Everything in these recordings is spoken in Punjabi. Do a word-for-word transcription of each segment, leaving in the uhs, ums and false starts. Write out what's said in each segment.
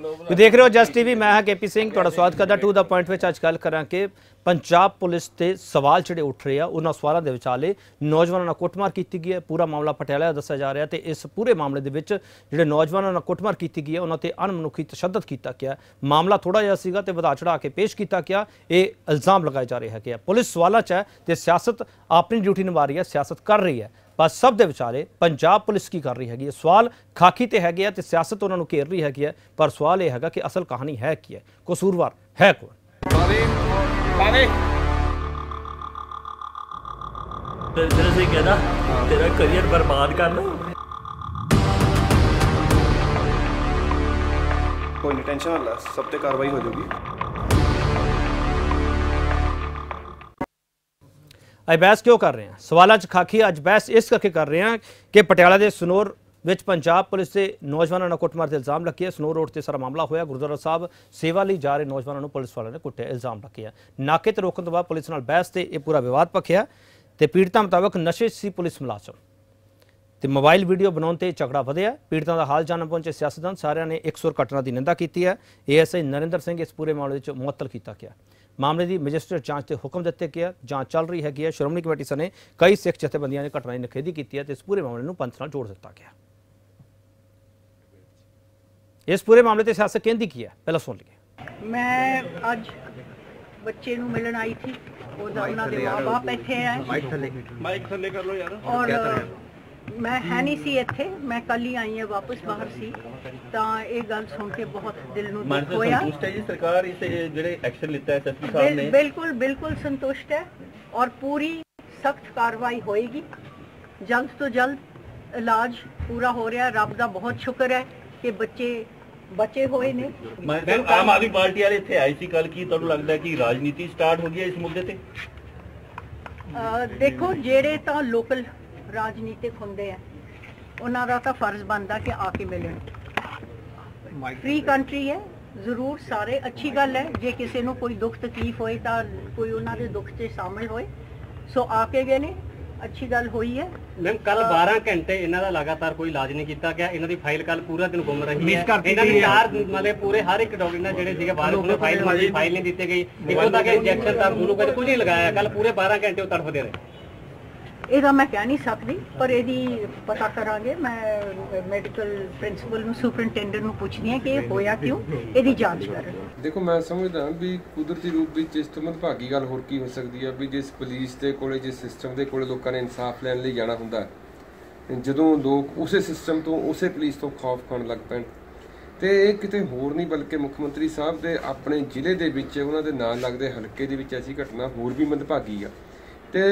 ਤੁਸੀਂ ਦੇਖ ਰਹੇ ਹੋ ਜਸਟ ਟੀਵੀ, मैं हाँ केपी सिंह, ਤੁਹਾਡਾ ਸਵਾਗਤ ਕਰਦਾ ਟੂ ਦਾ ਪੁਆਇੰਟ ਵਿੱਚ। ਅੱਜ ਗੱਲ ਕਰਾਂਗੇ पंजाब पुलिस के सवाल ਜਿਹੜੇ ਉੱਠ ਰਹੇ ਆ ਉਹਨਾਂ ਸਵਾਲਾਂ ਦੇ ਵਿਚਾਲੇ ਨੌਜਵਾਨਾਂ ਨਾਲ ਕੁੱਟਮਾਰ ਕੀਤੀ ਗਈ ਹੈ। ਪੂਰਾ ਮਾਮਲਾ ਪਟਿਆਲਾ ਦਾ ਦੱਸਿਆ ਜਾ ਰਿਹਾ ਤੇ ਇਸ ਪੂਰੇ ਮਾਮਲੇ ਦੇ ਵਿੱਚ ਜਿਹੜੇ ਨੌਜਵਾਨਾਂ ਨਾਲ ਕੁੱਟਮਾਰ ਕੀਤੀ ਗਈ ਹੈ ਉਹਨਾਂ ਤੇ ਅਣਮਨੁੱਖੀ ਤਸ਼ੱਦਦ ਕੀਤਾ ਗਿਆ। ਮਾਮਲਾ ਥੋੜਾ ਜਿਹਾ ਸੀਗਾ ਤੇ ਵਧਾ ਚੜਾ ਕੇ ਪੇਸ਼ ਕੀਤਾ ਗਿਆ। ਇਹ ਇਲਜ਼ਾਮ ਲਗਾਏ ਜਾ ਰਹੇ ਹੈ ਕਿ ਪੁਲਿਸ ਸਵਾਲਾਂ 'ਚ ਹੈ ਤੇ ਸਿਆਸਤ ਆਪਣੀ ਡਿਊਟੀ ਨਿਭਾ ਰਹੀ ਹੈ, ਸਿਆਸਤ ਕਰ ਰਹੀ ਹੈ। पर सब के विचाले पंजाब पुलिस की कर रही हैगी है। सवाल खाकी तो है तो सियासत उन्होंने घेर रही हैगी है, पर सवाल यह है कि असल कहानी है की है, कसूरवार है कौन? तेरा करियर बर्बाद करना। कोई नहीं, टेंशन ना ले, सब ते कार्रवाई हो जाएगी। ਅੱਜ ਬਹਿਸ ਕਿਉਂ ਕਰ ਰਹੇ ਹਾਂ? ਸਵਾਲਾਂ 'ਚ ਖਾਕੀ ਅੱਜ ਬਹਿਸ ਇਸ ਕਰਕੇ ਕਰ ਰਹੇ ਹਾਂ ਕਿ ਪਟਿਆਲਾ ਦੇ ਸਨੌਰ ਵਿੱਚ ਪੰਜਾਬ ਪੁਲਿਸ ਦੇ ਨੌਜਵਾਨਾਂ ਨਾਲ ਕੁੱਟਮਾਰ ਦੇ ਇਲਜ਼ਾਮ ਲੱਗੇ। ਸਨੌਰ ਰੋਡ ਤੇ ਸਾਰਾ ਮਾਮਲਾ ਹੋਇਆ। ਗੁਰਦੁਆਰਾ ਸਾਹਿਬ ਸੇਵਾ ਲਈ ਜਾ ਰਹੇ ਨੌਜਵਾਨਾਂ ਨੂੰ ਪੁਲਿਸ ਵਾਲਿਆਂ ਨੇ ਕੁੱਟਿਆ, ਇਲਜ਼ਾਮ ਲੱਗੇ ਆ। ਨਾਕੇ ਤੇ ਰੋਕਣ ਤੋਂ ਬਾਅਦ ਪੁਲਿਸ ਨਾਲ ਬਹਿਸ ਤੇ ਇਹ ਪੂਰਾ ਵਿਵਾਦ ਭਖਿਆ ਤੇ ਪੀੜਤਾਂ ਮੁਤਾਬਕ ਨਸ਼ੇ ਸੀ ਪੁਲਿਸ ਮੁਲਾਜ਼ਮ ਤੇ ਮੋਬਾਈਲ ਵੀਡੀਓ ਬਣਾਉਣ ਤੇ ਝਗੜਾ ਵਧਿਆ। ਪੀੜਤਾਂ ਦਾ ਹਾਲ ਜਾਣਨ ਪਹੁੰਚੇ ਸਿਆਸਤਦਾਨ ਸਾਰਿਆਂ ਨੇ ਇੱਕ ਸੁਰ ਘਟਨਾ ਦੀ ਨਿੰਦਾ ਕੀਤੀ ਹੈ। ਏਐਸਆਈ ਨਰਿੰਦਰ ਸਿੰਘ ਇਸ ਪੂਰੇ ਮਾਮਲੇ ਵਿੱਚ ਮੁਅੱਤਲ ਕੀਤਾ ਗਿਆ। मामले की मजिस्ट्रेट जांच के हुक्म दिते गए, जांच चल रही हैगी है। श्रोमणी कमेटी सने कई सिख जथेबंदियां ने घटना की निखेधी की है। इस पूरे मामले को पंच नाल जोड़ दिता गया। इस पूरे मामले से सियासत कहती की है, पहला सुन लीजिए। मैं अज बच्चे नूं मिलन आई थी, उन्हां दे मां बाप इत्थे है माइक थल्ले कर लो यार, और मैं है नहीं सी इत्थे, मैं कल ही आई है वापस बाहर सी, ਤਾਂ ਇਹ ਗੱਲ ਸੁਣ ਕੇ ਬਹੁਤ ਦਿਲ ਨੂੰ ਦੁੱਖ ਹੋਇਆ। ਸੰਤੁਸ਼ਟ ਹੈ ਜੀ ਸਰਕਾਰ ਇਸ ਜਿਹੜੇ ਐਕਸ਼ਨ ਲਿੱਤਾ ਹੈ ਐਸਐਸਪੀ ਸਾਹਿਬ ਨੇ? ਬਿਲਕੁਲ ਬਿਲकुल ਸੰਤੁਸ਼ਟ ਹੈ ਔਰ ਪੂਰੀ ਸਖਤ ਕਾਰਵਾਈ ਹੋਏਗੀ। ਜਲਦ ਤੋਂ ਜਲਦ ਇਲਾਜ ਪੂਰਾ ਹੋ ਰਿਹਾ। ਰੱਬ ਦਾ ਬਹੁਤ ਸ਼ੁਕਰ ਹੈ ਕਿ ਬੱਚੇ ਬਚੇ ਹੋਏ ਨੇ। ਆਮ ਆਦਮੀ ਪਾਰਟੀ ਵਾਲੇ ਇੱਥੇ ਆਏ ਸੀ ਕੱਲ, ਕੀ ਤੁਹਾਨੂੰ ਲੱਗਦਾ ਕਿ ਰਾਜਨੀਤੀ ਸਟਾਰਟ ਹੋ ਗਈ ਹੈ ਇਸ ਮੁੱਦੇ ਤੇ? ਦੇਖੋ, ਜਿਹੜੇ ਤਾਂ ਲੋਕਲ ਰਾਜਨੀਤਿਕ ਹੁੰਦੇ ਆ ਉਹਨਾਂ ਦਾ ਤਾਂ ਫਰਜ਼ ਬਣਦਾ ਕਿ ਆ ਕੇ ਮਿਲਣ। फ्री कंट्री है, जरूर सारे अच्छी गल है जे किसी को कोई दुख तकलीफ होए तो कोई उन्होंने दुख से शामिल होए, सो आके गए ने, अच्छी गल हुई है। मैम कल बारह घंटे इन्हां दा लगातार कोई इलाज नहीं किया गया। इन्हां दी फाइल कल पूरा दिन गुम रही है। इन्हां दी चार मतलब पूरे हर एक डॉक्यूमेंट जिहड़े सीगे बाहर उन्हें फाइल फाइल नहीं दी गई। इत्थों तक इंजैक्शन तक गुरु कुछ नहीं लगाया। कल पूरे बारह घंटे तड़फदे रहे। ਇਹਦਾ मैं कह नहीं सकती, पर ਇਹਦੀ पता करांगे। मैं मैडिकल प्रिंसीपल ਨੂੰ ਸੁਪਰਡੈਂਟੈਂਟ ਨੂੰ ਪੁੱਛਦੀ ਹਾਂ ਕਿ ਇਹ ਹੋਇਆ ਕਿਉਂ, ਇਹਦੀ ਜਾਂਚ ਕਰਨ। देखो मैं समझदा भी कुदरती रूप ਵਿੱਚ ਇਸ ਤੋਂ ਮੰਦਭਾਗੀ ਗੱਲ ਹੋਰ ਕੀ ਹੋ ਸਕਦੀ ਹੈ ਵੀ ਜਿਸ ਪੁਲਿਸ ਦੇ ਕੋਲੇ ਜਿਸ ਸਿਸਟਮ ਦੇ ਕੋਲੇ ਲੋਕਾਂ ਨੇ ਇਨਸਾਫ ਲੈਣ ਲਈ ਜਾਣਾ ਹੁੰਦਾ, ਜਦੋਂ ਲੋਕ ਉਸੇ ਸਿਸਟਮ ਤੋਂ ਉਸੇ ਪੁਲਿਸ ਤੋਂ ਖੌਫ ਖਾਣ ਲੱਗ ਪੈਣ ਤੇ ਇਹ ਕਿਤੇ ਹੋਰ ਨਹੀਂ ਬਲਕਿ ਮੁੱਖ ਮੰਤਰੀ ਸਾਹਿਬ ਦੇ ਆਪਣੇ ਜ਼ਿਲ੍ਹੇ ਦੇ ਵਿੱਚ ਉਹਨਾਂ ਦੇ ਨਾਲ ਲੱਗਦੇ ਹਲਕੇ ਦੇ ਵਿੱਚ ਐਸੀ ਘਟਨਾ ਹੋਰ ਵੀ ਮੰਦਭਾਗੀ ਆ ਤੇ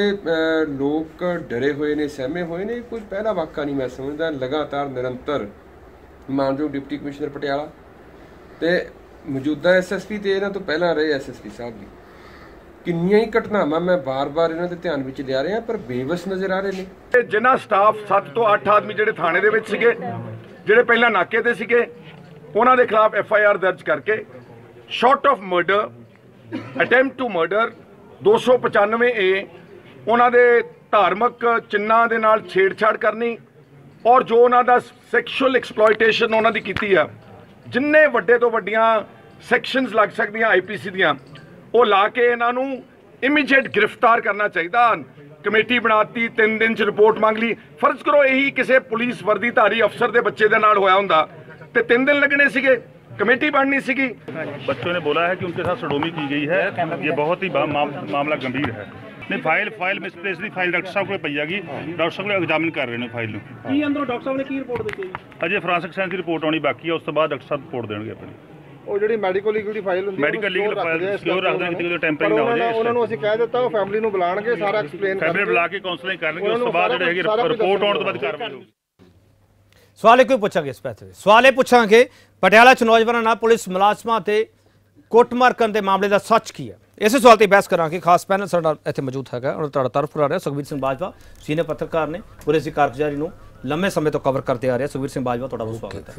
ਲੋਕ ਡਰੇ ਹੋਏ ਨੇ, ਸਹਿਮੇ ਹੋਏ ਨੇ। ਕੋਈ ਪਹਿਲਾ ਵਾਕਾ ਨਹੀਂ ਮੈਂ ਸਮਝਦਾ। ਲਗਾਤਾਰ ਨਿਰੰਤਰ ਮਾਨਯੋਗ ਡਿਪਟੀ ਕਮਿਸ਼ਨਰ ਪਟਿਆਲਾ ਤੇ ਮੌਜੂਦਾ ਐਸਐਸਪੀ ਤੇ ਇਹਨਾਂ ਤੋਂ ਪਹਿਲਾਂ ਰਹੇ ਐਸਐਸਪੀ ਸਾਹਿਬ ਵੀ ਕਿੰਨੀਆਂ ਹੀ ਘਟਨਾਵਾਂ ਮੈਂ ਬਾਰ-ਬਾਰ ਇਹਨਾਂ ਦੇ ਧਿਆਨ ਵਿੱਚ ਲਿਆ ਰਿਹਾ, ਪਰ ਬੇਵਸ ਨਜ਼ਰ ਆ ਰਹੇ ਨੇ। ਜਿਨ੍ਹਾਂ ਸਟਾਫ ਸੱਤ ਤੋਂ ਅੱਠ ਆਦਮੀ ਜਿਹੜੇ ਥਾਣੇ ਦੇ ਵਿੱਚ ਸੀਗੇ, ਜਿਹੜੇ ਪਹਿਲਾਂ ਨਾਕੇ ਤੇ ਸੀਗੇ, ਉਹਨਾਂ ਦੇ ਖਿਲਾਫ ਐਫ ਆਈ ਆਰ ਦਰਜ ਕਰਕੇ short of murder, attempt to murder ਦੋ ਸੌ ਪਚਾਨਵੇਂ ਏ ਉਹਨਾਂ ਦੇ ਧਾਰਮਿਕ ਚਿੰਨ੍ਹਾਂ ਦੇ ਨਾਲ ਛੇੜਛਾੜ ਕਰਨੀ ਔਰ ਜੋ ਉਹਨਾਂ ਦਾ ਸੈਕਸ਼ੂਅਲ ਐਕਸਪਲੋਇਟੇਸ਼ਨ ਉਹਨਾਂ ਦੀ ਕੀਤੀ ਆ, ਜਿੰਨੇ ਵੱਡੇ ਤੋਂ ਵੱਡੀਆਂ ਸੈਕਸ਼ਨਸ ਲੱਗ ਸਕਦੀਆਂ ਆਈਪੀਸੀ ਦੀਆਂ, ਉਹ ਲਾ ਕੇ ਇਹਨਾਂ ਨੂੰ ਇਮੀਡੀਏਟ ਗ੍ਰਿਫਤਾਰ ਕਰਨਾ ਚਾਹੀਦਾ। ਕਮੇਟੀ ਬਣਾਤੀ, ਤਿੰਨ ਦਿਨ 'ਚ ਰਿਪੋਰਟ ਮੰਗ ਲਈ। ਫਰਜ਼ ਕਰੋ ਇਹੀ ਕਿਸੇ ਪੁਲਿਸ ਵਰਦੀਧਾਰੀ ਅਫਸਰ ਦੇ ਬੱਚੇ ਦੇ ਨਾਲ ਹੋਇਆ ਹੁੰਦਾ ਤੇ ਤਿੰਨ ਦਿਨ लगने ਸੀਗੇ, कमेटी बननी सीगी। बच्चों ने बोला है कि उनके साथ सडोमी की गई है। ये बहुत ही मामला गंभीर है। नहीं फाइल फाइल मिसप्लेस दी फाइल डॉक्टर साहब को पई हैगी, डॉक्टर साहब एग्जामिन कर रहे हैं फाइल ਨੂੰ। ਕੀ ਅੰਦਰੋਂ ਡਾਕਟਰ ਸਾਹਿਬ ਨੇ ਕੀ ਰਿਪੋਰਟ ਦਿੱਤੀ ਜੀ? ਅਜੇ ਫੋਰੈਂਸਿਕ ਸਾਇੰਸ ਦੀ ਰਿਪੋਰਟ ਆਉਣੀ ਬਾਕੀ ਹੈ, ਉਸ ਤੋਂ ਬਾਅਦ ਡਾਕਟਰ ਸਾਹਿਬ ਰਿਪੋਰਟ ਦੇਣਗੇ ਆਪਣੀ। ਉਹ ਜਿਹੜੀ ਮੈਡੀਕਲ ਲੀਗਲ ਦੀ ਫਾਈਲ ਹੁੰਦੀ ਹੈ, ਮੈਡੀਕਲ ਲੀਗਲ ਫਾਈਲ ਸਿਕਿਉਰ ਰੱਖਦੇ ਨੇ ਕਿਤੇ ਟੈਂਪਰਿੰਗ ਨਾ ਹੋ ਜਾਏ। ਉਹਨਾਂ ਨੂੰ ਅਸੀਂ ਕਹਿ ਦਿੱਤਾ ਉਹ ਫੈਮਿਲੀ ਨੂੰ ਬੁਲਾਣਗੇ, ਸਾਰਾ ਐਕਸਪਲੇਨ ਕਰਨਗੇ, ਫੈਮਿਲੀ ਬੁਲਾ ਕੇ ਕਾਉਂਸਲਿੰਗ ਕਰਨਗੇ। ਉਸ ਤੋਂ ਬਾਅਦ ਜਿਹੜੀ ਹੈਗੀ ਰਿਪੋਰਟ ਆਉਣ ਤੋਂ ਬਾਅਦ ਕਾਰਵਾਈ ਹੋਊਗੀ। ਸਵਾਲ ਕੋਈ ਪੁੱਛਾਂਗੇ ਇਸ ਪੈਸੇ ਸਵਾਲ ਇਹ ਪੁੱਛਾਂਗੇ ਪਟਿਆਲਾ ਚ ਨੌਜਵਾਨਾਂ ਨਾਲ ਪੁਲਿਸ ਮੁਲਾਜ਼ਮਾਂ ਤੇ ਕੁੱਟਮਾਰ ਕਰਨ ਦੇ ਮਾਮਲੇ ਦਾ ਸੱਚ ਕੀ ਹੈ। ਇਸੇ ਸਵਾਲ ਤੇ ਬਹਿਸ ਕਰਾਂਗੇ। ਖਾਸ ਪੈਨਲ ਸਾਡਾ ਇੱਥੇ ਮੌਜੂਦ ਹੈਗਾ ਔਰ ਤੁਹਾਡਾ ਤਰਫ ਕਰ ਰਿਹਾ ਸੁਖਬੀਰ ਸਿੰਘ ਬਾਜਵਾ, ਸੀਨੀਅਰ ਪੱਤਰਕਾਰ ਨੇ, ਪੁਲਿਸ ਦੀ ਕਾਰਗੁਜ਼ਾਰੀ ਨੂੰ ਲੰਮੇ ਸਮੇਂ ਤੋਂ ਕਵਰ ਕਰਦੇ ਆ ਰਹੇ। ਸੁਖਬੀਰ ਸਿੰਘ ਬਾਜਵਾ ਤੁਹਾਡਾ ਬਹੁਤ ਸਵਾਗਤ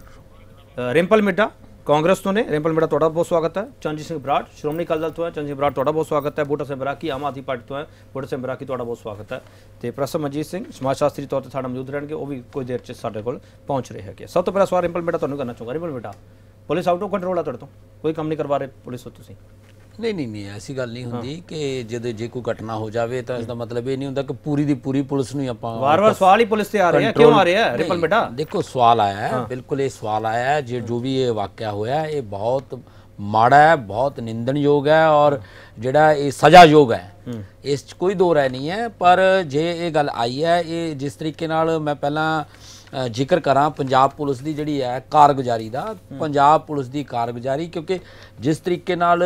ਹੈ। ਰਿੰਪਲ ਮਿੱਡਾ कांग्रेस तो ने, रिंपल मिड्डा तुहाडा बहुत स्वागत है। चंजी सिंह बराड़ श्रोमणी अकाली दल तो है, चंजी सिंह बराड़ तुहाडा बहुत स्वागत है। बूटा सिंह बराकी आम आदमी पार्टी तो है, बूटा सिंह बराकी तुहाडा बहुत स्वागत है। तो प्रोफेसर मनजीत सिंह समाज शास्त्री तौर पर साडा मौजूद रहेंगे, वो भी कुछ देर च साडे कोल पहुँच रहे हैं। सब तो पहला सवाल रिंपल मिड्डा तुहानूं करना चाहूँगा। Rimpal Midda police out of control ਆ ਤੁਹਾਡੇ ਤੋਂ, ਕੋਈ ਕੰਮ ਨਹੀਂ ਕਰਵਾ ਰਹੇ ਪੁਲਿਸ ਤੋਂ ਤੁਸੀਂ? ਨਹੀਂ ਨਹੀਂ ਨਹੀਂ ਐਸੀ ਗੱਲ ਨਹੀਂ ਹੁੰਦੀ ਕਿ ਜਦੋਂ ਜੇ ਕੋਈ ਘਟਨਾ ਹੋ ਜਾਵੇ ਤਾਂ ਇਸ ਦਾ ਮਤਲਬ ਇਹ ਨਹੀਂ ਹੁੰਦਾ ਕਿ ਪੂਰੀ ਦੀ ਪੂਰੀ ਪੁਲਿਸ ਨੂੰ ਆਪਾਂ ਵਾਰ-ਵਾਰ ਸਵਾਲ ਹੀ ਪੁਲਿਸ ਤੇ ਆ ਰਹੇ ਆ, ਕਿਉਂ ਆ ਰਿਹਾ ਰਿਪਨ ਬੇਟਾ? ਦੇਖੋ ਸਵਾਲ ਆਇਆ ਹੈ, ਬਿਲਕੁਲ ਇਹ ਸਵਾਲ ਆਇਆ ਹੈ, ਜੇ ਜੋ ਵੀ ਇਹ ਵਾਕਿਆ ਹੋਇਆ ਇਹ ਬਹੁਤ ਮਾੜਾ ਹੈ, ਬਹੁਤ ਨਿੰਦਣਯੋਗ ਹੈ ਔਰ ਜਿਹੜਾ ਇਹ ਸਜ਼ਾਯੋਗ ਹੈ, ਇਸ 'ਚ ਕੋਈ ਦੋ ਰਾਏ ਨਹੀਂ ਹੈ। ਪਰ ਜੇ ਇਹ ਗੱਲ ਆਈ ਹੈ, ਇਹ ਜਿਸ ਤਰੀਕੇ ਨਾਲ ਮੈਂ ਪਹਿਲਾਂ ਜ਼ਿਕਰ ਕਰਾਂ ਪੰਜਾਬ ਪੁਲਿਸ ਦੀ ਜਿਹੜੀ ਹੈ ਕਾਰਗੁਜ਼ਾਰੀ ਦਾ, ਪੰਜਾਬ ਪੁਲਿਸ ਦੀ ਕਾਰਗੁਜ਼ਾਰੀ, ਕਿਉਂਕਿ ਜਿਸ ਤਰੀਕੇ ਨਾਲ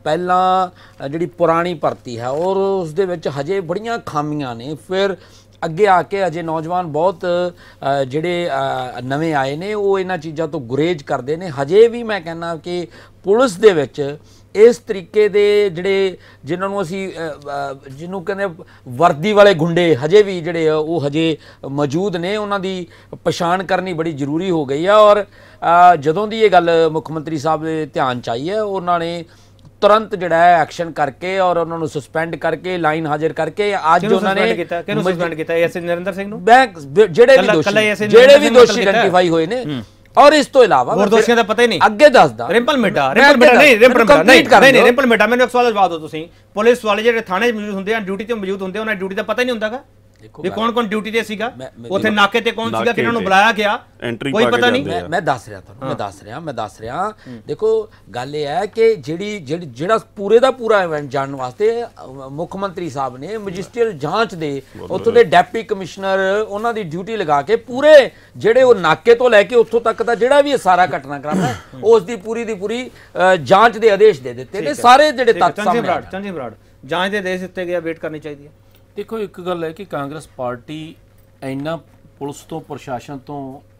ਪਹਿਲਾਂ ਜਿਹੜੀ ਪੁਰਾਣੀ ਭਰਤੀ ਹੈ ਔਰ ਉਸ ਦੇ ਵਿੱਚ ਹਜੇ ਬੜੀਆਂ ਖਾਮੀਆਂ ਨੇ, ਫਿਰ ਅੱਗੇ ਆ ਕੇ ਅਜੇ ਨੌਜਵਾਨ ਬਹੁਤ ਜਿਹੜੇ ਨਵੇਂ ਆਏ ਨੇ ਉਹ ਇਹਨਾਂ ਚੀਜ਼ਾਂ ਤੋਂ ਗੁਰੇਜ਼ ਕਰਦੇ ਨੇ। ਹਜੇ ਵੀ ਮੈਂ ਕਹਿੰਦਾ ਕਿ ਪੁਲਿਸ ਦੇ ਵਿੱਚ ਇਸ ਤਰੀਕੇ ਦੇ ਜਿਹੜੇ ਜਿਨ੍ਹਾਂ ਨੂੰ ਅਸੀਂ ਜਿਹਨੂੰ ਕਹਿੰਦੇ ਵਰਦੀ ਵਾਲੇ ਗੁੰਡੇ ਹਜੇ ਵੀ ਜਿਹੜੇ ਉਹ ਹਜੇ ਮੌਜੂਦ ਨੇ, ਉਹਨਾਂ ਦੀ ਪਛਾਣ ਕਰਨੀ ਬੜੀ ਜ਼ਰੂਰੀ ਹੋ ਗਈ ਹੈ। ਔਰ ਜਦੋਂ ਦੀ ਇਹ ਗੱਲ ਮੁੱਖ ਮੰਤਰੀ ਸਾਹਿਬ ਦੇ ਧਿਆਨ 'ਚ ਆਈ ਹੈ, ਉਹਨਾਂ ਨੇ ਤੁਰੰਤ ਜਿਹੜਾ ਹੈ ਐਕਸ਼ਨ ਕਰਕੇ ਔਰ ਉਹਨਾਂ ਨੂੰ ਸਸਪੈਂਡ ਕਰਕੇ ਲਾਈਨ ਹਾਜ਼ਰ ਕਰਕੇ ਅੱਜ ਉਹਨਾਂ ਨੇ ਕਿਹਨੂੰ ਸਸਪੈਂਡ ਕੀਤਾ? ਐਸ ਨਰਿੰਦਰ ਸਿੰਘ ਨੂੰ? ਜਿਹੜੇ ਵੀ ਦੋਸ਼ੀ ਜਿਹੜੇ ਵੀ ਦੋਸ਼ੀ ਆਇਡੈਂਟੀਫਾਈ ਹੋਏ ਨੇ ਔਰ ਇਸ ਤੋਂ ਇਲਾਵਾ ਹੋਰ ਦੋਸ਼ੀਆਂ ਦਾ ਪਤਾ ਹੀ ਨਹੀਂ, ਅੱਗੇ ਦੱਸਦਾ ਰਿੰਪਲ ਮੇਟਾ ਰਿੰਪਲ ਮੇਟਾ ਨਹੀਂ ਰਿੰਪਲ ਮੇਟਾ ਨਹੀਂ ਨਹੀਂ ਰਿੰਪਲ ਮੇਟਾ ਮੈਨੂੰ ਇੱਕ ਸਵਾਲ ਜਵਾਬ ਦਿਓ ਤੁਸੀਂ, ਪੁਲਿਸ ਵਾਲੇ ਜਿਹੜੇ ਥਾਣੇ 'ਚ ਮੌਜੂਦ ਹੁੰਦੇ ਆ, ਡਿਊਟੀ ਤੇ ਮੌਜੂਦ ਹੁੰਦੇ ਆ, ਉਹਨਾਂ ਦੀ ਡਿਊਟੀ ਦਾ ਪਤਾ ਹੀ ਨਹੀਂ ਹੁੰਦਾਗਾ ਵੀ ਕੌਣ ਕੌਣ ਡਿਊਟੀ ਤੇ ਸੀਗਾ, ਉੱਥੇ ਨਾਕੇ ਤੇ ਕੌਣ ਸੀਗਾ, ਕਿਹਨਾਂ ਨੂੰ ਬੁਲਾਇਆ ਗਿਆ, ਕੋਈ ਪਤਾ ਨਹੀਂ। ਮੈਂ ਦੱਸ ਰਿਹਾ ਤੁਹਾਨੂੰ, ਮੈਂ ਦੱਸ ਰਿਹਾ ਮੈਂ ਦੱਸ ਰਿਹਾ ਦੇਖੋ ਗੱਲ ਇਹ ਹੈ ਕਿ ਜਿਹੜੀ ਜਿਹੜੀ ਜਿਹੜਾ ਪੂਰੇ ਦਾ ਪੂਰਾ ਇਵੈਂਟ ਜਾਣਨ ਵਾਸਤੇ ਮੁੱਖ ਮੰਤਰੀ ਸਾਹਿਬ ਨੇ ਮੈਜਿਸਟਰੀਅਲ ਜਾਂਚ ਦੇ ਉੱਥੋਂ ਦੇ ਡਿਪਟੀ ਕਮਿਸ਼ਨਰ ਉਹਨਾਂ ਦੀ ਡਿਊਟੀ ਲਗਾ ਕੇ ਪੂਰੇ ਜਿਹੜੇ ਉਹ ਨਾਕੇ ਤੋਂ ਲੈ ਕੇ ਉੱਥੋਂ ਤੱਕ ਦਾ ਜਿਹੜਾ ਵੀ ਇਹ ਸਾਰਾ ਘਟਨਾਕ੍ਰਮ ਹੈ ਉਸ ਦੀ ਪੂਰੀ ਦੀ ਪੂਰੀ ਜਾਂਚ ਦੇ ਆਦੇਸ਼ ਦੇ ਦਿੱਤੇ ਨੇ। ਸਾਰੇ ਜਿਹੜੇ ਤੱਥ ਸਾਹਮਣੇ ਆ ਚੰਜੀ ਬਰਾੜ ਜਾਂਚ ਦੇ ਆਦੇਸ਼ ਦਿੱਤੇ ਗਏ, ਵੇਟ ਕਰਨੀ ਚਾਹੀਦੀ ਹੈ। ਦੇਖੋ ਇੱਕ ਗੱਲ ਹੈ ਕਿ ਕਾਂਗਰਸ ਪਾਰਟੀ ਇੰਨਾ ਪੁਲਿਸ ਤੋਂ ਪ੍ਰਸ਼ਾਸਨ ਤੋਂ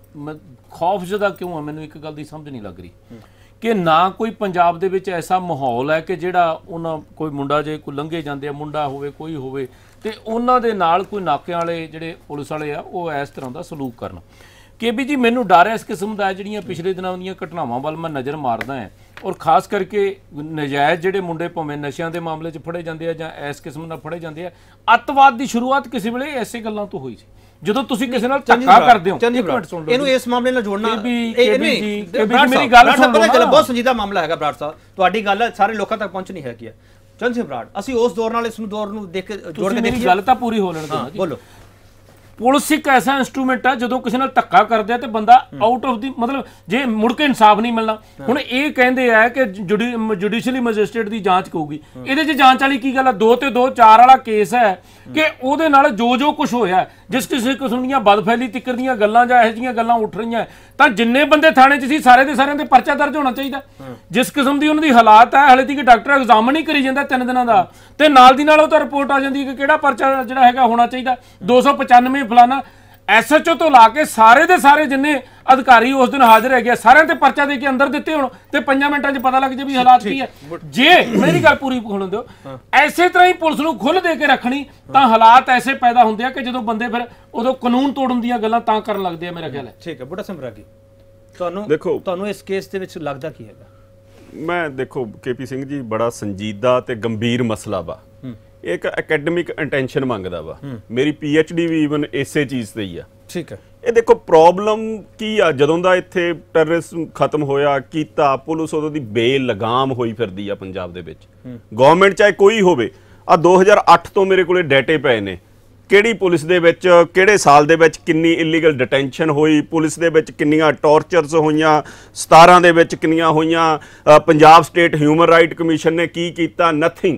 ਖੌਫਜ਼ਦਾ ਕਿਉਂ ਹੈ, ਮੈਨੂੰ ਇੱਕ ਗੱਲ ਦੀ ਸਮਝ ਨਹੀਂ ਲੱਗ ਰਹੀ ਕਿ ਨਾ ਕੋਈ ਪੰਜਾਬ ਦੇ ਵਿੱਚ ਐਸਾ ਮਾਹੌਲ ਹੈ ਕਿ ਜਿਹੜਾ ਉਹਨਾਂ ਕੋਈ ਮੁੰਡਾ ਜੇ ਕੋਈ ਲੰਘੇ ਜਾਂਦੇ ਆ, ਮੁੰਡਾ ਹੋਵੇ ਕੋਈ ਹੋਵੇ ਤੇ ਉਹਨਾਂ ਦੇ ਨਾਲ ਕੋਈ ਨਾਕਿਆਂ ਵਾਲੇ ਜਿਹੜੇ ਪੁਲਿਸ ਵਾਲੇ ਆ ਉਹ ਇਸ ਤਰ੍ਹਾਂ ਦਾ ਸਲੂਕ ਕਰਨ। ਕਿ ਵੀ ਜੀ ਮੈਨੂੰ ਡਰ ਹੈ ਇਸ ਕਿਸਮ ਦਾ, ਜਿਹੜੀਆਂ ਪਿਛਲੇ ਦਿਨਾਂ ਦੀਆਂ ਘਟਨਾਵਾਂ ਵੱਲ ਮੈਂ ਨਜ਼ਰ ਮਾਰਦਾ ਹਾਂ ਔਰ ਖਾਸ ਕਰਕੇ ਨਜਾਇਜ਼ ਜਿਹੜੇ ਮੁੰਡੇ ਭਾਵੇਂ ਨਸ਼ਿਆਂ ਦੇ ਮਾਮਲੇ 'ਚ ਫੜੇ ਜਾਂਦੇ ਆ ਜਾਂ ਇਸ ਕਿਸਮ ਨਾਲ ਫੜੇ ਜਾਂਦੇ ਆ, ਅੱਤਵਾਦ ਦੀ ਸ਼ੁਰੂਆਤ ਕਿਸੇ ਵੇਲੇ ਐਸੇ ਗੱਲਾਂ ਤੋਂ ਹੋਈ ਸੀ ਜਦੋਂ ਤੁਸੀਂ ਕਿਸੇ ਨਾਲ ਧੱਕਾ ਕਰਦੇ ਹੋ। ਇੱਕ ਮਿੰਟ ਸੁਣ ਲਓ, ਇਹਨੂੰ ਇਸ ਮਾਮਲੇ ਨਾਲ ਜੋੜਨਾ ਇਹ ਨਹੀਂ ਮੇਰੀ ਗੱਲ ਸੁਣ ਲਓ, ਬਹੁਤ ਸੰਜੀਦਾ ਮਾਮਲਾ ਹੈਗਾ ਬਰਾੜ ਸਾਹਿਬ, ਤੁਹਾਡੀ ਗੱਲ ਸਾਰੇ ਲੋਕਾਂ ਤੱਕ ਪਹੁੰਚਣੀ ਹੈਗੀ ਹੈ। ਚੰਦ ਸਿੰਘ ਬਰਾੜ, ਅਸੀਂ ਉਸ ਦੌਰ ਨਾਲ ਇਸ ਨੂੰ ਦੌਰ ਨੂੰ ਦੇਖ ਜੋੜ ਕੇ ਦੇਖੀਏ। ਗੱਲ ਤਾਂ ਪੂਰੀ ਹੋ ਲੈਣ ਦਿਓ ਜੀ, ਬੋਲੋ। ਪੁਲਿਸ ਇੱਕ ਐਸਾ ਇੰਸਟਰੂਮੈਂਟ ਹੈ ਜਦੋਂ ਕਿਸੇ ਨਾਲ ਧੱਕਾ ਕਰਦੇ ਆ ਤੇ ਬੰਦਾ ਆਊਟ ਆਫ ਦੀ ਮਤਲਬ ਜੇ ਮੁੜ ਕੇ ਇਨਸਾਫ ਨਹੀਂ ਮਿਲਣਾ। ਹੁਣ ਇਹ ਕਹਿੰਦੇ ਆ ਕਿ ਜੁਡੀਸ਼ੀਅਲੀ ਮੈਜਿਸਟ੍ਰੇਟ ਦੀ ਜਾਂਚ ਹੋਊਗੀ, ਇਹਦੇ 'ਚ ਜਾਂਚ ਵਾਲੀ ਕੀ ਗੱਲ ਆ? ਦੋ ਤੇ ਦੋ ਚਾਰ ਵਾਲਾ ਕੇਸ ਹੈ ਕਿ ਉਹਦੇ ਨਾਲ ਜੋ ਜੋ ਕੁਝ ਹੋਇਆ, ਜਿਸ ਕਿਸੇ ਕਿਸਮ ਦੀਆਂ ਬਦਫੈਲੀ ਤਿੱਕਰ ਦੀਆਂ ਗੱਲਾਂ ਜਾਂ ਇਹੋ ਜਿਹੀਆਂ ਗੱਲਾਂ ਉੱਠ ਰਹੀਆਂ ਤਾਂ ਜਿੰਨੇ ਬੰਦੇ ਥਾਣੇ 'ਚ ਸੀ ਸਾਰੇ ਦੇ ਸਾਰਿਆਂ ਤੇ ਪਰਚਾ ਦਰਜ ਹੋਣਾ ਚਾਹੀਦਾ। ਜਿਸ ਕਿਸਮ ਦੀ ਉਹਨਾਂ ਦੀ ਹਾਲਾਤ ਹੈ, ਹਲੇ ਤੱਕ ਡਾਕਟਰ ਐਗਜ਼ਾਮਨ ਹੀ ਕਰੀ ਜਾਂਦਾ ਤਿੰਨ ਦਿਨਾਂ ਦਾ ਤੇ ਨਾਲ ਦੀ ਨਾਲ ਉਹ ਤਾਂ ਰਿਪੋਰਟ ਆ ਜਾਂਦੀ ਕਿ ਕਿਹੜਾ ਪਰਚਾ ਜਿਹੜਾ ਹੈਗਾ ਹੋਣਾ ਚਾਹੀਦਾ ਦੋ ਸੌ ਪਚਾਨਵੇਂ ਫਲਾਨਾ। ਐਸ ਐਚ ਓ ਤੋਂ ਲਾ ਕੇ ਸਾਰੇ ਦੇ ਸਾਰੇ ਜਿੰਨੇ ਅਧਿਕਾਰੀ ਉਸ ਦਿਨ ਹਾਜ਼ਰ ਹੈਗੇ ਸਾਰਿਆਂ ਤੇ ਪਰਚਾ ਦੇ ਕੇ ਅੰਦਰ ਦਿੱਤੇ ਹੋਣ ਤੇ ਪੰਜਾਂ ਮਿੰਟਾਂ 'ਚ ਪਤਾ ਲੱਗ ਜੇ ਵੀ ਹਾਲਾਤ ਕੀ ਹੈ। ਜੇ ਮੇਰੀ ਗੱਲ ਪੂਰੀ ਹੋਣ ਦਿਓ, ਐਸੇ ਤਰ੍ਹਾਂ ਹੀ ਪੁਲਿਸ ਨੂੰ ਖੁੱਲ੍ਹ ਦੇ ਕੇ ਰੱਖਣੀ ਤਾਂ ਹਾਲਾਤ ਐਸੇ ਪੈਦਾ ਹੁੰਦੇ ਆ ਕਿ ਜਦੋਂ ਬੰਦੇ ਫਿਰ ਉਦੋਂ ਕਾਨੂੰਨ ਤੋੜਨ ਦੀਆਂ ਗੱਲਾਂ ਤਾਂ ਕਰਨ ਲੱਗਦੇ ਆ। ਮੇਰਾ ਖਿਆਲ ਹੈ। ਠੀਕ ਹੈ ਬੁੱਢਾ ਸਿੰਘ ਬਰਾਗੀ, ਤੁਹਾਨੂੰ ਦੇਖੋ ਤੁਹਾਨੂੰ ਇਸ ਕੇਸ ਦੇ ਵਿੱਚ ਲੱਗਦਾ ਕੀ ਹੈਗਾ? ਮੈਂ ਦੇਖੋ ਕੇਪੀ ਸਿੰਘ ਜੀ ਬੜਾ ਸੰਜੀਦਾ ਤੇ ਗੰਭੀਰ ਮਸਲਾ ਵਾ, ਇੱਕ ਅਕੈਡਮਿਕ ਇੰਟੈਂਸ਼ਨ ਮੰਗਦਾ ਵਾ। ਮੇਰੀ ਪੀ ਐਚ ਡੀ ਵੀ ਈਵਨ ਇਸੇ ਚੀਜ਼ ਤੇ ਹੀ ਆ। ਠੀਕ ਹੈ। ਇਹ ਦੇਖੋ ਪ੍ਰੋਬਲਮ ਕੀ ਆ, ਜਦੋਂ ਦਾ ਇੱਥੇ ਟੈਰਰਿਜ਼ਮ ਖਤਮ ਹੋਇਆ ਕੀਤਾ, ਪੁਲਿਸ ਉਦੋਂ ਦੀ ਬੇਲਗਾਮ ਹੋਈ ਫਿਰਦੀ ਆ ਪੰਜਾਬ ਦੇ ਵਿੱਚ। ਗਵਰਨਮੈਂਟ ਚਾਹੇ ਕੋਈ ਹੋਵੇ, ਆ ਦੋ ਹਜ਼ਾਰ ਅੱਠ ਤੋਂ ਮੇਰੇ ਕੋਲੇ ਡਾਟੇ ਪਏ ਨੇ ਕਿਹੜੀ ਪੁਲਿਸ ਦੇ ਵਿੱਚ ਕਿਹੜੇ ਸਾਲ ਦੇ ਵਿੱਚ ਕਿੰਨੀ ਇਲੀਗਲ ਡਿਟੈਂਸ਼ਨ ਹੋਈ, ਪੁਲਿਸ ਦੇ ਵਿੱਚ ਕਿੰਨੀਆਂ ਟੌਰਚਰਸ ਹੋਈਆਂ, ਸਤਾਰਾਂ ਦੇ ਵਿੱਚ ਕਿੰਨੀਆਂ ਹੋਈਆਂ, Punjab state human right commission ਨੇ ਕੀ ਕੀਤਾ, ਨਥਿੰਗ।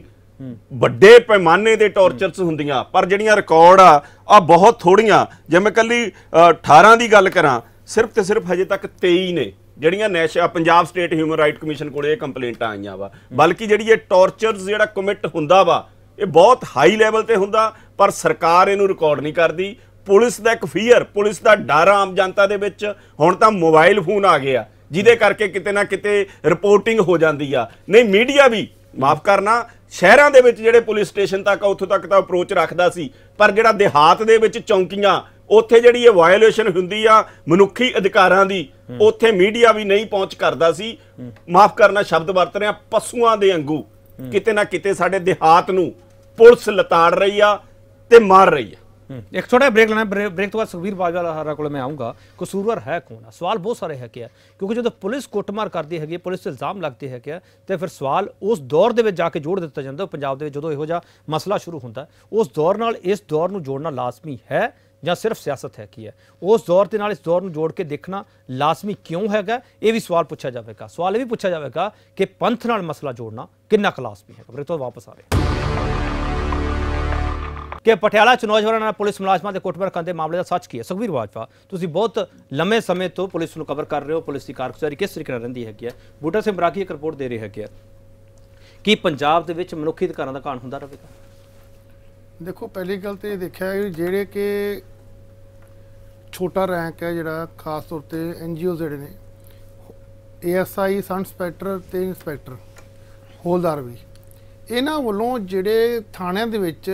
ਵੱਡੇ ਪੈਮਾਨੇ ਦੇ ਟੌਰਚਰਸ ਹੁੰਦੀਆਂ ਪਰ ਜਿਹੜੀਆਂ ਰਿਕਾਰਡ ਆ ਆ ਬਹੁਤ ਥੋੜੀਆਂ। ਜੇ ਮੈਂ ਕੱਲੀ ਅਠਾਰਾਂ ਦੀ ਗੱਲ ਕਰਾਂ, ਸਿਰਫ ਤੇ ਸਿਰਫ ਹਜੇ ਤੱਕ ਤੇਈ ਨੇ ਜਿਹੜੀਆਂ ਨੈਸ਼ Punjab state human right commission ਕੋਲੇ ਇਹ ਕੰਪਲੇਂਟਾਂ ਆਈਆਂ ਵਾ। ਬਲਕਿ ਜਿਹੜੀ ਇਹ ਟੌਰਚਰਸ ਜਿਹੜਾ ਕਮਿਟ ਹੁੰਦਾ ਵਾ ਇਹ ਬਹੁਤ ਹਾਈ ਲੈਵਲ ਤੇ ਹੁੰਦਾ ਪਰ ਸਰਕਾਰ ਇਹਨੂੰ ਰਿਕਾਰਡ ਨਹੀਂ ਕਰਦੀ। ਪੁਲਿਸ ਦਾ ਇੱਕ ਫੀਅਰ, ਪੁਲਿਸ ਦਾ ਡਰ ਆਮ ਜਨਤਾ ਦੇ ਵਿੱਚ। ਹੁਣ ਤਾਂ ਮੋਬਾਈਲ ਫੋਨ ਆ ਗਏ ਆ ਜਿਹਦੇ ਕਰਕੇ ਕਿਤੇ ਨਾ ਕਿਤੇ ਰਿਪੋਰਟਿੰਗ ਹੋ ਜਾਂਦੀ ਆ। ਨਹੀਂ ਮੀਡੀਆ ਵੀ ਮਾਫ ਕਰਨਾ, ਸ਼ਹਿਰਾਂ ਦੇ ਵਿੱਚ ਜਿਹੜੇ ਪੁਲਿਸ ਸਟੇਸ਼ਨ ਤੱਕ ਉੱਥੋਂ ਤੱਕ ਤਾਂ ਅਪਰੋਚ ਰੱਖਦਾ ਸੀ ਪਰ ਜਿਹੜਾ ਦਿਹਾਤ ਦੇ ਵਿੱਚ ਚੌਂਕੀਆਂ ਉੱਥੇ ਜਿਹੜੀ ਇਹ ਵਾਇਓਲੇਸ਼ਨ ਹੁੰਦੀ ਆ ਮਨੁੱਖੀ ਅਧਿਕਾਰਾਂ ਦੀ, ਉੱਥੇ ਮੀਡੀਆ ਵੀ ਨਹੀਂ ਪਹੁੰਚ ਕਰਦਾ ਸੀ। ਮਾਫ ਕਰਨਾ ਸ਼ਬਦ ਵਰਤ ਰਿਹਾ, ਪਸ਼ੂਆਂ ਦੇ ਵਾਂਗੂ ਕਿਤੇ ਨਾ ਕਿਤੇ ਸਾਡੇ ਦਿਹਾਤ ਨੂੰ ਪੁਲਿਸ ਲਤਾੜ ਰਹੀ ਆ ਤੇ ਮਾਰ ਰਹੀ ਆ। एक छोटा ब्रेक लेना, ब्रेक ब्रेक तो बाद सुखबीर बाजवा को मैं आऊँगा। कसूरवार है कौन? सवाल बहुत सारे है क्या, क्योंकि जो पुलिस कुटमार करती है, पुलिस से इल्जाम लगते है क्या, तो फिर सवाल उस दौर के जाके जोड़ दिता जाता है। पंजाब के जो यहो मसला शुरू होता है, उस दौर नाल इस दौर को जोड़ना लाजमी है या सिर्फ सियासत है की है? उस दौर के नाल इस दौर को जोड़ के देखना लाजमी क्यों हैगा, ये भी सवाल पूछा जाएगा। सवाल ये भी पूछा जाएगा कि पंथ नाल मसला जोड़ना कितना क लाजमी है। ब्रेक तो वापस आ रहे कि पटियाला च नौजवानों ने पुलिस मुलाजमान के कुटमार करने मामले का सच की है। सुखबीर बाजवा, तुसीं बहुत लंबे समय तो पुलिस को कवर कर रहे हो, पुलिस की कारगुजारी किस तरीके रही है? बूटा सिंह बराकी एक रिपोर्ट दे रही है कि पंजाब के मनुखी अधिकारों का घाण होंदा रहेगा। देखो, पहली गल तो ये देखा है जेड़े कि छोटा रैंक है जिहड़ा खास तौर पर एन जी ओ जिहड़े ने A S I, sub inspector ते इंस्पैक्टर हौलदार भी, इन्हां वल्लों जिहड़े थाणिਆਂ ਦੇ ਵਿੱਚ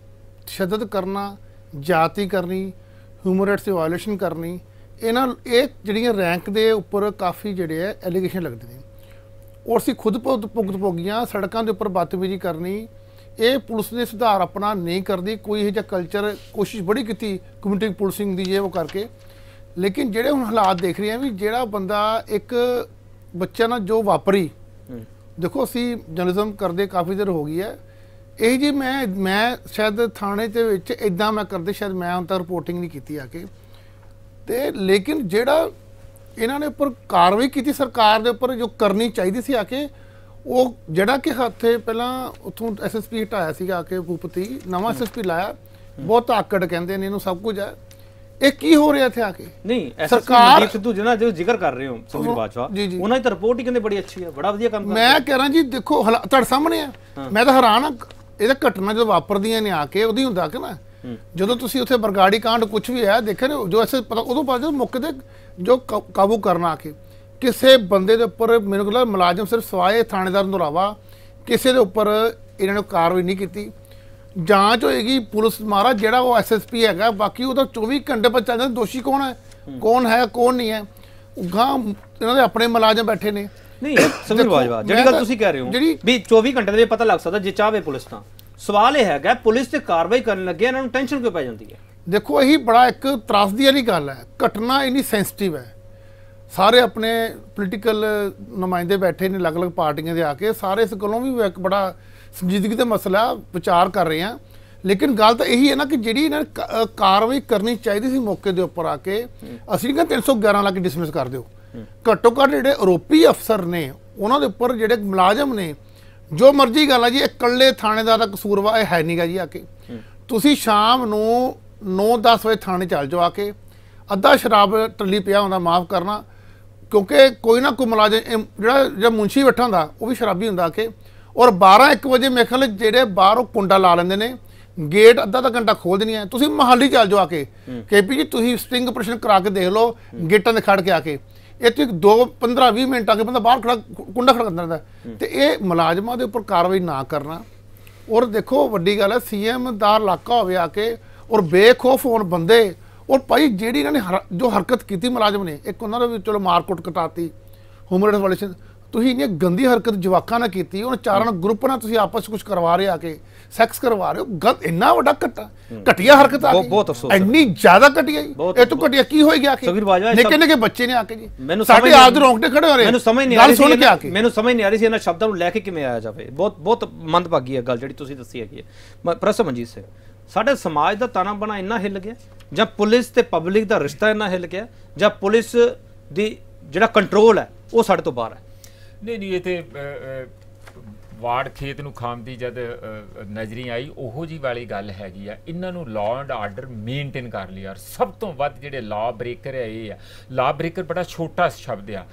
तशद्दद करना, जाति करनी, ह्यूमन राइट्स की वायलेशन करनी, इन्हां ये जिहड़ियां रैंक के उपर काफ़ी जिहड़े है एलीगेशन लगते हैं। और असीं खुद भुगत भुगत भोगियां सड़कों के उपर बदतमीजी करनी, ये पुलिस ने सुधार अपना नहीं करती। कोई यह कल्चर कोशिश बड़ी की कम्यूनिटी पुलिसिंग की ये वो करके, लेकिन जेडे हुण हालात देख रहे हैं भी जेड़ा बंदा एक बच्चा ना जो वापरी, देखो असी जर्नलिज्म करते काफ़ी देर हो गई है, यही जी मैं मैं शायद थाने के विच इदां मैं करते शायद मैं उन तक रिपोर्टिंग नहीं की आके ते, लेकिन जेड़ा इन्होंने उपर कार्रवाई की सरकार के उपर जो करनी चाहिए सी आके, वो जड़ा कि हथे पहला उतों एस एस पी हटाया सी आके भूपति, नवा एस एस पी लाया, बहुत आकड़ कहते हैं इन्हों सब कुछ है। ये की हो रहा थे आके नहीं सरकार सिद्धू जिन्ना जो जिक्र कर रहे हो सुखबीर बाजवा, उन्होंने तो रिपोर्ट ही कहते बड़ी अच्छी है, बड़ा वधिया काम कर। मैं कह रहा जी देखो तुहाडे सामने है, मैं तो हैरान हाँ ये घटना जो वापरदियां ने आके उदी हुंदा कि ना जो तुसीं उत्थे बरगाड़ी कांड कुछ भी है देखे जो ऐसे पता उदों बाद जो मौके ते जो काबू करना आके किसी बंदे के उपर मैनूं लगदा मुलाजम सिर्फ सवाए थाणेदार तो इलावा किसी के उपर इन्होंने कार्रवाई नहीं की। जांच होएगी पुलिस महाराज जिहड़ा वो एस एस पी है, बाकी वो चौबी घंटे पर चल जाता दोषी कौन है कौन है कौन नहीं है, गां इन्हों दे अपने मुलाजम बैठे ने। नहीं सुखबीर बाजवा जिहड़ी गल तुसीं कह रहे हो भी चौबी घंटे दे पता लग सकदा जे चाहे पुलिस तां, सवाल यह है पुलिस ते कार्रवाई करन लगे इन्हां नूं टेंशन क्यों पै जांदी है? देखो यही बड़ा एक त्रासदी वाली गल है, घटना इन्नी सेंसिटिव है, सारे अपने पोलीटिकल नुमाइंदे बैठे ने अलग अलग पार्टियां दे आके, सारे इस गलों भी एक बड़ा संजीदगी का मसला विचार कर रहे हैं। लेकिन गल तो यही है ना कि जिहड़ी इन्हां कार्रवाई करनी चाहिए सी मौके के उपर आके, असीं नहीं तीन सौ ग्यारह ला के डिसमिस कर दो, घट्टो घट्ट जिहड़े आरोपी अफसर ने उन्होंने उपर जिहड़े मुलाजम ने जो मर्जी गल है जी, इकल्ले थाणेदार दा कसूर वा है नहीं गा जी। आके तुसीं शाम नूं नौ दस बजे थाने चल जाओ, आके अद्धा शराब टल्ली पिया होंदा, माफ़ करना क्योंकि कोई ना कोई मुलाजम जिहड़ा जिहड़ा मुंशी बैठा होंदा वो भी शराबी होंदा आके, और बारह एक बजे मेरे ख्याल जिहड़े बाहरों कुंडा ला लेंदे ने, गेट अद्धा अद्धा घंटा खोल देनी है। तुसीं मोहाली चल जाओ आके के पी जी, तुसीं स्टिंग ऑपरेशन करा के देख लो गेटां दे खड़ के आके, ये तो दो पंद्रह भी मिनट आके बंदा बाहर खड़ा कुंडा खड़ा करता है, तो ये मुलाजमान के उपर कार्रवाई ना करना। और देखो वड्डी गल है सी एम दा इलाका होवे आके और बेखौफ होण बंदे, और भाई जिहड़ी इन्होंने हर, जो हरकत की मुलाजम ने, एक उन्होंने भी चलो मारकुट कटाती, ह्यूमन राइट्स वायलेशन, तुसीं इन्नी गंदी हरकत जवाकां नाल कीती, उन्हें चारां ग्रुप नाल तुसीं आपस कुछ करवा रहे आके सैक्स करवा रहे हो, गलत इन्ना वड्डा घटा घटिया हरकत आ गई, इन्नी ज्यादा घटिया जी, ये तो घटिया की होएगी आके, निक्के निक्के बच्चे ने आके जी साडे आप दे रोंगटे खड़े हो रहे, मैनूं समझ नहीं आ रही सी मैनूं समझ नहीं आ रही सी इन्हां शब्दां नूं लैके किवें आया जावे। बहुत बहुत मंदभागी है गल जिहड़ी तुसीं दस्सी हैगी है। प्रोफैसर मनजीत सिंह, साडे समाज दा ताना बाना इन्ना हिल गया, जां पुलिस ते पब्लिक दा रिश्ता इन्ना हिल गया, जां पुलिस दी जिहड़ा कंट्रोल है वो साडे तो बाहर है? नहीं नहीं, ये तो वार्ड खेत नूं खांदी जद नजरी आई ओहो जी वाली गल हैगी आ, इन्हां नूं लॉ एंड आर्डर मेनटेन कर लिया। और सब तो वध जिहड़े लॉ ब्रेकर है ये आ, लॉ ब्रेकर बड़ा छोटा शब्द आ।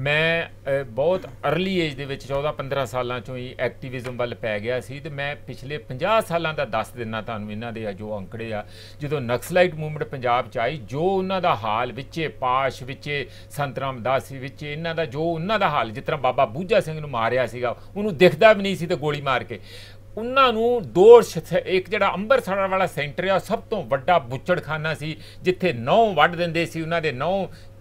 मैं बहुत अर्ली एज दे विच चौदह पंद्रह सालां चों ही एक्टिविज्म वल पै गया सी, ते मैं पिछले पचास सालां दा दस दिना तुहानूं इन्हां दे जो अंकड़े आ, जदों नक्सलाइट मूवमेंट पंजाब च आई, जो उन्हां दा हाल विचे पाश विचे संत रामदास विचे इन्हां दा जो उन्हां दा हाल, जिस तरह बाबा बूझा सिंह नूं मारिया सीगा उन्होंने दिखदा भी नहीं सी ते गोली मार के उन्होंने दो एक जिहड़ा अंबरसर वाला सेंटर है सब तो वड्डा बुच्चड़खाना सी, जिथे नौ वड्ड दिंदे सी, उन्हां दे नौ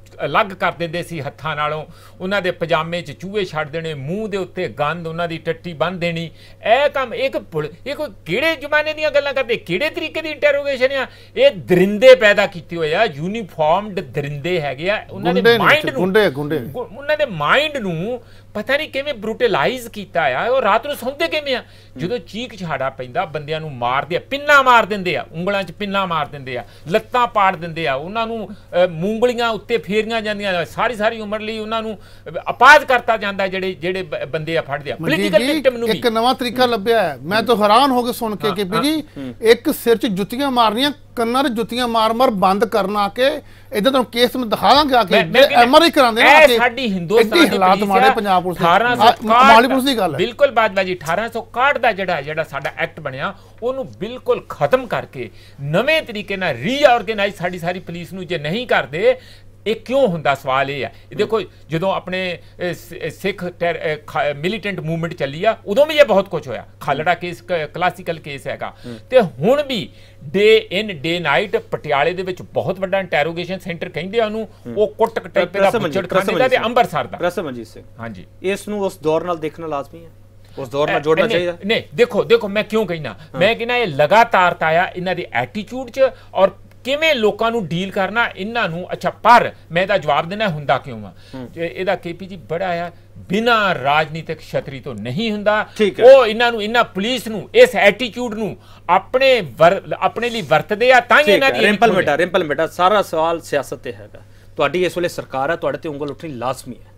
ਅਲੱਗ ਕਰ ਦਿੰਦੇ ਸੀ ਹੱਥਾਂ ਨਾਲੋਂ, ਉਹਨਾਂ ਦੇ ਪਜਾਮੇ 'ਚ ਚੂਹੇ ਛੱਡ ਦੇਣੇ, ਮੂੰਹ ਦੇ ਉੱਤੇ ਗੰਦ, ਉਹਨਾਂ ਦੀ ਟੱਟੀ ਬੰਨ੍ਹ ਦੇਣੀ। ਇਹ ਕੰਮ ਇੱਕ ਇਹ ਕੋਈ ਕਿਹੜੇ ਜ਼ਮਾਨੇ ਦੀਆਂ ਗੱਲਾਂ ਕਰਦੇ, ਕਿਹੜੇ ਤਰੀਕੇ ਦੀ ਇੰਟਰੋਗੇਸ਼ਨ ਆ? ਇਹ ਦਰਿੰਦੇ ਪੈਦਾ ਕੀਤੇ ਹੋਏ ਆ, ਯੂਨੀਫਾਰਮਡ ਦਰਿੰਦੇ ਹੈਗੇ ਆ। ਉਹਨਾਂ ਦੇ ਮਾਈਂਡ ਨੂੰ ਉਹਨਾਂ ਦੇ ਮਾਈਂਡ ਨੂੰ ਪਤਾ ਨਹੀਂ ਕਿਵੇਂ ਬਰੂਟਲਾਈਜ਼ ਕੀਤਾ ਆ। ਉਹ ਰਾਤ ਨੂੰ ਸੌਂਦੇ ਕਿਵੇਂ ਆ? ਜਦੋਂ ਚੀਕ ਛਾੜਾ ਪੈਂਦਾ ਬੰਦਿਆਂ ਨੂੰ ਮਾਰਦੇ ਆ, ਪਿੰਨਾ ਮਾਰ ਦਿੰਦੇ ਆ, ਉਂਗਲਾਂ 'ਚ ਪਿੰਨਾ ਮਾਰ ਦਿੰਦੇ ਆ, ਲੱਤਾਂ ਪਾੜ ਦਿੰਦੇ ਆ, ਉਹਨਾਂ ਨੂੰ ਮੂੰਗਲੀਆਂ ਉੱਤੇ ਫੇਰੀਆਂ ਜਾਂਦੀਆਂ, ਸਾਰੀ ਸਾਰੀ ਉਮਰ ਲਈ ਉਹਨਾਂ ਨੂੰ ਅਪਾਹਜ ਕਰਤਾ ਜਾਂਦਾ ਜਿਹੜੇ ਜਿਹੜੇ ਬੰਦੇ ਆ ਫੜਦੇ ਆ। ਪੋਲੀਟੀਕਲ ਵਿਕਟਮ ਨੂੰ ਇੱਕ ਨਵਾਂ ਤਰੀਕਾ ਲੱਭਿਆ ਹੈ। ਮੈਂ ਤਾਂ ਹੈਰਾਨ ਹੋ ਕੇ ਸੁਣ ਕੇ ਕਿ ਵੀ ਜੀ ਇੱਕ ਸਿਰ 'ਚ ਜੁੱਤੀਆਂ ਮਾਰਨੀਆਂ, ਕੰਨਾਂ 'ਚ ਜੁੱਤੀਆਂ ਮਾਰ ਮਾਰ ਬੰਦ ਕਰਨਾ ਕਿ ਇਦਾਂ ਤੁਹਾਨੂੰ ਕੇਸ ਨੂੰ ਦਿਖਾ ਦਾਂਗੇ ਆ ਕੇ ਐਮਆਰਆਈ ਕਰਾਉਂਦੇ ਨੇ ਆ ਕੇ। ਸਾਡੀ ਹਿੰਦੁਸਤਾਨ ਦੀ ਹਾਲਾਤ ਮਾੜੇ ਪੰਜਾਬ ਪੁਲਿਸ ਦੇ, ਮਾਲੀ ਪੁਲਿਸ ਦੀ ਗੱਲ ਹੈ। ਬਿਲਕੁਲ ਬਾਜਵਾ ਜੀ ਅਠਾਰਾਂ ਸੌ ਇਕਾਹਠ ਦਾ ਜਿਹੜਾ ਜਿਹੜਾ ਸਾਡਾ ਐਕਟ ਬਣਿਆ ਉਹਨੂੰ ਬਿਲਕੁਲ ਖਤਮ ਕਰਕੇ ਨਵੇਂ ਤਰੀਕੇ ਨਾਲ ਰੀਆਰਗੇਨਾਈਜ਼ ਸਾਡੀ ਸਾਰੀ ਪੁਲਿਸ ਨੂੰ ਜੇ ਨਹੀਂ ਕਰਦੇ। ਇਹ ਕਿਉਂ ਹੁੰਦਾ? ਸਵਾਲ ਇਹ ਹੈ। ਦੇਖੋ ਜਦੋਂ ਆਪਣੇ ਸਿੱਖ ਮਿਲੀਟੈਂਟ ਮੂਵਮੈਂਟ ਚੱਲੀ ਆ ਉਦੋਂ ਵੀ ਇਹ ਬਹੁਤ ਕੁਝ ਹੋਇਆ। ਖਾਲੜਾ ਕੇਸ ਕਲਾਸੀਕਲ ਕੇਸ ਹੈਗਾ, ਤੇ ਹੁਣ ਵੀ ਡੇ ਇਨ ਡੇ ਨਾਈਟ ਪਟਿਆਲੇ ਦੇ ਵਿੱਚ ਬਹੁਤ ਵੱਡਾ ਇੰਟਰੋਗੇਸ਼ਨ ਸੈਂਟਰ ਕਹਿੰਦੇ ਆ ਉਹਨੂੰ, ਉਹ ਕੁੱਟ ਕਟਾਪੇ ਦਾ ਬੁੱਚੜਖਾਨੇ ਦਾ ਤੇ ਅੰਮ੍ਰਿਤਸਰ ਦਾ। ਪ੍ਰੋਫੈਸਰ ਮਨਜੀਤ ਸਿੰਘ, ਹਾਂਜੀ, ਇਸ ਨੂੰ ਉਸ ਦੌਰ ਨਾਲ ਦੇਖਣਾ ਲਾਜ਼ਮੀ ਹੈ, ਉਸ ਦੌਰ ਨਾਲ ਜੋੜਨਾ ਚਾਹੀਦਾ। ਨਹੀਂ ਦੇਖੋ ਦੇਖੋ ਮੈਂ ਕਿਉਂ ਕਹਿਣਾ, ਮੈਂ ਕਹਿੰਦਾ ਇਹ ਲਗਾਤਾਰਤਾ ਆ ਇਹਨਾਂ ਦੇ ਐਟੀਟਿਊਡ 'ਚ ਔਰ ਕਿਵੇਂ ਲੋਕਾਂ ਨੂੰ ਡੀਲ ਕਰਨਾ ਇਹਨਾਂ ਨੂੰ। ਅੱਛਾ, ਪਰ ਮੈਂ ਇਹਦਾ ਜਵਾਬ ਦੇਣਾ ਹੁੰਦਾ ਕਿਉਂ ਆ? ਇਹਦਾ ਕੇਪੀ ਜੀ ਬੜਾ ਆ, ਬਿਨਾਂ ਰਾਜਨੀਤਿਕ ਛਤਰੀ ਤੋਂ ਨਹੀਂ ਹੁੰਦਾ। ਉਹ ਇਹਨਾਂ ਨੂੰ ਇਹਨਾਂ ਪੁਲਿਸ ਨੂੰ ਇਸ ਐਟੀਟਿਊਡ ਨੂੰ ਆਪਣੇ ਆਪਣੇ ਲਈ ਵਰਤਦੇ ਆ ਤਾਂ ਹੀ ਇਹਨਾਂ ਦੀ ਰਿੰਪਲ ਮਿਟਾ ਰਿੰਪਲ ਮਿਟਾ ਸਾਰਾ ਸਵਾਲ ਸਿਆਸਤ ਤੇ ਹੈਗਾ। ਤੁਹਾਡੀ ਇਸ ਵੇਲੇ ਸਰਕਾਰ ਹੈ, ਤੁਹਾਡੇ ਤੇ ਉਂਗਲ ਉੱਠਣੀ ਲਾਜ਼ਮੀ ਹੈ।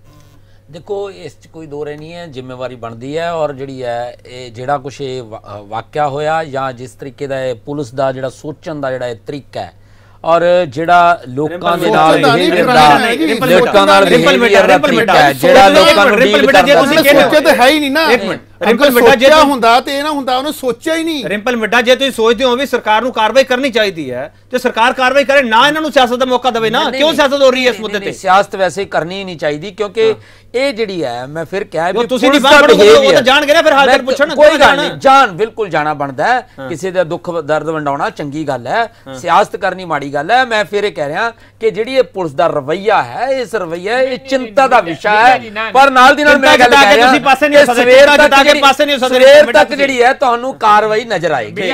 देखो इस कोई दो रह नहीं है, जिम्मेवारी बनती है और जी है जोड़ा कुछ ये वाकया होया या जिस तरीके का पुलिस का जो सोचन का जो तरीका है और ਜਿਹੜਾ ਲੋਕਾਂ ਦੇ ਨਾਲ ਬਿਹੇਵੀਅਰ ਦਾ ਲੋਕਾਂ ਨਾਲ ਬਿਹੇਵੀਅਰ ਦਾ ਤਰੀਕਾ ਹੈ, ਜਿਹੜਾ ਲੋਕਾਂ ਨੂੰ ਡੀਲ ਕਰਦਾ। ਜੇ ਤੁਸੀਂ ਸੋਚਿਆ ਤਾਂ ਹੈ ਹੀ ਨਹੀਂ ਨਾ। ਇੱਕ ਮਿੰਟ, ਰਿੰਪਲ ਮਿੱਟਾ ਜੇ ਹੁੰਦਾ ਤੇ ਇਹ ਨਾ ਹੁੰਦਾ, ਉਹਨੇ ਸੋਚਿਆ ਹੀ ਨਹੀਂ। ਰਿੰਪਲ ਮਿੱਟਾ ਜੇ ਤੁਸੀਂ ਸੋਚਦੇ ਹੋ ਵੀ ਸਰਕਾਰ ਨੂੰ ਕਾਰਵਾਈ ਕਰਨੀ ਚਾਹੀਦੀ ਹੈ ਤੇ ਸਰਕਾਰ ਕਾਰਵਾਈ ਕਰੇ ਨਾ, ਇਹਨਾਂ ਨੂੰ ਸਿਆਸਤ ਦਾ ਮੌਕਾ ਦੇਵੇ ਨਾ। ਕਿਉਂ ਸਿਆਸਤ ਹੋ ਰਹੀ ਹੈ ਇਸ ਮੁੱਦੇ ਤੇ? ਸਿਆਸਤ ਵੈਸੇ ਕਰਨੀ ਨਹੀਂ ਚਾਹੀਦੀ ਕਿਉਂਕਿ ਇਹ ਜਿਹੜੀ ਹੈ ਮੈਂ ਫਿਰ ਕਿਹਾ ਵੀ ਤੁਸੀਂ ਨਹੀਂ ਬਾਹਰ ਉਹ ਤਾਂ ਜਾਣ ਗਏ ਨਾ, ਫਿਰ ਹਾਲ ਚਾਲ ਪੁੱਛਣ। ਕੋਈ ਗੱਲ ਨਹੀਂ, ਜਾਣ ਬਿਲਕੁਲ ਜਾਣਾ ਬਣਦਾ ਹੈ। ਕਿਸੇ ਦਾ ਦੁੱਖ ਦਰਦ ਵੰਡਾਉਣਾ ਚੰਗੀ ਗੱਲ ਹੈ, ਸਿਆਸਤ ਕਰਨੀ ਮਾੜੀ ਗੱਲ ਹੈ। ਮੈਂ ਫਿਰ ਕਹਿ ਰਿਹਾ ਕਿ ਜਿਹੜੀ ਇਹ ਪੁਲਿਸ ਦਾ ਰਵੱਈਆ ਹੈ, ਇਸ ਰਵੱਈਆ ਇਹ ਚਿੰਤਾ ਦਾ ਵਿਸ਼ਾ ਹੈ। ਪਰ ਨਾਲ ਦੀ ਨਾਲ ਮੈਂ ਗੱਲ ਕਰ ਰਿਹਾ ਕਿ ਸਵੇਰ ਤੱਕ ਸਵੇਰ ਤੱਕ ਜਿਹੜੀ ਹੈ ਤੁਹਾਨੂੰ ਕਾਰਵਾਈ ਨਜ਼ਰ ਆਏਗੀ,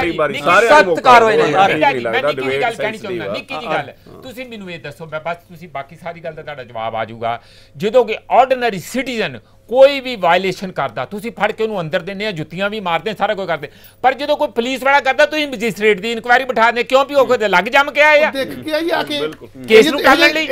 ਸਖਤ ਕਾਰਵਾਈ ਨਜ਼ਰ ਆਏਗੀ। ਮੈਂ ਨਿੱਕੀ ਜਿਹੀ ਗੱਲ ਕਹਿਣੀ ਚਾਹੁੰਦਾ, ਨਿੱਕੀ ਜਿਹੀ ਗੱਲ। ਤੁਸੀਂ ਮੈਨੂੰ ਇਹ ਦੱਸੋ, ਮੈਂ ਬਸ ਤੁਸੀਂ ਬਾਕੀ ਸਾਰੀ ਗੱਲ ਦਾ ਤੁਹਾਡਾ ਜਵਾਬ ਆ ਜਾਊਗਾ। ਜਦੋਂ ਕਿ ਆਰਡੀਨਰੀ ਸਿਟੀਜ਼ਨ ਕੋਈ ਵੀ ਵਾਇਲੇਸ਼ਨ ਕਰਦਾ ਤੁਸੀਂ ਫੜ ਕੇ ਉਹਨੂੰ ਅੰਦਰ ਦਿੰਦੇ ਆ, ਜੁੱਤੀਆਂ ਵੀ ਮਾਰਦੇ, ਸਾਰਾ ਕੁਝ ਕਰਦੇ। ਪਰ ਜਦੋਂ ਕੋਈ ਪੁਲਿਸ ਵਾਲਾ ਕਰਦਾ ਤੁਸੀਂ ਮੈਜਿਸਟ੍ਰੇਟ ਦੀ ਇਨਕੁਆਇਰੀ ਬਿਠਾ ਦਿੰਦੇ, ਕਿਉਂ? ਵੀ ਉਹ ਕੋਈ ਲੱਗ ਜੰਮ ਕੇ ਆਏ ਆ ਦੇਖ ਕੇ ਆਈ ਆ ਕੇ ਕੇਸ ਨੂੰ ਕਰਨ ਲਈ।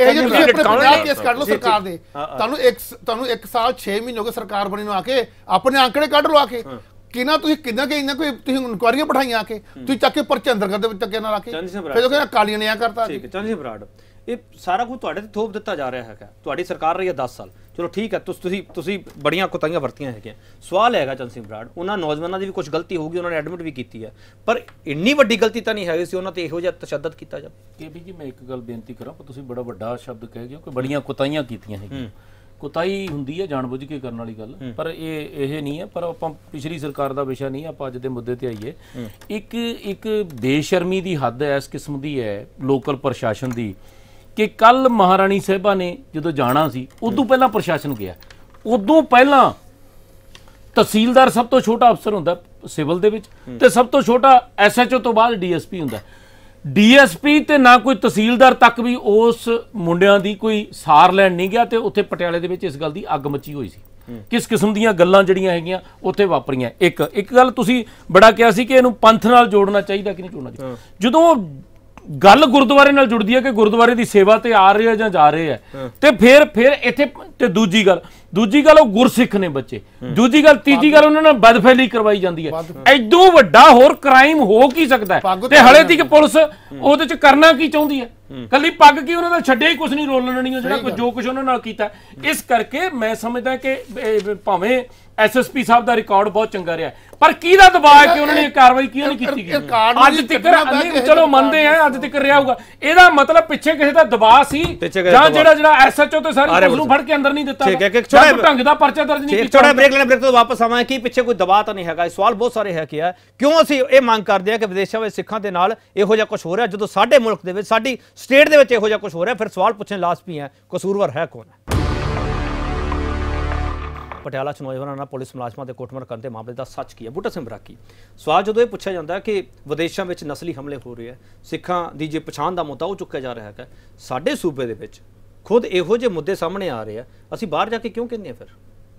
ਕੇਸ ਕੱਢ ਲਓ ਸਰਕਾਰ ਦੇ, ਤੁਹਾਨੂੰ ਇੱਕ ਤੁਹਾਨੂੰ ਇੱਕ ਸਾਲ ਛੇ ਮਹੀਨੇ ਹੋ ਗਏ ਸਰਕਾਰ ਬਣੀ ਨੂੰ ਆ ਕੇ, ਆਪਣੇ ਆંકੜੇ ਕੱਢ ਲਓ ਆ ਕੇ ਕਿਨਾ ਤੁਸੀਂ ਕਿੰਨਾ ਕਿ ਇੰਨਾ ਕੋਈ ਤੁਸੀਂ ਇਨਕੁਆਰੀਆਂ ਬਿਠਾਈਆਂ ਆ ਕੇ, ਤੁਸੀਂ ਚੱਕ ਕੇ ਪਰਚੇ ਅੰਦਰ ਕਰਦੇ ਵਿੱਚ ਚੱਕੇ ਨਾਲ ਆ ਕੇ, ਫਿਰ ਉਹ ਕਹਿੰਦਾ ਕਾਲੀਆਂ ਨੇ ਆ ਕਰਤਾ। ਠੀਕ ਹੈ, ਚੰਦ ਬਰਾੜ, ਇਹ ਸਾਰਾ ਕੁਝ ਤੁਹਾਡੇ ਤੇ ਥੋਪ ਦਿੱਤਾ ਜਾ ਰਿਹਾ ਹੈਗਾ। ਤੁਹਾਡੀ ਸਰਕਾਰ ਰਹੀ ਹੈ ਦਸ ਸਾਲ, ਚਲੋ ਠੀਕ ਹੈ, ਤੁਸੀਂ ਤੁਸੀਂ ਬੜੀਆਂ ਕੁਤਾਹੀਆਂ ਵਰਤੀਆਂ ਹੈਗੀਆਂ। ਸਵਾਲ ਹੈਗਾ ਚੰਦ ਸਿੰਘ ਬਰਾੜ, ਉਹਨਾਂ ਨੌਜਵਾਨਾਂ ਦੀ ਵੀ ਕੁਝ ਗਲਤੀ ਹੋਊਗੀ, ਉਹਨਾਂ ਨੇ ਐਡਮਿਟ ਵੀ ਕੀਤੀ ਹੈ, ਪਰ ਇੰਨੀ ਵੱਡੀ ਗਲਤੀ ਤਾਂ ਨਹੀਂ ਹੈਗੀ ਸੀ ਉਹਨਾਂ ਤੇ ਇਹੋ ਜਿਹਾ ਤਸ਼ੱਦਦ ਕੀਤਾ ਜਾਵੇ। ਕੇਪੀ ਜੀ ਮੈਂ ਇੱਕ ਗੱਲ ਬੇਨਤੀ ਕਰਾਂ, ਤੁਸੀਂ ਬੜਾ ਵੱਡਾ ਸ਼ਬਦ ਕਹਿ ਗਏ ਕਿ ਬੜੀਆਂ ਕੁਤਾਹੀਆਂ ਕੀਤੀਆਂ ਹੈਗੀਆਂ। ਕੁਤਾਹੀ ਹੁੰਦੀ ਹੈ ਜਾਣਬੁੱਝ ਕੇ ਕਰਨ ਵਾਲੀ ਗੱਲ, ਪਰ ਇਹ ਇਹ ਨਹੀਂ ਹੈ। ਪਰ ਆਪਾਂ ਪਿਛਲੀ ਸਰਕਾਰ ਦਾ ਵਿਸ਼ਾ ਨਹੀਂ, ਆਪਾਂ ਅੱਜ ਦੇ ਮੁੱਦੇ ਤੇ ਆਈਏ। ਇੱਕ ਇੱਕ ਬੇਸ਼ਰਮੀ ਦੀ ਹੱਦ ਇਸ ਕਿਸਮ ਦੀ ਹੈ ਲੋਕਲ ਪ੍ਰਸ਼ਾਸਨ ਦੀ ਕਿ ਕੱਲ ਮਹਾਰਾਣੀ ਸਾਹਿਬਾ ਨੇ ਜਦੋਂ ਜਾਣਾ ਸੀ ਉਦੋਂ ਪਹਿਲਾਂ ਪ੍ਰਸ਼ਾਸਨ ਗਿਆ, ਉਦੋਂ ਪਹਿਲਾਂ ਤਹਿਸੀਲਦਾਰ ਸਭ ਤੋਂ ਛੋਟਾ ਅਫਸਰ ਹੁੰਦਾ ਸਿਵਲ ਦੇ ਵਿੱਚ, ਤੇ ਸਭ ਤੋਂ ਛੋਟਾ ਐਸਐਚਓ ਤੋਂ ਬਾਅਦ ਡੀਐਸਪੀ ਹੁੰਦਾ। ਡੀਐਸਪੀ ਤੇ ਨਾ ਕੋਈ ਤਹਿਸੀਲਦਾਰ ਤੱਕ ਵੀ ਉਸ ਮੁੰਡਿਆਂ ਦੀ ਕੋਈ ਸਾਰ ਲੈਣ ਨਹੀਂ ਗਿਆ, ਤੇ ਉੱਥੇ ਪਟਿਆਲੇ ਦੇ ਵਿੱਚ ਇਸ ਗੱਲ ਦੀ ਅੱਗ ਮੱਚੀ ਹੋਈ ਸੀ। ਕਿਸ ਕਿਸਮ ਦੀਆਂ ਗੱਲਾਂ ਜਿਹੜੀਆਂ ਹੈਗੀਆਂ ਉੱਥੇ ਵਾਪਰੀਆਂ। ਇੱਕ ਇੱਕ ਗੱਲ ਤੁਸੀਂ ਬੜਾ ਕਿਹਾ ਸੀ ਕਿ ਇਹਨੂੰ ਪੰਥ ਨਾਲ ਜੋੜਨਾ ਚਾਹੀਦਾ ਕਿ ਨਹੀਂ ਜੋੜਨਾ ਚਾਹੀਦਾ। ਜਦੋਂ ਗੱਲ ਗੁਰਦੁਆਰੇ ਨਾਲ ਜੁੜਦੀ ਹੈ ਕਿ ਗੁਰਦੁਆਰੇ ਦੀ ਸੇਵਾ ਤੇ ਆ ਰਹੇ ਆ ਜਾਂ ਜਾ ਰਹੇ ਆ, ਤੇ ਫਿਰ ਫਿਰ ਇੱਥੇ ਤੇ ਦੂਜੀ ਗੱਲ ਦੂਜੀ ਗੱਲ ਉਹ ਗੁਰਸਿੱਖ ਨੇ ਬੱਚੇ, ਦੂਜੀ ਗੱਲ ਤੀਜੀ ਗੱਲ ਉਹਨਾਂ ਨਾਲ ਬਦਫੈਲੀ ਕਰਵਾਈ ਜਾਂਦੀ ਹੈ। ਐਦੋਂ ਵੱਡਾ ਹੋਰ ਕ੍ਰਾਈਮ ਹੋ ਕੀ ਸਕਦਾ ਹੈ? ਤੇ ਹਲੇ ਤੱਕ ਪੁਲਿਸ ਉਹਦੇ ਚ ਕਰਨਾ ਕੀ ਚਾਹੁੰਦੀ ਹੈ? ਕੱਲੀ ਪੱਗ ਕੀ ਉਹਨਾਂ ਦਾ ਛੱਡਿਆ ਹੀ ਕੁਝ ਨਹੀਂ, ਰੋਲਣ ਨਹੀਂ ਜਿਹੜਾ ਜੋ ਕੁਝ ਉਹਨਾਂ ਨਾਲ ਕੀਤਾ। ਇਸ ਕਰਕੇ ਮੈਂ ਸਮਝਦਾ ਕਿ ਭਾਵੇਂ ਐਸਐਸਪੀ ਸਾਹਿਬ ਦਾ ਰਿਕਾਰਡ ਬਹੁਤ ਚੰਗਾ ਰਿਹਾ, ਪਰ ਕਿਹਦਾ ਦਬਾਅ ਹੈ ਕਿ ਉਹਨਾਂ ਨੇ ਕਾਰਵਾਈ ਕਿਉਂ ਨਹੀਂ ਕੀਤੀ ਗਈ? ਅੱਜ ਤੱਕ ਚਲੋ ਮੰਨਦੇ ਆ ਅੱਜ ਤੱਕ ਰਿਹਾ ਹੋਊਗਾ, ਇਹਦਾ ਮਤਲਬ ਪਿੱਛੇ ਕਿਸੇ ਦਾ ਦਬਾਅ ਸੀ ਜਾਂ ਜਿਹੜਾ ਜਿਹੜਾ ਐਸਐਚਓ ਤੇ ਸਾਰੇ ਪੁਲਿਸ ਨੂੰ ਫੜ ਕੇ ਅੰਦਰ ਨਹੀਂ ਦਿੱਤਾ, ਜਾਂ ਢੰਗ ਦਾ ਪਰਚਾ ਦਰਜ ਨਹੀਂ ਕੀਤਾ। ਥੋੜਾ ਬ੍ਰੇਕ ਲੈਣਾ, ਬ੍ਰੇਕ ਤੋਂ ਵਾਪਸ ਆਵਾਂਗੇ ਕਿ ਪਿੱਛੇ ਕੋਈ ਦਬਾਅ ਤਾਂ ਨਹੀਂ ਹੈਗਾ। ਇਹ ਸਵਾਲ ਬਹੁਤ ਸਾਰੇ ਹੈ ਕਿ ਹੈ ਕਿਉਂ ਅਸੀਂ ਇਹ ਮੰਗ ਕਰਦੇ ਹਾਂ ਕਿ ਵਿਦੇਸ਼ਾਂ ਵਿੱਚ ਸਿੱਖਾਂ ਦੇ ਨਾਲ ਇਹੋ ਜਿਹਾ ਕੁਝ ਹੋ ਰਿਹਾ, ਜਦੋਂ ਸਾਡੇ ਮੁਲਕ ਦੇ ਵਿੱਚ ਸਾਡੀ ਸਟੇਟ ਦੇ ਵਿੱਚ ਇਹੋ ਜਿਹਾ ਕੁਝ ਹੋ ਰਿਹਾ, ਫਿਰ ਸਵਾਲ ਪੁੱਛਣ ਲਾਜ਼ਮੀ ਹੈ ਕਸੂਰਵਾਰ ਹੈ ਕੌਣ ਹੈ। ਪਟਿਆਲਾ 'ਚ ਨੌਜਵਾਨਾਂ ਨਾਲ ਪੁਲਿਸ ਮੁਲਾਜ਼ਮਾਂ ਦੇ ਕੁੱਟਮਾਰ ਕਰਨ ਦੇ ਮਾਮਲੇ ਦਾ ਸੱਚ ਕੀ ਹੈ? ਬੂਟਾ ਸਿੰਘ ਬਰਾਕੀ, ਸਵਾਲ ਜਦੋਂ ਇਹ ਪੁੱਛਿਆ ਜਾਂਦਾ ਹੈ ਕਿ ਵਿਦੇਸ਼ਾਂ ਵਿੱਚ ਨਸਲੀ ਹਮਲੇ ਹੋ ਰਹੇ ਹੈ, ਸਿੱਖਾਂ ਦੀ ਜੇ ਪਛਾਣ ਦਾ ਮੁੱਦਾ ਉਹ ਚੁੱਕਿਆ ਜਾ ਰਿਹਾ ਹੈ, ਸਾਡੇ ਸੂਬੇ ਦੇ ਵਿੱਚ ਖੁਦ ਇਹੋ ਜਿਹੇ ਮੁੱਦੇ ਸਾਹਮਣੇ ਆ ਰਹੇ ਆ, ਅਸੀਂ ਬਾਹਰ ਜਾ ਕੇ ਕਿਉਂ ਕਹਿੰਦੇ ਆ? ਫਿਰ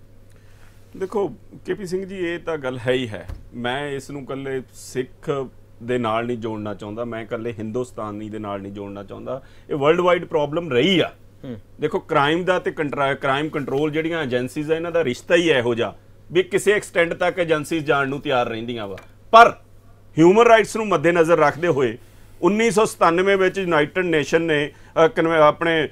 ਦੇਖੋ ਕੇਪੀ ਸਿੰਘ ਜੀ, ਇਹ ਤਾਂ ਗੱਲ ਹੈ ਹੀ ਹੈ। ਮੈਂ ਇਸ ਨੂੰ ਇਕੱਲੇ ਸਿੱਖ ਦੇ ਨਾਲ ਨਹੀਂ ਜੋੜਨਾ ਚਾਹੁੰਦਾ, ਮੈਂ ਇਕੱਲੇ ਹਿੰਦੁਸਤਾਨੀ ਦੇ ਨਾਲ ਨਹੀਂ ਜੋੜਨਾ ਚਾਹੁੰਦਾ। ਇਹ ਵਰਲਡ ਵਾਈਡ ਪ੍ਰੋਬਲਮ ਰਹੀ ਆ। ਦੇਖੋ ਕ੍ਰਾਈਮ ਦਾ ਤੇ ਕ੍ਰਾਈਮ ਕੰਟਰੋਲ ਜਿਹੜੀਆਂ ਏਜੰਸੀਜ਼ ਆ, ਇਹਨਾਂ ਦਾ ਰਿਸ਼ਤਾ ਹੀ ਇਹੋ ਜਿਹਾ ਵੀ ਕਿਸੇ ਐਕਸਟੈਂਟ ਤੱਕ ਏਜੰਸੀਜ਼ ਜਾਣ ਨੂੰ ਤਿਆਰ ਰਹਿੰਦੀਆਂ ਵਾ। ਪਰ ਹਿਊਮਨ ਰਾਈਟਸ ਨੂੰ ਮੱਦੇਨਜ਼ਰ ਰੱਖਦੇ ਹੋਏ ਉੱਨੀ ਸੌ ਸਤਾਨਵੇਂ ਵਿੱਚ ਯੂਨਾਈਟਿਡ ਨੇਸ਼ਨ ਨੇ ਆਪਣੇ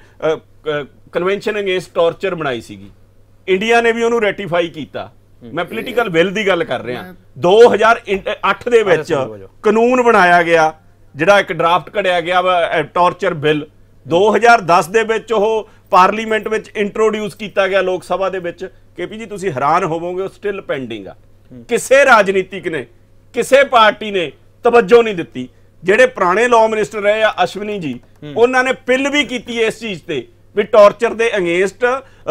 ਕਨਵੈਨਸ਼ਨ ਅਗੇਂਸਟ ਟਾਰਚਰ ਬਣਾਈ ਸੀਗੀ, ਇੰਡੀਆ ਨੇ ਵੀ ਉਹਨੂੰ ਰੈਟੀਫਾਈ ਕੀਤਾ। ਮੈਂ ਪੋਲੀਟੀਕਲ ਬਿੱਲ ਦੀ ਗੱਲ ਕਰ ਰਿਹਾ। ਦੋ ਹਜ਼ਾਰ ਅੱਠ ਦੇ ਵਿੱਚ ਕਾਨੂੰਨ ਬਣਾਇਆ ਗਿਆ, ਜਿਹੜਾ ਇੱਕ ਡਰਾਫਟ ਘੜਿਆ ਗਿਆ ਵਾ ਟਾਰਚਰ ਬਿੱਲ। ਦੋ ਹਜ਼ਾਰ ਦਸ ਦੇ ਵਿੱਚ ਉਹ ਪਾਰਲੀਮੈਂਟ ਵਿੱਚ ਇੰਟਰੋਡਿਊਸ ਕੀਤਾ ਗਿਆ ਲੋਕ ਸਭਾ ਦੇ ਵਿੱਚ। ਕੇਪੀ ਜੀ ਤੁਸੀਂ ਹੈਰਾਨ ਹੋਵੋਗੇ, ਉਹ ਸਟਿਲ ਪੈਂਡਿੰਗ ਆ। ਕਿਸੇ ਰਾਜਨੀਤਿਕ ਨੇ, ਕਿਸੇ ਪਾਰਟੀ ਨੇ ਤਵੱਜੋ ਨਹੀਂ ਦਿੱਤੀ। ਜਿਹੜੇ ਪੁਰਾਣੇ ਲਾਅ ਮਿਨਿਸਟਰ ਰਹੇ ਆ ਅਸ਼ਵਨੀ ਜੀ, ਉਹਨਾਂ ਨੇ ਪਿੱਲ ਵੀ ਕੀਤੀ ਇਸ ਚੀਜ਼ ਤੇ ਵੀ ਟਾਰਚਰ ਦੇ ਅਗੇਂਸਟ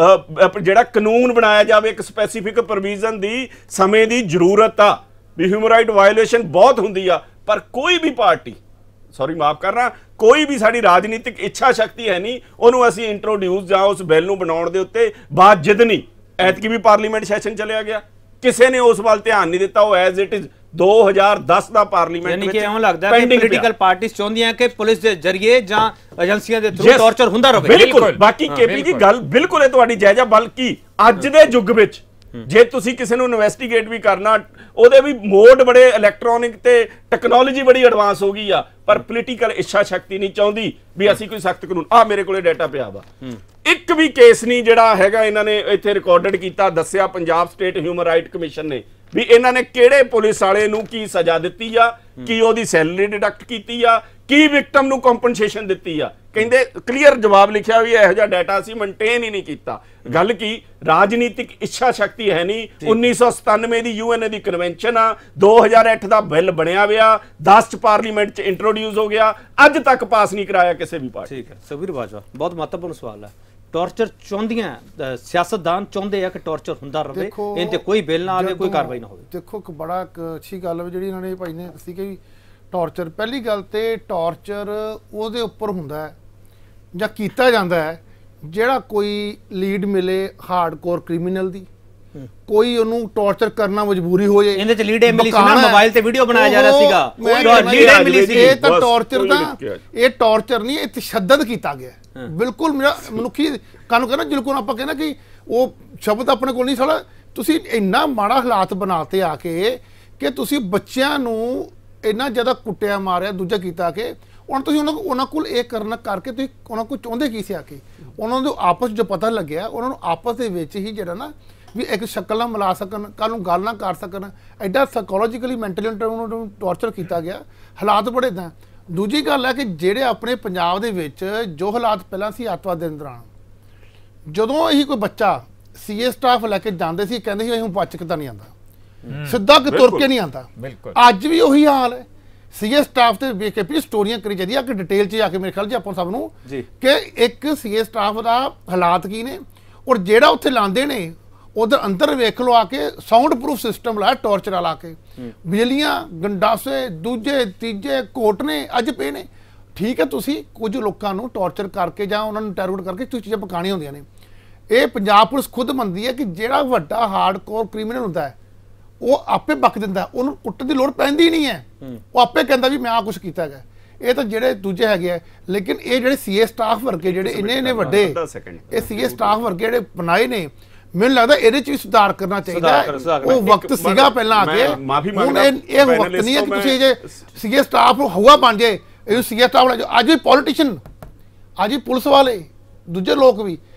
ਜਿਹੜਾ ਕਾਨੂੰਨ ਬਣਾਇਆ ਜਾਵੇ, ਇੱਕ ਸਪੈਸੀਫਿਕ ਪ੍ਰੋਵੀਜ਼ਨ ਦੀ ਸਮੇਂ ਦੀ ਜ਼ਰੂਰਤ ਆ ਵੀ ਹਿਊਮਨ ਰਾਈਟ ਵਾਇਓਲੇਸ਼ਨ ਬਹੁਤ ਹੁੰਦੀ ਆ। ਪਰ ਕੋਈ ਵੀ ਪਾਰਟੀ, ਸੌਰੀ ਮਾਫ ਕਰਨਾ, ਕੋਈ ਵੀ ਸਾਡੀ ਰਾਜਨੀਤਿਕ ਇੱਛਾ ਸ਼ਕਤੀ ਹੈ ਨਹੀਂ ਉਹਨੂੰ ਅਸੀਂ ਇੰਟਰੋਡਿਊਸ ਜਾਂ ਉਸ ਬਿੱਲ ਨੂੰ ਬਣਾਉਣ ਦੇ ਉੱਤੇ ਬਾਤ ਜਿੱਦ ਨਹੀਂ। ਐਤਕੀ ਵੀ ਪਾਰਲੀਮੈਂਟ ਸੈਸ਼ਨ ਚਲਿਆ ਗਿਆ, ਕਿਸੇ ਨੇ ਉਸ ਵੱਲ ਧਿਆਨ ਨਹੀਂ ਦਿੱਤਾ। ਉਹ ਐਜ਼ ਇਟ ਇਜ਼ ਦੋ ਹਜ਼ਾਰ ਦਸ ਦਾ ਪਾਰਲੀਮੈਂਟ ਵਿੱਚ ਯਾਨੀ ਕਿ ਇਉਂ ਲੱਗਦਾ ਹੈ ਕਿ ਪੋਲੀਟੀਕਲ ਪਾਰਟੀਆਂ ਚਾਹੁੰਦੀਆਂ ਕਿ ਪੁਲਿਸ ਦੇ ਜ਼ਰੀਏ ਜਾਂ ਏਜੰਸੀਆਂ ਦੇ ਥਰੂ ਟਾਰਚਰ ਹੁੰਦਾ ਰਹੇ। ਬਿਲਕੁਲ। ਬਾਕੀ ਕੇਪੀ ਜੀ ਗੱਲ ਬਿਲਕੁਲ ਇਹ ਤੁਹਾਡੀ ਜਾਇਜ਼ ਆ। ਬਲਕਿ ਅੱਜ ਦੇ ਯੁੱਗ ਵਿੱਚ ਜੇ ਤੁਸੀਂ ਕਿਸੇ ਨੂੰ ਇਨਵੈਸਟੀਗੇਟ ਵੀ ਕਰਨਾ, ਉਹਦੇ ਵੀ ਮੋਡ ਬੜੇ ਇਲੈਕਟ੍ਰੋਨਿਕ ਤੇ ਟੈਕਨੋਲੋਜੀ ਬੜੀ ਐਡਵਾਂਸ ਹੋ ਗਈ ਆ, ਪਰ ਪੋਲੀਟੀਕਲ ਇੱਛਾ ਸ਼ਕਤੀ ਨਹੀਂ ਚਾਹੁੰਦੀ ਵੀ ਅਸੀਂ ਕੋਈ ਸਖਤ ਕਾਨੂੰਨ। ਆ ਮੇਰੇ ਕੋਲੇ ਡਾਟਾ ਪਿਆ ਵਾ, ਇੱਕ ਵੀ ਕੇਸ ਨਹੀਂ ਜਿਹੜਾ ਹੈਗਾ ਇਹਨਾਂ ਨੇ ਇੱਥੇ ਰਿਕਾਰਡਡ ਕੀਤਾ, ਦੱਸਿਆ Punjab state human right commission ਨੇ ਵੀ ਇਹਨਾਂ ਨੇ ਕਿਹੜੇ ਪੁਲਿਸ ਵਾਲੇ ਨੂੰ ਕੀ ਸਜ਼ਾ ਦਿੱਤੀ ਆ, ਕੀ ਉਹਦੀ ਸੈਲਰੀ ਡਿਡਕਟ ਕੀਤੀ ਆ, ਕੀ ਵਿਕਟਮ ਨੂੰ ਕੰਪਨਸੇਸ਼ਨ ਦਿੱਤੀ ਆ। ਕਹਿੰਦੇ ਕਲੀਅਰ ਜਵਾਬ ਲਿਖਿਆ ਵੀ ਇਹੋ ਜਿਹਾ ਡਾਟਾ ਅਸੀਂ ਮੇਨਟੇਨ ਹੀ ਨਹੀਂ ਕੀਤਾ। ਗੱਲ ਕੀ ਰਾਜਨੀਤਿਕ ਇੱਛਾ ਸ਼ਕਤੀ ਹੈ ਨਹੀਂ। ਉੱਨੀ ਸੌ ਸਤਾਨਵੇਂ ਦੀ ਯੂਐਨ ਦੀ ਕਨਵੈਨਸ਼ਨ ਆ, ਦੋ ਹਜ਼ਾਰ ਅੱਠ ਦਾ ਬਿੱਲ ਬਣਿਆ ਹੋਇਆ, ਦਸ ਚ ਪਾਰਲੀਮੈਂਟ ਚ ਇੰਟਰੋਡਿਊਸ ਹੋ ਗਿਆ, ਅੱਜ ਤੱਕ ਪਾਸ ਨਹੀਂ ਕਰਾਇਆ ਕਿਸੇ ਵੀ ਪਾਰਟੀ। ਠੀਕ ਹੈ ਸੁਖਬੀਰ ਬਾਜਵਾ, ਬਹੁਤ ਮਹੱਤਵਪੂਰਨ ਸਵਾਲ ਹੈ। ਟਾਰਚਰ ਚਾਹੁੰਦੀਆਂ ਸਿਆਸਤਦਾਨ ਚਾਹੁੰਦੇ ਆ ਕਿ ਟਾਰਚਰ ਹੁੰਦਾ ਰਹੇ, ਇਹ ਤੇ ਕੋਈ ਬਿੱਲ ਨਾ ਆਵੇ, ਕੋਈ ਕਾਰਵਾਈ ਨਾ ਹੋਵੇ। ਦੇਖੋ ਇੱਕ ਬੜਾ ਅੱਛੀ ਗੱਲ ਹੈ ਜਿਹੜੀ ਇਹਨਾਂ ਨੇ ਭਾਈ ਨੇ ਦੱਸੀ ਕਿ ਟਾਰਚਰ, ਪਹਿਲੀ ਗੱਲ ਤੇ ਟਾਰਚਰ ਉਹਦੇ ਉੱਪਰ ਹੁੰਦਾ ਹੈ ਜਾਂ ਕੀਤਾ ਜਾਂਦਾ ਹੈ ਜਿਹੜਾ ਕੋਈ ਲੀਡ ਮਿਲੇ ਹਾਰਡਕੋਰ ਕ੍ਰਿਮੀਨਲ ਦੀ, ਕੋਈ ਉਹਨੂੰ ਟਾਰਚਰ ਕਰਨਾ ਮਜਬੂਰੀ ਹੋ ਜਾਏ। ਇਹਦੇ ਚ ਲੀਡ ਐਮਐਲਏ ਸੀ ਨਾ, ਮੋਬਾਈਲ ਤੇ ਵੀਡੀਓ ਬਣਾਇਆ ਜਾ ਰਿਹਾ ਸੀਗਾ, ਲੀਡ ਐਮਐਲਏ ਸੀ। ਇਹ ਤਾਂ ਟਾਰਚਰ ਦਾ, ਇਹ ਟਾਰਚਰ ਨਹੀਂ, ਇਹ ਤਸ਼ੱਦਦ ਕੀਤਾ ਗਿਆ ਬਿਲਕੁਲ। ਮੇਰਾ ਮਨੁੱਖੀ ਕਾਨੂੰ ਕਹਿੰਦਾ ਜਿਲਕੁਲ ਆਪਾਂ ਕਹਿੰਦਾ ਕਿ ਉਹ ਸ਼ਬਦ ਆਪਣੇ ਕੋਲ ਨਹੀਂ। ਸਾਲਾ ਤੁਸੀਂ ਇੰਨਾ ਮਾੜਾ ਹਾਲਾਤ ਬਣਾਤੇ ਆ ਕੇ ਕਿ ਤੁਸੀਂ ਬੱਚਿਆਂ ਨੂੰ ਇੰਨਾ ਜ਼ਿਆਦਾ ਕੁੱਟਿਆ ਮਾਰਿਆ, ਦੂਜਾ ਕੀਤਾ ਕਿ ਹੁਣ ਤੁਸੀਂ ਉਹਨਾਂ ਉਹਨਾਂ ਕੋਲ ਇਹ ਕਰਨਾ ਕਰਕੇ ਤੁਸੀਂ ਉਹਨਾਂ ਕੋਲ ਚਾਹੁੰਦੇ ਕੀ ਸੀ ਆ ਕੇ? ਉਹਨਾਂ ਨੂੰ ਆਪਸ ਜੋ ਪਤਾ ਲੱਗਿਆ, ਉਹਨਾਂ ਨੂੰ ਆਪਸ ਦੇ ਵਿੱਚ ਹੀ ਜਿਹੜਾ ਨਾ ਵੀ ਇੱਕ ਸ਼ਕਲ ਨਾਲ ਮਿਲਾ ਸਕਣ, ਕੱਲ੍ਹ ਨੂੰ ਗੱਲ ਨਾ ਕਰ ਸਕਣ, ਐਡਾ ਸਾਈਕੋਲੋਜੀਕਲੀ ਮੈਂਟਲੀ ਉਹਨਾਂ ਨੂੰ ਟਾਰਚਰ ਕੀਤਾ ਗਿਆ। ਹਾਲਾਤ ਬੜੇ ਇੱਦਾਂ। ਦੂਜੀ ਗੱਲ ਹੈ ਕਿ ਜਿਹੜੇ ਆਪਣੇ ਪੰਜਾਬ ਦੇ ਵਿੱਚ ਜੋ ਹਾਲਾਤ ਪਹਿਲਾਂ ਸੀ ਅੱਤਵਾਦ ਦੇ ਦੌਰਾਨ, ਜਦੋਂ ਇਹੀ ਕੋਈ ਬੱਚਾ ਸੀਏ ਸਟਾਫ ਲੈ ਕੇ ਜਾਂਦੇ ਸੀ, ਕਹਿੰਦੇ ਸੀ ਅਸੀਂ ਬਚ ਕੇ ਤਾਂ ਨਹੀਂ ਆਉਂਦਾ, ਸਿੱਧਾ ਕਿ ਤੁਰ ਕੇ ਨਹੀਂ ਆਉਂਦਾ। ਅੱਜ ਵੀ ਉਹੀ ਹਾਲ ਹੈ। ਸੀਏ ਸਟਾਫ ਤੇ ਵੇਖ ਕੇ ਵੀ ਸਟੋਰੀਆਂ ਕਰੀ ਜਾਂਦੀ ਆ ਕਿ ਡਿਟੇਲ 'ਚ ਜਾ ਕੇ ਮੇਰੇ ਖਿਆਲ ਜੀ ਆਪਾਂ ਸਭ ਨੂੰ ਕਿ ਇੱਕ ਸੀਏ ਸਟਾਫ ਦਾ ਹਾਲਾਤ ਕੀ ਨੇ, ਔਰ ਜਿਹੜਾ ਉੱਥੇ ਲਾਉਂਦੇ ਨੇ ਉਧਰ ਅੰਦਰ ਵੇਖ ਲਓ ਆ ਕੇ ਸਾਊਂਡ ਪ੍ਰੂਫ ਸਿਸਟਮ ਲਾਇਆ ਟਾਰਚਰ ਵਾਲਾ ਕੇ, ਬਿਜਲੀਆਂ ਗੰਡਾਸੇ ਦੂਜੇ ਤੀਜੇ ਕੋਟ ਨੇ ਅੱਜ ਪਏ ਨੇ। ਠੀਕ ਹੈ, ਤੁਸੀਂ ਕੁਝ ਲੋਕਾਂ ਨੂੰ ਟਾਰਚਰ ਕਰਕੇ ਜਾਂ ਉਹਨਾਂ ਨੂੰ ਟੈਰੋਰ ਕਰਕੇ ਕੁਝ ਚੀਜ਼ਾਂ ਪਕਾਉਣੀਆਂ ਹੁੰਦੀਆਂ ਨੇ। ਇਹ ਪੰਜਾਬ ਪੁਲਿਸ ਖੁਦ ਮੰਨਦੀ ਹੈ ਕਿ ਜਿਹੜਾ ਵੱਡਾ ਹਾਰਡਕੋਰ ਕ੍ਰਿਮੀਨਲ ਹੁੰਦਾ ਹੈ ਉਹ ਆਪੇ ਬਕ ਦਿੰਦਾ, ਉਹਨੂੰ ਕੁੱਟਣ ਦੀ ਲੋੜ ਪੈਂਦੀ ਨਹੀਂ ਹੈ। ਉਹ ਆਪੇ ਕਹਿੰਦਾ ਵੀ ਮੈਂ ਆ ਕੁਛ ਕੀਤਾ ਹੈਗਾ। ਇਹ ਤਾਂ ਜਿਹੜੇ ਦੂਜੇ ਹੈਗੇ ਆ, ਲੇਕਿਨ ਇਹ ਜਿਹੜੇ ਸੀਏ ਸਟਾਫ ਵਰਗੇ ਜਿਹੜੇ ਇੰਨੇ ਇੰਨੇ ਵੱਡੇ ਇਹ ਸੀਏ ਸਟਾਫ ਵਰਗੇ ਜਿਹੜੇ ਬਣਾਏ ਨੇ, ਮੈਨੂੰ ਲੱਗਦਾ ਇਹਦੇ 'ਚ ਵੀ ਸੁਧਾਰ ਕਰਨਾ ਚਾਹੀਦਾ। ਉਹ ਵਕਤ ਸੀਗਾ ਪਹਿਲਾਂ ਆ ਕੇ, ਹੁਣ ਇਹ ਵਕਤ ਨਹੀਂ ਹੈ ਕਿ ਤੁਸੀਂ ਜੇ ਸੀਏ ਸਟਾਫ ਹਵਾ ਬਣ ਜਾਏ, ਇਹ ਸੀਏ ਸਟਾਫ ਅੱਜ ਵੀ ਪੋਲੀਟੀਸ਼ੀਅਨ, ਅੱਜ ਵੀ ਪੁਲਿਸ ਵਾਲੇ, ਦੂਜੇ ਲੋਕ ਵੀ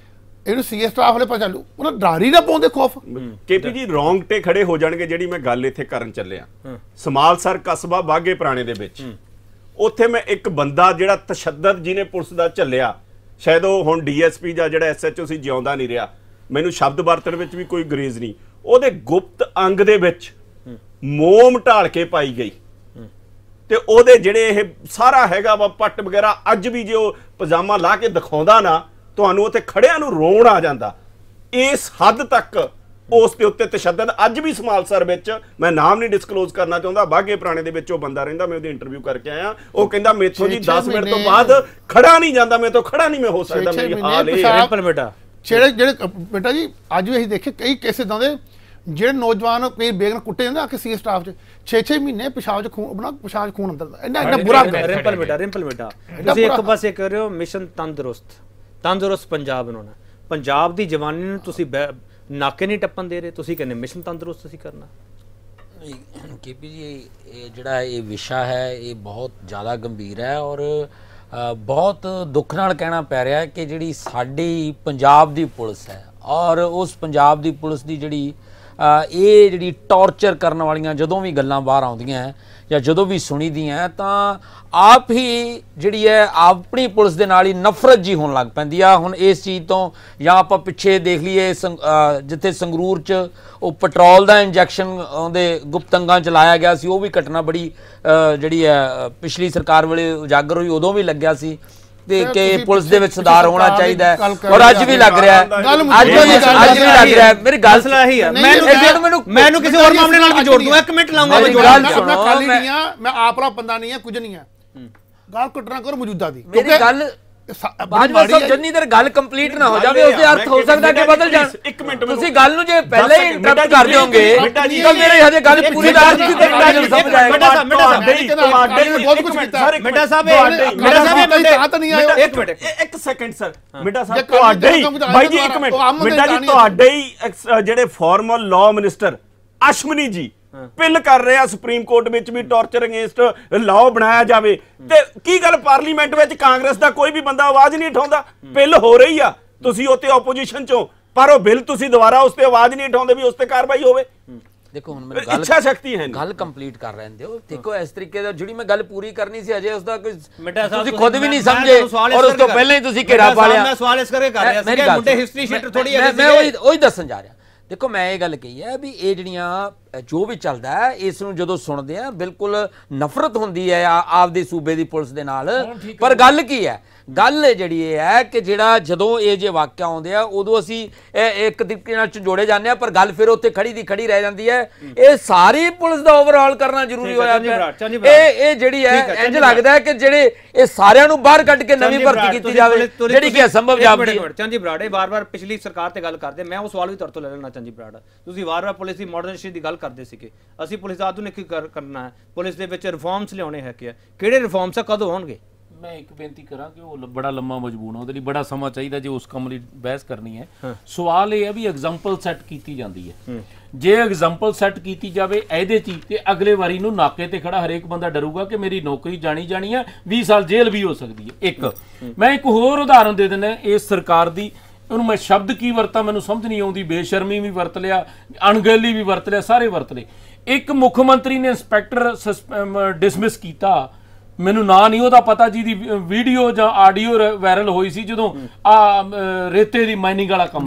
ਇਹਨੂੰ ਸੀਏ ਸਟਾਫ ਵਾਲੇ ਪਤਾ ਚੱਲੂ, ਉਹਨਾਂ ਡਰ ਹੀ ਨਾ ਪਾਉਂਦੇ ਖੌਫ। ਕੇਪੀ ਜੀ ਰੌਂਗਟੇ ਖੜੇ ਹੋ ਜਾਣਗੇ ਜਿਹੜੀ ਮੈਂ ਗੱਲ ਇੱਥੇ ਕਰਨ ਚੱਲਿਆ। ਸਮਾਲਸਰ ਕਸਬਾ ਬਾਗੇ ਪੁਰਾਣੇ ਦੇ ਵਿੱਚ ਉੱਥੇ ਮੈਂ ਇੱਕ ਬੰਦਾ ਜਿਹੜਾ ਤਸ਼ੱਦਦ ਜਿਹਨੇ ਪੁਲਿਸ ਦਾ ਝੱਲਿਆ, ਸ਼ਾਇਦ ਉਹ ਹੁਣ ਡੀਐਸਪੀ ਜਾਂ ਜਿਹੜਾ ਐਸਐਚਓ ਸੀ ਜਿਉਂਦਾ ਨਹੀਂ ਰਿਹਾ, ਮੈਨੂੰ ਸ਼ਬਦ ਵਰਤਣ ਵਿੱਚ ਵੀ ਕੋਈ ਗਰੇਜ਼ ਨਹੀਂ, ਉਹਦੇ ਗੁਪਤ ਅੰਗ ਦੇ ਵਿੱਚ ਮੋਮ ਢਾਲ ਕੇ ਪਾਈ ਗਈ ਤੇ ਉਹਦੇ ਜਿਹੜੇ ਇਹ ਸਾਰਾ ਹੈਗਾ ਵਾ ਪੱਟ ਵਗੈਰਾ, ਅੱਜ ਵੀ ਜੇ ਉਹ ਪਜਾਮਾ ਲਾ ਕੇ ਦਿਖਾਉਂਦਾ ਨਾ ਤੁਹਾਨੂੰ ਉੱਥੇ ਖੜਿਆਂ ਨੂੰ ਰੋਣ ਆ ਜਾਂਦਾ। ਇਸ ਹੱਦ ਤੱਕ ਉਸ ਦੇ ਉੱਤੇ ਤਸ਼ੱਦਦ ਅੱਜ ਵੀ ਸਮਾਲਸਰ ਵਿੱਚ, ਮੈਂ ਨਾਮ ਨਹੀਂ ਡਿਸਕਲੋਜ਼ ਕਰਨਾ ਚਾਹੁੰਦਾ, ਬਾਗੇ ਪੁਰਾਣੇ ਦੇ ਵਿੱਚ ਉਹ ਬੰਦਾ ਰਹਿੰਦਾ, ਮੈਂ ਉਹਦੀ ਇੰਟਰਵਿਊ ਕਰਕੇ ਆਇਆ, ਉਹ ਕਹਿੰਦਾ ਮੇਥੋਂ ਜੀ ਦਸ ਮਿੰਟ ਤੋਂ ਬਾਅਦ ਖੜਾ ਨਹੀਂ ਜਾਂਦਾ, ਮੈਂ ਤੋਂ ਖੜਾ ਨਹੀਂ ਮੈਂ ਹੋ ਸਕਦਾ, ਮੇਰੀ ਹਾਲ ਇਹ ਹੈ। ਬੇਟਾ ਜਿਹੜੇ ਜਿਹੜੇ ਬੇਟਾ ਜੀ ਅੱਜ ਵੀ ਅਸੀਂ ਦੇਖੇ ਕਈ ਕੇਸ ਇਦਾਂ ਦੇ ਜਿਹੜੇ ਨੌਜਵਾਨ ਕਈ ਬੇਗਨ ਕੁੱਟੇ ਜਾਂਦੇ ਆ ਕਿ ਸੀ ਸਟਾਫ ਚ ਛੇ ਛੇ ਮਹੀਨੇ ਪਿਸ਼ਾਬ ਚ ਖੂਨ ਆਪਣਾ ਪਿਸ਼ਾਬ ਚ ਖੂਨ ਅੰਦਰ ਦਾ ਇੰਨਾ ਇੰਨਾ ਬੁਰਾ। ਰਿੰਪਲ ਬੇਟਾ ਰਿੰਪਲ ਬੇਟਾ ਤੁਸੀਂ ਇੱਕ ਪਾਸੇ ਕਰ ਰਹੇ ਹੋ ਮਿਸ਼ਨ ਤੰਦਰੁਸਤ ਤੰਦਰੁਸਤ ਪੰਜਾਬ ਬਣਾਉਣਾ, ਪੰਜਾਬ ਦੀ ਜਵਾਨੀ ਨੂੰ ਤੁਸੀਂ ਨਾਕੇ ਨਹੀਂ ਟੱਪਣ ਦੇ ਰਹੇ, ਤੁਸੀਂ ਕਹਿੰਦੇ ਮਿਸ਼ਨ ਤੰਦਰੁਸਤ ਅਸੀਂ ਕਰਨਾ। केपी जी ये ਜਿਹੜਾ ਇਹ ਵਿਸ਼ਾ ਹੈ ਇਹ ਬਹੁਤ ਜ਼ਿਆਦਾ ਗੰਭੀਰ ਹੈ ਔਰ ਬਹੁਤ ਦੁੱਖ ਨਾਲ ਕਹਿਣਾ ਪੈ ਰਿਹਾ ਹੈ ਕਿ ਜਿਹੜੀ ਸਾਡੀ ਪੰਜਾਬ ਦੀ ਪੁਲਿਸ ਹੈ ਔਰ ਉਸ ਪੰਜਾਬ ਦੀ ਪੁਲਿਸ ਦੀ ਜਿਹੜੀ ਇਹ ਜਿਹੜੀ ਟੌਰਚਰ ਕਰਨ ਵਾਲੀਆਂ ਜਦੋਂ ਵੀ ਗੱਲਾਂ ਬਾਹਰ ਆਉਂਦੀਆਂ ਜਾਂ ਜਦੋਂ ਵੀ ਸੁਣੀਦੀਆਂ ਤਾਂ ਆਪ ਹੀ ਜਿਹੜੀ ਹੈ ਆਪਣੀ ਪੁਲਿਸ ਦੇ ਨਾਲ ਹੀ ਨਫ਼ਰਤ ਜੀ ਹੋਣ ਲੱਗ ਪੈਂਦੀ ਆ। ਹੁਣ ਇਸ ਚੀਜ਼ ਤੋਂ ਜਾਂ ਆਪਾਂ ਪਿੱਛੇ ਦੇਖ ਲਈਏ ਜਿੱਥੇ ਸੰਗਰੂਰ 'ਚ ਉਹ ਪੈਟਰੋਲ ਦਾ ਇੰਜੈਕਸ਼ਨ ਉਹਦੇ ਗੁਪਤੰਗਾਂ 'ਚ ਲਾਇਆ ਗਿਆ ਸੀ, ਉਹ ਵੀ ਘਟਨਾ ਬੜੀ ਜਿਹੜੀ ਹੈ ਪਿਛਲੀ ਸਰਕਾਰ ਵੇਲੇ ਉਜਾਗਰ ਹੋਈ, ਉਦੋਂ ਵੀ ਲੱਗਿਆ ਸੀ ਤੇ ਕਿ ਪੁਲਿਸ ਦੇ ਵਿੱਚ ਸੁਧਾਰ ਹੋਣਾ ਚਾਹੀਦਾ ਹੈ ਔਰ ਅੱਜ ਵੀ ਲੱਗ ਰਿਹਾ ਹੈ, ਅੱਜ ਵੀ ਅੱਜ ਵੀ ਲੱਗ ਰਿਹਾ ਹੈ। ਮੇਰੀ ਗੱਲ ਸਲਾਹੀ ਹੈ, ਮੈਨੂੰ ਮੈਨੂੰ ਕਿਸੇ ਹੋਰ ਮਾਮਲੇ ਨਾਲ ਵੀ ਜੋੜ ਦੂੰ, ਇੱਕ ਮਿੰਟ ਲਾਉਂਗਾ ਮੈਂ ਜੋੜਾਂ। ਮੈਂ ਆਪਣਾ ਬੰਦਾ ਨਹੀਂ ਹੈ, ਕੁਝ ਨਹੀਂ ਹੈ, ਗੱਲ ਘਟਨਾ ਕਰੋ ਮੌਜੂਦਾ ਦੀ। ਮੇਰੀ ਗੱਲ ਬਾਜਵਾ ਸਾਹਿਬ ਜਿੰਨੀ ਦੇਰ ਗੱਲ ਕੰਪਲੀਟ ਨਾ ਹੋ ਜਾਵੇ ਉਸਦੇ ਅਰਥ ਹੋ ਸਕਦਾ ਕਿ ਬਦਲ ਜਾਣ। ਇੱਕ ਮਿੰਟ ਤੁਸੀਂ ਗੱਲ ਨੂੰ ਜੇ ਪਹਿਲੇ ਹੀ ਇੰਟਰਪਟ ਕਰ ਦਿਓਗੇ ਤਾਂ ਮੇਰੇ ਹਜੇ ਗੱਲ ਪੂਰੀ ਦਾ ਅਰਥ ਕੀ ਤਰੀਕੇ ਨਾਲ ਸਮਝ ਆਏਗਾ। ਬੇਟਾ ਸਾਹਿਬ ਬਹੁਤ ਕੁਝ ਕੀਤਾ ਬੇਟਾ ਸਾਹਿਬ, ਬੇਟਾ ਸਾਹਿਬ ਇੱਕ ਮਿੰਟ ਇੱਕ ਸੈਕਿੰਡ ਸਰ, ਬੇਟਾ ਸਾਹਿਬ ਤੁਹਾਡੇ ਹੀ ਬਾਈ ਜੀ ਇੱਕ ਮਿੰਟ ਬੇਟਾ ਜੀ ਤੁਹਾਡੇ ਹੀ ਜਿਹੜੇ ਫਾਰਮਰ ਲਾਅ ਮਿਨਿਸਟਰ ਅਸ਼ਮਨੀ ਜੀ ਪਿੱਲ ਕਰ ਰਿਹਾ ਸੁਪਰੀਮ ਕੋਰਟ ਵਿੱਚ ਵੀ ਟੌਰਚਰ ਅਗੇਂਸਟ ਲਾਅ ਬਣਾਇਆ ਜਾਵੇ, ਤੇ ਕੀ ਗੱਲ ਪਾਰਲੀਮੈਂਟ ਵਿੱਚ ਕਾਂਗਰਸ ਦਾ ਕੋਈ ਵੀ ਬੰਦਾ ਆਵਾਜ਼ ਨਹੀਂ ਉਠਾਉਂਦਾ? ਪਿੱਲ ਹੋ ਰਹੀ ਆ, ਤੁਸੀਂ ਉੱਥੇ ਆਪੋਜੀਸ਼ਨ ਚੋਂ, ਪਰ ਉਹ ਬਿੱਲ ਤੁਸੀਂ ਦੁਬਾਰਾ ਉਸ ਤੇ ਆਵਾਜ਼ ਨਹੀਂ ਉਠਾਉਂਦੇ ਵੀ ਉਸ ਤੇ ਕਾਰਵਾਈ ਹੋਵੇ। ਦੇਖੋ ਹੁਣ ਮੇਰੀ ਗੱਲ ਇੱਛਾ ਸ਼ਕਤੀ ਹੈ, ਗੱਲ ਕੰਪਲੀਟ ਕਰ ਰਹੇ ਹੋ। ਦੇਖੋ ਇਸ ਤਰੀਕੇ ਦਾ ਜਿਹੜੀ ਮੈਂ ਗੱਲ ਪੂਰੀ ਕਰਨੀ ਸੀ ਅਜੇ ਉਸਦਾ ਕੋਈ ਤੁਸੀਂ ਖੁਦ ਵੀ ਨਹੀਂ ਸਮਝੇ ਔਰ ਉਸ ਤੋਂ ਪਹਿਲਾਂ ਹੀ ਤੁਸੀਂ ਘੇਰਾ ਪਾ ਲਿਆ। ਮੈਂ ਸਵਾਲ ਇਸ ਕਰਕੇ ਕਰ ਰਿਹਾ ਸੀ ਕਿ ਮੁੰਡੇ ਹਿਸਟਰੀ ਸ਼ੀਟਰ ਥੋੜੀ ਹੈ, ਮੈਂ ਉਹੀ ਉਹੀ ਦੱਸਣ ਜਾ ਰਿਹਾ। ਦੇਖੋ ਮੈਂ ਇਹ ਗੱਲ ਕਹੀ ਹੈ ਵੀ ਇਹ ਜਿਹੜੀਆਂ ਜੋ ਵੀ ਚੱਲਦਾ ਹੈ ਇਸ ਨੂੰ ਜਦੋਂ ਸੁਣਦੇ ਆ ਬਿਲਕੁਲ ਨਫ਼ਰਤ ਹੁੰਦੀ ਹੈ ਆਪਦੇ ਸੂਬੇ ਦੀ ਪੁਲਿਸ ਦੇ ਨਾਲ, ਪਰ ਗੱਲ ਕੀ ਹੈ, ਗੱਲ ਜਿਹੜੀ ਇਹ ਹੈ ਕਿ ਜਿਹੜਾ ਜਦੋਂ ਇਹ ਜੇ ਵਾਕਿਆ ਆਉਂਦੇ ਆ ਉਦੋਂ ਅਸੀਂ ਇੱਕ ਤਰੀਕੇ ਨਾਲ ਝੰਜੋੜੇ ਜਾਂਦੇ ਆ, ਪਰ ਗੱਲ ਫਿਰ ਉੱਥੇ ਖੜੀ ਦੀ ਖੜੀ ਰਹਿ ਜਾਂਦੀ ਹੈ। ਇਹ ਸਾਰੀ ਪੁਲਿਸ ਦਾ ਓਵਰਆਲ ਕਰਨਾ ਜ਼ਰੂਰੀ ਹੋਇਆ ਇਹ ਇਹ ਜਿਹੜੀ ਹੈ ਇੰਜ ਲੱਗਦਾ ਹੈ ਕਿ ਜਿਹੜੇ ਇਹ ਸਾਰਿਆਂ ਨੂੰ ਬਾਹਰ ਕੱਢ ਕੇ ਨਵੀਂ ਭਰਤੀ ਕੀਤੀ ਜਾਵੇ ਜਿਹੜੀ ਕਿ ਅਸੰਭਵ ਜਾਪਦੀ ਹੈ। ਚੰਦੀ ਬਰਾੜੇ ਵਾਰ-ਵਾਰ ਪਿਛਲੀ ਸਰਕਾਰ ਤੇ ਗੱਲ ਕਰਦੇ, ਮੈਂ ਉਹ ਸਵਾਲ ਵੀ ਤੁਹਾਡੇ ਤੋਂ ਲੈ ਲੈਣਾ। ਚੰਦੀ ਬਰਾੜਾ ਤੁਸੀਂ ਵਾਰ-ਵਾਰ ਪੁਲਿਸ ਦੀ ਮਾਡਰਨਾਈਜੇਸ਼ਨ ਦੀ ਗੱਲ ਕਰਦੇ ਸੀਗੇ, ਅਸੀਂ ਪੁਲਿਸ ਆਧੁਨਿਕ ਕਰਨਾ ਹੈ, ਪੁਲਿਸ ਦੇ ਵਿੱਚ ਰਿਫਾਰਮਸ ਲਿਆਉਣੇ ਹੈ, ਕਿ ਕਿਹੜੇ ਰਿਫਾਰਮਸ ਆ, ਕਦੋਂ ਹੋਣਗੇ? ਮੈਂ ਇੱਕ ਬੇਨਤੀ ਕਰਾਂ ਕਿ ਉਹ ਬੜਾ ਲੰਮਾ ਮਜਬੂਰ ਆ, ਉਹਦੇ ਲਈ ਬੜਾ ਸਮਾਂ ਚਾਹੀਦਾ ਜੇ ਉਸ ਕੰਮ ਲਈ ਬਹਿਸ ਕਰਨੀ ਹੈ। ਸਵਾਲ ਇਹ ਹੈ ਵੀ ਐਗਜ਼ਾਮਪਲ ਸੈੱਟ ਕੀਤੀ ਜਾਂਦੀ ਹੈ, ਜੇ ਐਗਜ਼ਾਮਪਲ ਸੈੱਟ ਕੀਤੀ ਜਾਵੇ ਇਹਦੇ ਚ ਤੇ ਅਗਲੇ ਵਾਰੀ ਨੂੰ ਨਾਕੇ ਤੇ ਖੜਾ ਹਰੇਕ ਬੰਦਾ ਡਰੂਗਾ ਕਿ ਮੇਰੀ ਨੌਕਰੀ ਜਾਣੀ ਜਾਣੀ ਹੈ, ਵੀਹ ਸਾਲ ਜੇਲ੍ਹ ਵੀ ਹੋ ਸਕਦੀ ਹੈ। ਇੱਕ ਮੈਂ ਇੱਕ ਹੋਰ ਉਦਾਹਰਨ ਦੇ ਦਿੰਦਾ ਇਸ ਸਰਕਾਰ ਦੀ, ਉਹਨੂੰ ਮੈਂ ਸ਼ਬਦ ਕੀ ਵਰਤਾਂ ਮੈਨੂੰ ਸਮਝ ਨਹੀਂ ਆਉਂਦੀ, ਬੇਸ਼ਰਮੀ ਵੀ ਵਰਤ ਲਿਆ, ਅਣਗਹਿਲੀ ਵੀ ਵਰਤ ਲਿਆ, ਸਾਰੇ ਵਰਤ ਲਏ। ਇੱਕ ਮੁੱਖ ਮੰਤਰੀ ਨੇ ਇੰਸਪੈਕਟਰ ਡਿਸਮਿਸ ਕੀਤਾ, ਮੈਨੂੰ ਨਾਂ ਨਹੀਂ ਉਹਦਾ ਪਤਾ, ਜਿਹਦੀ ਵੀਡੀਓ ਜਾਂ ਆਡੀਓ ਵਾਇਰਲ ਹੋਈ ਸੀ ਜਦੋਂ ਆ ਰੇਤੇ ਦੀ ਮਾਈਨਿੰਗ ਵਾਲਾ ਕੰਮ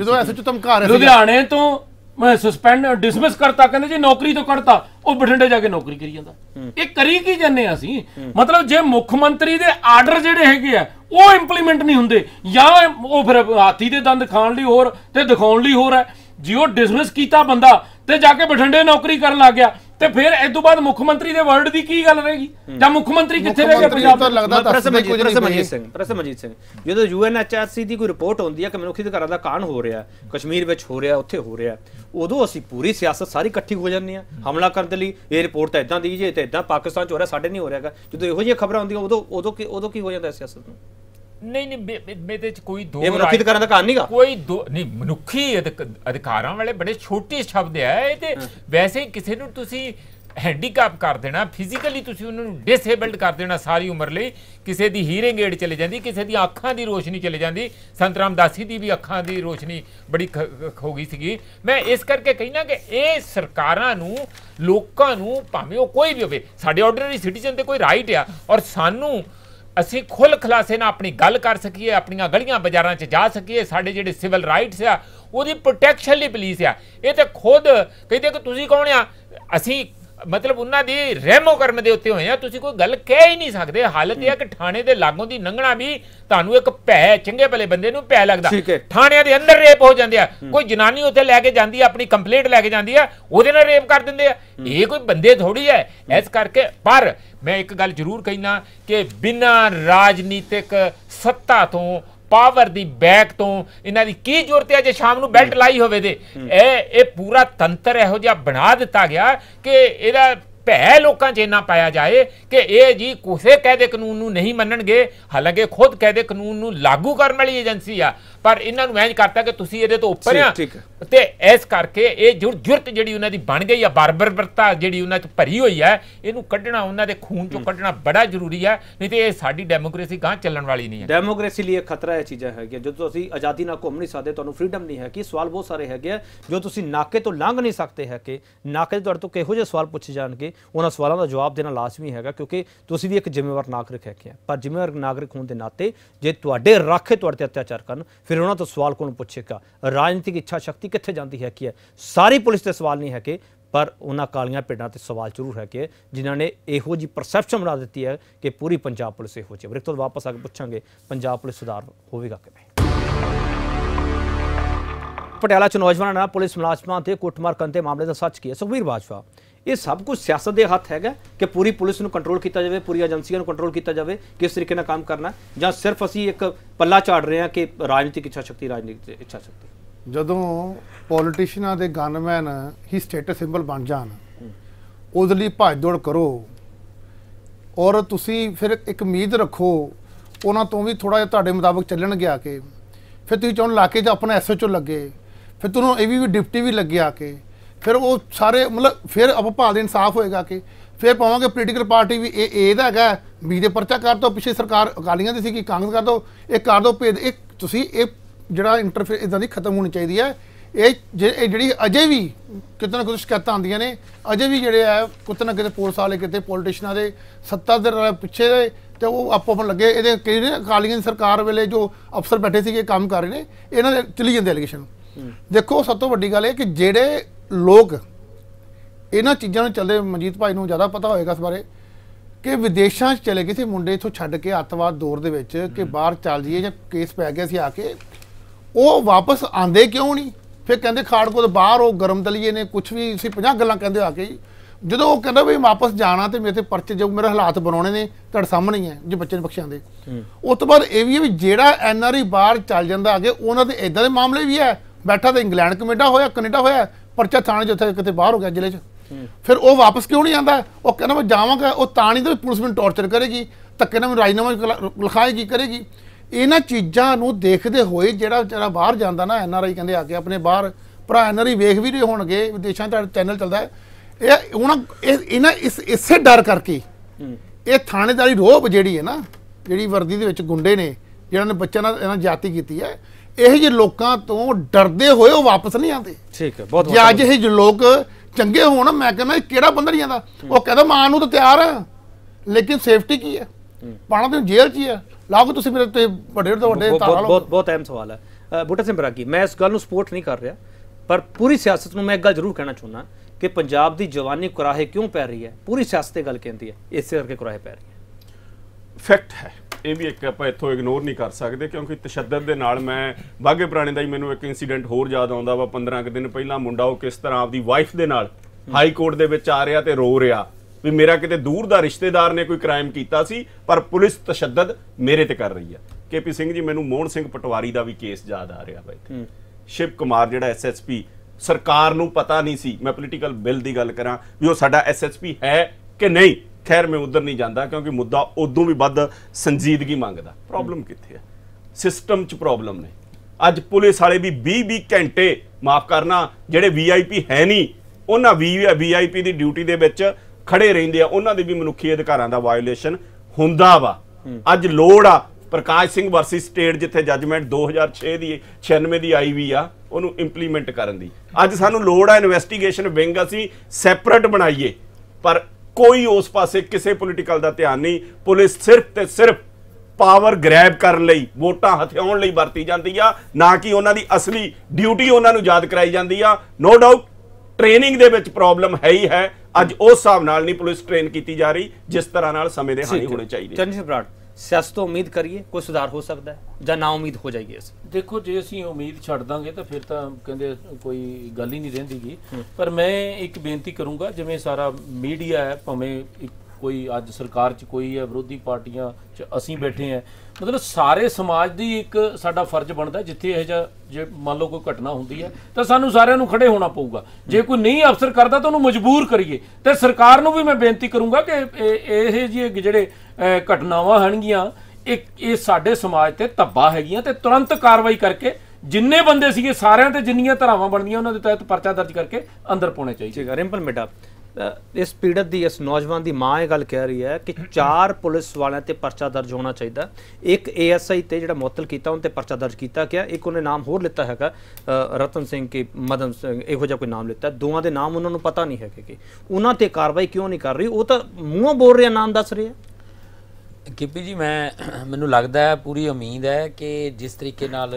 ਲੁਧਿਆਣੇ ਤੋਂ ਮੈਂ ਸਸਪੈਂਡ ਡਿਸਮਿਸ ਕਰਤਾ, ਕਹਿੰਦੇ ਜੀ ਨੌਕਰੀ ਤੋਂ ਕੱਢਤਾ, ਉਹ ਬਠਿੰਡੇ ਜਾ ਕੇ ਨੌਕਰੀ ਕਰੀ ਜਾਂਦਾ। ਇਹ ਕਰੀ ਕੀ ਜਾਂਦੇ ਅਸੀਂ? ਮਤਲਬ ਜੇ ਮੁੱਖ ਮੰਤਰੀ ਦੇ ਆਰਡਰ ਜਿਹੜੇ ਹੈਗੇ ਆ ਉਹ ਇੰਪਲੀਮੈਂਟ ਨਹੀਂ ਹੁੰਦੇ, ਜਾਂ ਉਹ ਫਿਰ ਹਾਥੀ ਦੇ ਦੰਦ ਖਾਣ ਲਈ ਹੋਰ ਤੇ ਦਿਖਾਉਣ ਲਈ ਹੋਰ ਹੈ। ਜੇ ਉਹ ਡਿਸਮਿਸ ਕੀਤਾ ਬੰਦਾ ਤੇ ਜਾ ਕੇ ਬਠਿੰਡੇ ਨੌਕਰੀ ਕਰਨ ਲੱਗ ਗਿਆ ਤੇ ਫਿਰ ਇਸ ਤੋਂ ਬਾਅਦ ਮੁੱਖ ਮੰਤਰੀ ਦੇ ਵਰਡ ਦੀ ਕੀ ਗੱਲ ਰਹੇਗੀ? ਜਾਂ ਮੁੱਖ ਮੰਤਰੀ ਕਿੱਥੇ ਰਹਿ ਗਿਆ ਪੰਜਾਬ ਦਾ? ਲੱਗਦਾ ਪ੍ਰਸਮਜੀਤ ਸਿੰਘ ਪ੍ਰਸਮਜੀਤ ਸਿੰਘ ਜਦੋਂ ਯੂਐਨਐਚਆਰਸੀ ਦੀ ਕੋਈ ਰਿਪੋਰਟ ਹੁੰਦੀ ਹੈ ਕਿ ਮਨੁੱਖੀ ਅਧਿਕਾਰਾਂ ਦਾ ਕਾਣ ਹੋ ਰਿਹਾ, ਕਸ਼ਮੀਰ ਵਿੱਚ ਹੋ ਰਿਹਾ, ਉੱਥੇ ਹੋ ਰਿਹਾ, ਉਦੋਂ ਅਸੀਂ ਪੂਰੀ ਸਿਆਸਤ ਸਾਰੀ ਇਕੱਠੀ ਹੋ ਜਾਂਦੀ ਆ ਹਮਲਾ ਕਰਨ ਦੇ ਲਈ। ਇਹ ਰਿਪੋਰਟ ਤਾਂ ਇਦਾਂ ਦੀ ਜੇ ਤੇ ਇਦਾਂ ਪਾਕਿਸਤਾਨ 'ਚ ਹੋ ਰਿਹਾ, ਸਾਡੇ ਨਹੀਂ ਹੋ ਰਿਹਾਗਾ। ਜਦੋਂ ਇਹੋ ਜਿਹੀਆਂ ਖਬਰਾਂ ਆਉਂਦੀਆਂ ਉਦੋਂ ਉਦੋਂ ਕੀ ਉਦੋਂ ਕੀ ਹੋ ਜਾਂਦਾ ਸਿਆਸਤ ਨੂੰ? ਨਹੀਂ ਨਹੀਂ ਮੇਰੇ ਚ ਕੋਈ ਦੋ ਮਨੁੱਖੀ ਅਧਿਕਾਰਾਂ ਦਾ ਕਾਰਨ ਨਹੀਂਗਾ, ਕੋਈ ਦੋ ਨਹੀਂ। ਮਨੁੱਖੀ ਅਧਿਕਾਰਾਂ ਵਾਲੇ ਬੜੇ ਛੋਟੇ ਸ਼ਬਦ ਹੈ ਇਹ ਤੇ। ਵੈਸੇ ਕਿਸੇ ਨੂੰ ਤੁਸੀਂ ਹੈਂਡੀਕੈਪ ਕਰ ਦੇਣਾ, ਫਿਜ਼ੀਕਲੀ ਤੁਸੀਂ ਉਹਨਾਂ ਨੂੰ ਡਿਸੇਬਲਡ ਕਰ ਦੇਣਾ ਸਾਰੀ ਉਮਰ ਲਈ। ਕਿਸੇ ਦੀ ਹੀਰਿੰਗ ਏਡ ਚਲੇ ਜਾਂਦੀ, ਕਿਸੇ ਦੀ ਅੱਖਾਂ ਦੀ ਰੋਸ਼ਨੀ ਚਲੇ ਜਾਂਦੀ। ਸੰਤ ਰਾਮਦਾਸੀ ਦੀ ਵੀ ਅੱਖਾਂ ਦੀ ਰੋਸ਼ਨੀ ਬੜੀ ਹੋ ਗਈ ਸੀਗੀ। ਮੈਂ ਇਸ ਕਰਕੇ ਕਹਿਣਾ ਕਿ ਇਹ ਸਰਕਾਰਾਂ ਨੂੰ, ਲੋਕਾਂ ਨੂੰ, ਭਾਵੇਂ ਉਹ ਕੋਈ ਵੀ ਹੋਵੇ, ਸਾਡੇ ਆਰਡੀਨਰੀ ਸਿਟੀਜ਼ਨ ਤੇ ਕੋਈ ਰਾਈਟ ਆ, ਔਰ ਸਾਨੂੰ ਅਸੀਂ ਖੁੱਲ੍ਹ ਖਲਾਸੇ ਨਾਲ ਆਪਣੀ ਗੱਲ ਕਰ ਸਕੀਏ, ਆਪਣੀਆਂ ਗਲੀਆਂ ਬਾਜ਼ਾਰਾਂ 'ਚ ਜਾ ਸਕੀਏ। ਸਾਡੇ ਜਿਹੜੇ ਸਿਵਲ ਰਾਈਟਸ ਆ ਉਹਦੀ ਪ੍ਰੋਟੈਕਸ਼ਨ ਲਈ ਪੁਲਿਸ ਆ। ਇਹ ਤਾਂ ਖੁਦ ਕਹਿੰਦੇ ਕਿ ਤੁਸੀਂ ਕੌਣ ਆ, ਅਸੀਂ ਮਤਲਬ ਉਹਨਾਂ ਦੀ ਰਹਿਮੋ ਕਰਨ ਦੇ ਉੱਤੇ ਹੋਏ ਆ, ਤੁਸੀਂ ਕੋਈ ਗੱਲ ਕਹਿ ਹੀ ਨਹੀਂ ਸਕਦੇ। ਹਾਲਤ ਇਹ ਆ ਕਿ ਥਾਣੇ ਦੇ ਲਾਗੋਂ ਦੀ ਲੰਘਣਾ ਵੀ ਤੁਹਾਨੂੰ ਇੱਕ ਭੈ, ਚੰਗੇ ਭਲੇ ਬੰਦੇ ਨੂੰ ਭੈ ਲੱਗਦਾ। ਥਾਣਿਆਂ ਦੇ ਅੰਦਰ ਰੇਪ ਹੋ ਜਾਂਦੇ ਆ, ਕੋਈ ਜਨਾਨੀ ਉੱਥੇ ਲੈ ਕੇ ਜਾਂਦੀ ਆ, ਆਪਣੀ ਕੰਪਲੇਂਟ ਲੈ ਕੇ ਜਾਂਦੀ ਆ, ਉਹਦੇ ਨਾਲ ਰੇਪ ਕਰ ਦਿੰਦੇ ਆ। ਇਹ ਕੋਈ ਬੰਦੇ ਥੋੜੀ ਹੈ। ਇਸ ਕਰਕੇ ਪਰ ਮੈਂ ਇੱਕ ਗੱਲ ਜ਼ਰੂਰ ਕਹਿਣਾ ਕਿ ਬਿਨਾਂ ਰਾਜਨੀਤਿਕ ਸੱਤਾ ਤੋਂ, ਪਾਵਰ ਦੀ ਬੈਕ ਤੋਂ ਇਹਨਾਂ ਦੀ ਕੀ ਜ਼ਰੂਰਤ ਹੈ ਜੇ ਸ਼ਾਮ ਨੂੰ ਬੈਲਟ ਲਾਈ ਹੋਵੇ ਤੇ ਇਹ ਇਹ ਪੂਰਾ ਤੰਤਰ ਇਹੋ ਜਿਹਾ ਬਣਾ ਦਿੱਤਾ ਗਿਆ ਕਿ ਇਹਦਾ ਭੈ ਲੋਕਾਂ 'ਚ ਇੰਨਾ ਪਾਇਆ ਜਾਏ ਕਿ ਇਹ ਜੀ ਕਿਸੇ ਕਾਇਦੇ ਕਾਨੂੰਨ ਨੂੰ ਨਹੀਂ ਮੰਨਣਗੇ। ਹਾਲਾਂਕਿ ਖੁਦ ਕਾਇਦੇ ਕਾਨੂੰਨ ਨੂੰ ਲਾਗੂ ਕਰਨ ਵਾਲੀ ਏਜੰਸੀ ਆ, ਪਰ ਇਹਨਾਂ ਨੂੰ ਇੰਜ ਕਰਤਾ ਕਿ ਤੁਸੀਂ ਇਹਦੇ ਤੋਂ ਉੱਪਰ ਆ। ਤੇ ਇਸ ਕਰਕੇ ਇਹ ਜੁਰਤ ਜਿਹੜੀ ਉਹਨਾਂ ਦੀ ਬਣ ਗਈ ਆ, ਬਾਰਬਰਤਾ ਜਿਹੜੀ ਉਹਨਾਂ 'ਚ ਭਰੀ ਹੋਈ ਹੈ, ਇਹਨੂੰ ਕੱਢਣਾ, ਉਹਨਾਂ ਦੇ ਖੂਨ 'ਚੋਂ ਕੱਢਣਾ ਬੜਾ ਜ਼ਰੂਰੀ ਹੈ। ਨਹੀਂ ਤੇ ਇਹ ਸਾਡੀ ਡੈਮੋਕ੍ਰੇਸੀ ਗਾਂ ਚੱਲਣ ਵਾਲੀ ਨਹੀਂ ਹੈ। ਡੈਮੋਕ੍ਰੇਸੀ ਲਈ ਖਤਰਾ ਹੈ ਚੀਜ਼ਾਂ ਹੈਗੀਆਂ। ਜਦੋਂ ਤੁਸੀਂ ਆਜ਼ਾਦੀ ਨਾਲ ਘੁੰਮ ਨਹੀਂ ਸਕਦੇ, ਤੁਹਾਨੂੰ ਫਰੀडम ਨਹੀਂ ਹੈ ਕਿ ਸਵਾਲ ਬਹੁਤ ਸਾਰੇ ਹੈਗੇ ਆ ਜੋ ਤੁਸੀਂ ਨਾਕੇ ਤੋਂ ਲੰਘ ਨਹੀਂ ਸਕਦੇ ਹੈ ਕਿ ਨਾਕੇ ਤੁਹਾਡੇ ਤੋਂ ਕਿਹੋ ਜਿਹੇ ਸਵਾਲ ਪੁੱਛੇ ਜਾਣਗੇ, ਉਹਨਾਂ ਸਵਾਲਾਂ ਦਾ ਜਵਾਬ ਦੇਣਾ ਲਾਜ਼ਮੀ ਹੈਗਾ ਕਿਉਂਕਿ ਤੁਸੀਂ ਵੀ ਇੱਕ ਜ਼ਿੰਮੇਵਾਰ ਨਾਗਰਿਕ ਹੈਗੇ ਆ। ਪਰ ਜ਼ਿੰਮੇਵਾਰ ਨਾਗਰਿਕ ਹੋਣ ਦੇ ਨਾਤੇ ਜੇ ਤੁਹਾਡੇ ਰਾਖੇ ਤੁਹਾਡੇ ਤੇ ਅਤਿਆਚਾਰ ਕਰਨ, ਫਿਰ ਉਹਨਾਂ ਤੋਂ ਸਵਾਲ ਕੌਣ ਪੁੱਛੇਗਾ? ਰਾਜਨੀਤਿਕ ਇੱਛਾ ਸ਼ਕਤੀ ਕਿੱਥੇ ਜਾਂਦੀ ਹੈ ਕਿ ਸਾਰੀ ਪੁਲਿਸ ਤੇ ਸਵਾਲ ਨਹੀਂ ਹੈ ਕਿ, ਪਰ ਉਹਨਾਂ ਕਾਲੀਆਂ ਭੇਡਾਂ ਤੇ ਸਵਾਲ ਜ਼ਰੂਰ ਹੈ ਕਿ ਜਿਨ੍ਹਾਂ ਨੇ ਇਹੋ ਜਿਹੀ ਪਰਸੈਪਸ਼ਨ ਬਣਾ ਦਿੱਤੀ ਹੈ ਕਿ ਪੂਰੀ ਪੰਜਾਬ ਪੁਲਿਸ ਇਹੋ ਜਿਹੀ। ਬ੍ਰੇਕ ਤੋਂ ਵਾਪਸ ਆ ਕੇ ਪੁੱਛਾਂਗੇ ਪੰਜਾਬ ਪੁਲਿਸ ਸੁਧਾਰ ਹੋਵੇਗਾ ਕਿਵੇਂ। ਪਟਿਆਲਾ 'ਚ ਨੌਜਵਾਨਾਂ ਨਾਲ ਪੁਲਿਸ ਮੁਲਾਜ਼ਮਾਂ ਤੇ ਕੁੱਟਮਾਰ ਕਰਨ ਦੇ ਮਾਮਲੇ ਦਾ ਸੱਚ ਕੀ ਹੈ? ਸੁਖਬੀਰ ਬਾਜਵਾ, ਇਹ ਸਭ ਕੁਝ ਸਿਆਸਤ ਦੇ ਹੱਥ ਹੈਗਾ ਕਿ ਪੂਰੀ ਪੁਲਿਸ ਨੂੰ ਕੰਟਰੋਲ ਕੀਤਾ ਜਾਵੇ, ਪੂਰੀ ਏਜੰਸੀਆਂ ਨੂੰ ਕੰਟਰੋਲ ਕੀਤਾ ਜਾਵੇ, ਕਿਸ ਤਰੀਕੇ ਨਾਲ ਕੰਮ ਕਰਨਾ, ਜਾਂ ਸਿਰਫ ਅਸੀਂ ਇੱਕ ਪੱਲਾ ਝਾੜ ਰਹੇ ਹਾਂ ਕਿ ਰਾਜਨੀਤਿਕ ਇੱਛਾ ਸ਼ਕਤੀ, ਰਾਜਨੀਤਿਕ ਇੱਛਾ ਸ਼ਕਤੀ? ਜਦੋਂ ਪੋਲੀਟੀਸ਼ੀਅਨਾਂ ਦੇ ਗਨਮੈਨ ਹੀ ਸਟੇਟਸ ਸਿੰਬਲ ਬਣ ਜਾਣ, ਉਹਦੇ ਲਈ ਭੱਜ ਦੌੜ ਕਰੋ, ਔਰ ਤੁਸੀਂ ਫਿਰ ਇੱਕ ਉਮੀਦ ਰੱਖੋ ਉਹਨਾਂ ਤੋਂ ਵੀ ਥੋੜ੍ਹਾ ਜਿਹਾ ਤੁਹਾਡੇ ਮੁਤਾਬਕ ਚੱਲਣਗੇ ਆ ਕੇ, ਫਿਰ ਤੁਸੀਂ ਚਾਹੁਣ ਇਲਾਕੇ 'ਚ ਆਪਣਾ ਐਸ ਐਚ ਓ ਲੱਗੇ, ਫਿਰ ਤੁਹਾਨੂੰ ਇਹ ਵੀ ਡਿਪਟੀ ਵੀ ਲੱਗੇ ਆ ਕੇ, ਫਿਰ ਉਹ ਸਾਰੇ ਮਤਲਬ ਫਿਰ ਆਪਾਂ ਭਾਲਦੇ ਇਨਸਾਫ ਹੋਏਗਾ ਕਿ ਫਿਰ ਪਾਵਾਂਗੇ ਪੋਲੀਟੀਕਲ ਪਾਰਟੀ ਵੀ ਇਹ ਇਹਦਾ ਹੈਗਾ ਬੀ ਦੇ ਪਰਚਾ ਕਰ ਦਿਓ, ਪਿੱਛੇ ਸਰਕਾਰ ਅਕਾਲੀਆਂ ਦੀ ਸੀ ਕਿ ਕਾਂਗਰਸ ਕਰ ਦਿਓ, ਇਹ ਕਰ ਦਿਓ ਭੇਦ। ਇਹ ਤੁਸੀਂ ਇਹ ਜਿਹੜਾ ਇੰਟਰਫੇਅਰ ਇੱਦਾਂ ਦੀ ਖਤਮ ਹੋਣੀ ਚਾਹੀਦੀ ਹੈ। ਇਹ ਜਿਹੜੀ ਅਜੇ ਵੀ ਕਿਤੇ ਨਾ ਕਿਤੇ ਸ਼ਿਕਾਇਤਾਂ ਆਉਂਦੀਆਂ ਨੇ, ਅਜੇ ਵੀ ਜਿਹੜੇ ਆ ਕਿਤੇ ਨਾ ਕਿਤੇ ਪੁਲਿਸ ਵਾਲੇ, ਕਿਤੇ ਪੋਲੀਟੀਸ਼ੀਅਨਾਂ ਦੇ ਸੱਤਾ ਦੇ ਪਿੱਛੇ ਦੇ ਤੇ ਉਹ ਆਪੋ ਆਪਣ ਲੱਗੇ। ਇਹਦੇ ਕਈ ਨੇ ਅਕਾਲੀਆਂ ਦੀ ਸਰਕਾਰ ਵੇਲੇ ਜੋ ਅਫਸਰ ਬੈਠੇ ਸੀਗੇ ਕੰਮ ਕਰ ਰਹੇ ਨੇ, ਇਹਨਾਂ ਦੇ ਚਲੀ ਜਾਂਦੇ ਐਲੀਗੇਸ਼ਨ। ਦੇਖੋ ਸਭ ਤੋਂ ਵੱਡੀ ਗੱਲ ਇਹ ਕਿ ਜਿਹੜੇ ਲੋਕ ਇਹਨਾਂ ਚੀਜ਼ਾਂ ਨੂੰ ਚੱਲਦੇ, ਮਨਜੀਤ ਭਾਈ ਨੂੰ ਜ਼ਿਆਦਾ ਪਤਾ ਹੋਏਗਾ ਇਸ ਬਾਰੇ, ਕਿ ਵਿਦੇਸ਼ਾਂ 'ਚ ਚਲੇ ਗਏ ਸੀ ਮੁੰਡੇ ਇੱਥੋਂ ਛੱਡ ਕੇ ਅੱਤਵਾਦ ਦੌਰ ਦੇ ਵਿੱਚ ਕਿ ਬਾਹਰ ਚੱਲ ਜਾਈਏ ਜਾਂ ਕੇਸ ਪੈ ਗਿਆ ਸੀ ਆ ਕੇ, ਉਹ ਵਾਪਸ ਆਉਂਦੇ ਕਿਉਂ ਨਹੀਂ? ਫਿਰ ਕਹਿੰਦੇ ਖਾੜਕੋ ਤੋਂ ਬਾਹਰ ਉਹ ਗਰਮ ਦਲੀਏ ਨੇ ਕੁਛ ਵੀ ਅਸੀਂ ਪੰਜਾਹ ਗੱਲਾਂ ਕਹਿੰਦੇ ਆ ਕੇ। ਜਦੋਂ ਉਹ ਕਹਿੰਦਾ ਵੀ ਵਾਪਸ ਜਾਣਾ ਤੇ ਮੇਰੇ ਤੇ ਪਰਚੇ ਜੋ ਮੇਰੇ ਹਾਲਾਤ ਬਣਾਉਣੇ ਨੇ ਤੁਹਾਡੇ ਸਾਹਮਣੇ ਹੀ ਹੈ ਜੇ ਬੱਚੇ ਨੇ ਬਖਸ਼ਿਆਂ ਦੇ। ਉਸ ਤੋਂ ਬਾਅਦ ਇਹ ਵੀ ਹੈ ਵੀ ਜਿਹੜਾ ਐਨ ਆਰ ਆਈ ਬਾਹਰ ਚੱਲ ਜਾਂਦਾ ਅੱਗੇ, ਉਹਨਾਂ ਦੇ ਇੱਦਾਂ ਦੇ ਮਾਮਲੇ ਵੀ ਹੈ। ਬੈਠਾ ਤਾਂ ਇੰਗਲੈਂਡ ਕੈਨੇਡਾ ਹੋਇਆ ਕੈਨੇਡਾ ਹੋਇਆ, ਪਰਚਾ ਥਾਣੇ 'ਚ ਉੱਥੇ ਕਿਤੇ ਬਾਹਰ ਹੋ ਗਿਆ ਜ਼ਿਲ੍ਹੇ 'ਚ, ਫਿਰ ਉਹ ਵਾਪਸ ਕਿਉਂ ਨਹੀਂ ਆਉਂਦਾ? ਉਹ ਕਹਿੰਦਾ ਮੈਂ ਜਾਵਾਂਗਾ, ਉਹ ਤਾਂ ਨਹੀਂ ਤਾਂ ਪੁਲਿਸ ਮੈਨੂੰ ਟੌਰਚਰ ਕਰੇਗੀ, ਧੱਕੇ ਨਾਲ ਮੈਨੂੰ ਰਾਜਨਾਮਾ ਲਿਖਾਏਗੀ, ਕਰੇਗੀ। ਇਹਨਾਂ ਚੀਜ਼ਾਂ ਨੂੰ ਦੇਖਦੇ ਹੋਏ ਜਿਹੜਾ ਵਿਚਾਰਾ ਬਾਹਰ ਜਾਂਦਾ ਨਾ, ਐਨ ਆਰ ਆਈ ਕਹਿੰਦੇ ਆ ਕੇ ਆਪਣੇ ਬਾਹਰ ਭਰਾ ਐਨ ਆਰ ਆਈ ਵੇਖ ਵੀ ਰਹੇ ਹੋਣਗੇ, ਵਿਦੇਸ਼ਾਂ 'ਚ ਚੈਨਲ ਚੱਲਦਾ ਹੈ, ਇਹ ਹੁਣ ਇਹਨਾਂ ਇਸ ਇਸੇ ਡਰ ਕਰਕੇ ਇਹ ਥਾਣੇਦਾਰੀ ਰੋਹਬ ਜਿਹੜੀ ਹੈ ਨਾ, ਜਿਹੜੀ ਵਰਦੀ ਦੇ ਵਿੱਚ ਗੁੰਡੇ ਨੇ ਜਿਹਨਾਂ ਨੇ ਬੱਚਿਆਂ ਨਾਲ ਇਹਨਾਂ ਜਾਤੀ ਕੀਤੀ ਹੈ, ਇਹੋ ਜਿਹੇ ਲੋਕਾਂ ਤੋਂ ਡਰਦੇ ਹੋਏ ਉਹ ਵਾਪਸ ਨਹੀਂ ਆਉਂਦੇ। ਠੀਕ ਹੈ, ਬਹੁਤ ਜੇ ਅੱਜ ਇਹ ਜਿਹੇ ਲੋਕ ਚੰਗੇ ਹੋਣ, ਮੈਂ ਕਹਿੰਦਾ ਕਿਹੜਾ ਬੰਦਾ ਨਹੀਂ ਆਉਂਦਾ। ਉਹ ਕਹਿੰਦਾ ਮਾਂ ਨੂੰ ਤਾਂ ਤਿਆਰ ਆ, ਲੇਕਿਨ ਸੇਫਟੀ ਕੀ ਹੈ? ਪਾਣਾ ਤੇ ਜੇਲ੍ਹ 'ਚ ਹੀ ਹੈ, ਲਾਓ ਤੁਸੀਂ ਮੇਰੇ ਤੇ ਵੱਡੇ ਤੋਂ ਵੱਡੇ ਤਾਰਾ ਲਾਓ। ਬਹੁਤ ਬਹੁਤ ਅਹਿਮ ਸਵਾਲ ਹੈ ਬੂਟਾ ਸਿੰਘ ਬਰਾਗੀ। ਮੈਂ ਇਸ ਗੱਲ ਨੂੰ ਸਪੋਰਟ ਨਹੀਂ ਕਰ ਰਿਹਾ, ਪਰ ਪੂਰੀ ਸਿਆਸਤ ਨੂੰ ਮੈਂ ਇੱਕ ਗੱਲ ਜ਼ਰੂਰ ਕਹਿਣਾ ਚਾਹੁੰਦਾ ਕਿ ਪੰਜਾਬ ਦੀ ਜਵਾਨੀ ਕੁਰਾਹੇ ਕਿਉਂ ਪੈ ਰਹੀ ਹੈ? ਪੂਰੀ ਸਿਆਸਤ ਇਹ ਗੱਲ ਕਹਿੰਦੀ ਹੈ, ਇਸੇ ਕਰਕੇ ਕੁਰਾਹੇ ਪੈ ਰਹੀ ਹੈ। ਫੈਕਟ ਹੈ, ਇਹ ਵੀ ਇੱਕ ਆਪਾਂ ਇੱਥੋਂ ਇਗਨੋਰ ਨਹੀਂ ਕਰ ਸਕਦੇ ਕਿਉਂਕਿ ਤਸ਼ੱਦਦ ਦੇ ਨਾਲ ਮੈਂ ਬਾਘੇ ਪੁਰਾਣੇ ਦਾ ਹੀ ਮੈਨੂੰ ਇੱਕ ਇਨਸੀਡੈਂਟ ਹੋਰ ਯਾਦ ਆਉਂਦਾ ਵਾ। ਪੰਦਰਾਂ ਕੁ ਦਿਨ ਪਹਿਲਾਂ ਮੁੰਡਾ ਉਹ ਕਿਸ ਤਰ੍ਹਾਂ ਆਪਦੀ ਵਾਈਫ ਦੇ ਨਾਲ ਹਾਈ ਕੋਰਟ ਦੇ ਵਿੱਚ ਆ ਰਿਹਾ ਤੇ ਰੋ ਰਿਹਾ ਵੀ ਮੇਰਾ ਕਿਤੇ ਦੂਰ ਦਾ ਰਿਸ਼ਤੇਦਾਰ ਨੇ ਕੋਈ ਕ੍ਰਾਈਮ ਕੀਤਾ ਸੀ ਪਰ ਪੁਲਿਸ ਤਸ਼ੱਦਦ ਮੇਰੇ ਤੇ ਕਰ ਰਹੀ ਹੈ। ਕੇ ਪੀ ਸਿੰਘ ਜੀ, ਮੈਨੂੰ ਮੋਹਨ ਸਿੰਘ ਪਟਵਾਰੀ ਦਾ ਵੀ ਕੇਸ ਯਾਦ ਆ ਰਿਹਾ ਵਾ ਇੱਥੇ। ਸ਼ਿਵ ਕੁਮਾਰ ਜਿਹੜਾ ਐਸ ਐਸ ਪੀ, ਸਰਕਾਰ ਨੂੰ ਪਤਾ ਨਹੀਂ ਸੀ, ਮੈਂ ਪੋਲੀਟੀਕਲ ਬਿੱਲ ਦੀ ਗੱਲ ਕਰਾਂ ਵੀ ਉਹ ਸਾਡਾ ਐਸ ਐਸ ਪੀ ਹੈ ਕਿ ਨਹੀਂ। ਖੈਰ ਮੈਂ ਉਧਰ ਨਹੀਂ ਜਾਂਦਾ ਕਿਉਂਕਿ ਮੁੱਦਾ ਉਦੋਂ ਵੀ ਵੱਧ ਸੰਜੀਦਗੀ ਮੰਗਦਾ। ਪ੍ਰੋਬਲਮ ਕਿੱਥੇ ਹੈ? ਸਿਸਟਮ 'ਚ ਪ੍ਰੋਬਲਮ ਨੇ। ਅੱਜ ਪੁਲਿਸ ਵਾਲੇ ਵੀ ਵੀਹ ਵੀਹ ਘੰਟੇ, ਮਾਫ ਕਰਨਾ, ਜਿਹੜੇ ਵੀ ਆਈ ਪੀ ਹੈ ਨਹੀਂ ਉਹਨਾਂ ਵੀ ਆਈ ਪੀ ਦੀ ਡਿਊਟੀ ਦੇ ਵਿੱਚ ਖੜੇ ਰਹਿੰਦੇ ਆ, ਉਹਨਾਂ ਦੇ ਵੀ ਮਨੁੱਖੀ ਅਧਿਕਾਰਾਂ ਦਾ ਵਾਇਓਲੇਸ਼ਨ ਹੁੰਦਾ ਵਾ। ਅੱਜ ਲੋੜ ਆ ਪ੍ਰਕਾਸ਼ ਸਿੰਘ ਵਰਸਸ ਸਟੇਟ ਜਿੱਥੇ ਜੱਜਮੈਂਟ ਦੋ ਹਜ਼ਾਰ ਛੇ ਦੀ ਛਿਆਨਵੇਂ ਦੀ ਆਈ ਵੀ ਆ, ਉਹਨੂੰ ਇੰਪਲੀਮੈਂਟ ਕਰਨ ਦੀ। ਅੱਜ ਸਾਨੂੰ ਲੋੜ ਆ ਇਨਵੈਸਟੀਗੇਸ਼ਨ ਵਿੰਗ ਅਸੀਂ ਸੈਪਰੇਟ ਬਣਾਈਏ, ਪਰ ਕੋਈ ਉਸ ਪਾਸੇ ਕਿਸੇ ਪੋਲੀਟੀਕਲ ਦਾ ਧਿਆਨ ਨਹੀਂ। ਪੁਲਿਸ ਸਿਰਫ ਤੇ ਸਿਰਫ ਪਾਵਰ ਗ੍ਰੈਬ ਕਰਨ ਲਈ, ਵੋਟਾਂ ਹਥਿਆਉਣ ਲਈ ਵਰਤੀ ਜਾਂਦੀ ਆ, ਨਾ ਕਿ ਉਹਨਾਂ ਦੀ ਅਸਲੀ ਡਿਊਟੀ ਉਹਨਾਂ ਨੂੰ ਯਾਦ ਕਰਾਈ ਜਾਂਦੀ ਆ। ਨੋ ਡਾਊਟ ਟ੍ਰੇਨਿੰਗ ਦੇ ਵਿੱਚ ਪ੍ਰੋਬਲਮ ਹੈ ਹੀ ਹੈ। ਅੱਜ ਉਸ ਹਿਸਾਬ ਨਾਲ ਨਹੀਂ ਪੁਲਿਸ ਟ੍ਰੇਨ ਕੀਤੀ ਜਾ ਰਹੀ ਜਿਸ ਤਰ੍ਹਾਂ ਨਾਲ ਸਮੇਂ ਦੇ ਹਾਨੀ ਹੋਣੇ ਚਾਹੀਦੇ। ਚਰਨਜੀਤ ਬਰਾੜ, ਸਿਆਸਤ ਤੋਂ ਉਮੀਦ ਕਰੀਏ ਕੋਈ ਸੁਧਾਰ ਹੋ ਸਕਦਾ ਹੈ ਜਾਂ ਨਾ ਉਮੀਦ ਹੋ ਜਾਏਗੀ? ਅਸੀਂ ਦੇਖੋ, ਜੇ ਅਸੀਂ ਉਮੀਦ ਛੱਡ ਦਾਂਗੇ ਤਾਂ ਫਿਰ ਤਾਂ ਕਹਿੰਦੇ ਕੋਈ ਗੱਲ ਹੀ ਨਹੀਂ ਰਹਿੰਦੀਗੀ। ਪਰ ਮੈਂ ਇੱਕ ਬੇਨਤੀ ਕਰੂੰਗਾ, ਜਿਵੇਂ ਸਾਰਾ ਮੀਡੀਆ ਹੈ, ਭਾਵੇਂ ਕੋਈ ਅੱਜ ਸਰਕਾਰ 'ਚ ਕੋਈ ਹੈ, ਵਿਰੋਧੀ ਪਾਰਟੀਆਂ 'ਚ ਅਸੀਂ ਬੈਠੇ ਹਾਂ, ਮਤਲਬ ਸਾਰੇ ਸਮਾਜ ਦੀ ਇੱਕ ਸਾਡਾ ਫਰਜ਼ ਬਣਦਾ, ਜਿੱਥੇ ਇਹ ਜਿਹਾ ਜੇ ਮੰਨ ਲਓ ਕੋਈ ਘਟਨਾ ਹੁੰਦੀ ਹੈ ਤਾਂ ਸਾਨੂੰ ਸਾਰਿਆਂ ਨੂੰ ਖੜੇ ਹੋਣਾ ਪਊਗਾ। ਜੇ ਕੋਈ ਨਹੀਂ ਅਫਸਰ ਕਰਦਾ ਤਾਂ ਉਹਨੂੰ ਮਜਬੂਰ ਕਰੀਏ। ਤੇ ਸਰਕਾਰ ਨੂੰ ਵੀ ਮੈਂ ਬੇਨਤੀ ਕਰੂੰਗਾ ਕਿ ਇਹ ਜਿਹੇ ਜਿਹੜੇ ਘਟਨਾਵਾਂ ਹੋਣਗੀਆਂ, ਇਹ ਇਹ ਸਾਡੇ ਸਮਾਜ ਤੇ ਧੱਬਾ ਹੈਗੀਆਂ, ਤੇ ਤੁਰੰਤ ਕਾਰਵਾਈ ਕਰਕੇ ਜਿੰਨੇ ਬੰਦੇ ਸੀਗੇ ਸਾਰਿਆਂ ਤੇ ਜਿੰਨੀਆਂ ਧਾਰਾਵਾਂ ਬਣਦੀਆਂ ਉਹਨਾਂ ਦੇ ਤਹਿਤ ਪਰਚਾ ਦਰਜ ਕਰਕੇ ਅੰਦਰ ਪਾਉਣੇ ਚਾਹੀਦੇ। ਠੀਕ ਹੈ। ਰਿੰਪਲ ਮੇਡਾ, ਇਸ ਪੀੜਤ ਦੀ, ਇਸ ਨੌਜਵਾਨ ਦੀ ਮਾਂ ਇਹ ਗੱਲ ਕਹਿ ਰਹੀ ਹੈ ਕਿ ਚਾਰ ਪੁਲਿਸ ਵਾਲਿਆਂ ਤੇ ਪਰਚਾ ਦਰਜ ਹੋਣਾ ਚਾਹੀਦਾ। ਇੱਕ ਏ ਐਸ ਆਈ ਤੇ ਜਿਹੜਾ ਮੁਅੱਤਲ ਕੀਤਾ ਉਹਨ ਤੇ ਪਰਚਾ ਦਰਜ ਕੀਤਾ ਗਿਆ, ਇੱਕ ਉਹਨੇ ਨਾਮ ਹੋਰ ਲਿੱਤਾ ਹੈਗਾ ਰਤਨ ਸਿੰਘ ਕਿ ਮਦਨ ਸਿੰਘ, ਇਹੋ ਜਿਹਾ ਕੋਈ ਨਾਮ ਲਿੱਤਾ। ਦੋਵਾਂ ਦੇ ਨਾਮ ਉਹਨਾਂ ਨੂੰ ਪਤਾ ਨਹੀਂ ਹੈਗੇ ਕਿ ਉਹਨਾਂ ਤੇ ਕਾਰਵਾਈ ਕਿਉਂ ਨਹੀਂ ਕਰ ਰਹੀ। ਉਹ ਤਾਂ ਮੂੰਹੋਂ ਬੋਲ ਰਿਹਾ, ਨਾਮ ਦੱਸ ਰਿਹਾ। ਕਿਪੀ ਜੀ, ਮੈਂ ਮੈਨੂੰ ਲੱਗਦਾ ਹੈ, ਪੂਰੀ ਉਮੀਦ ਹੈ ਕਿ ਜਿਸ ਤਰੀਕੇ ਨਾਲ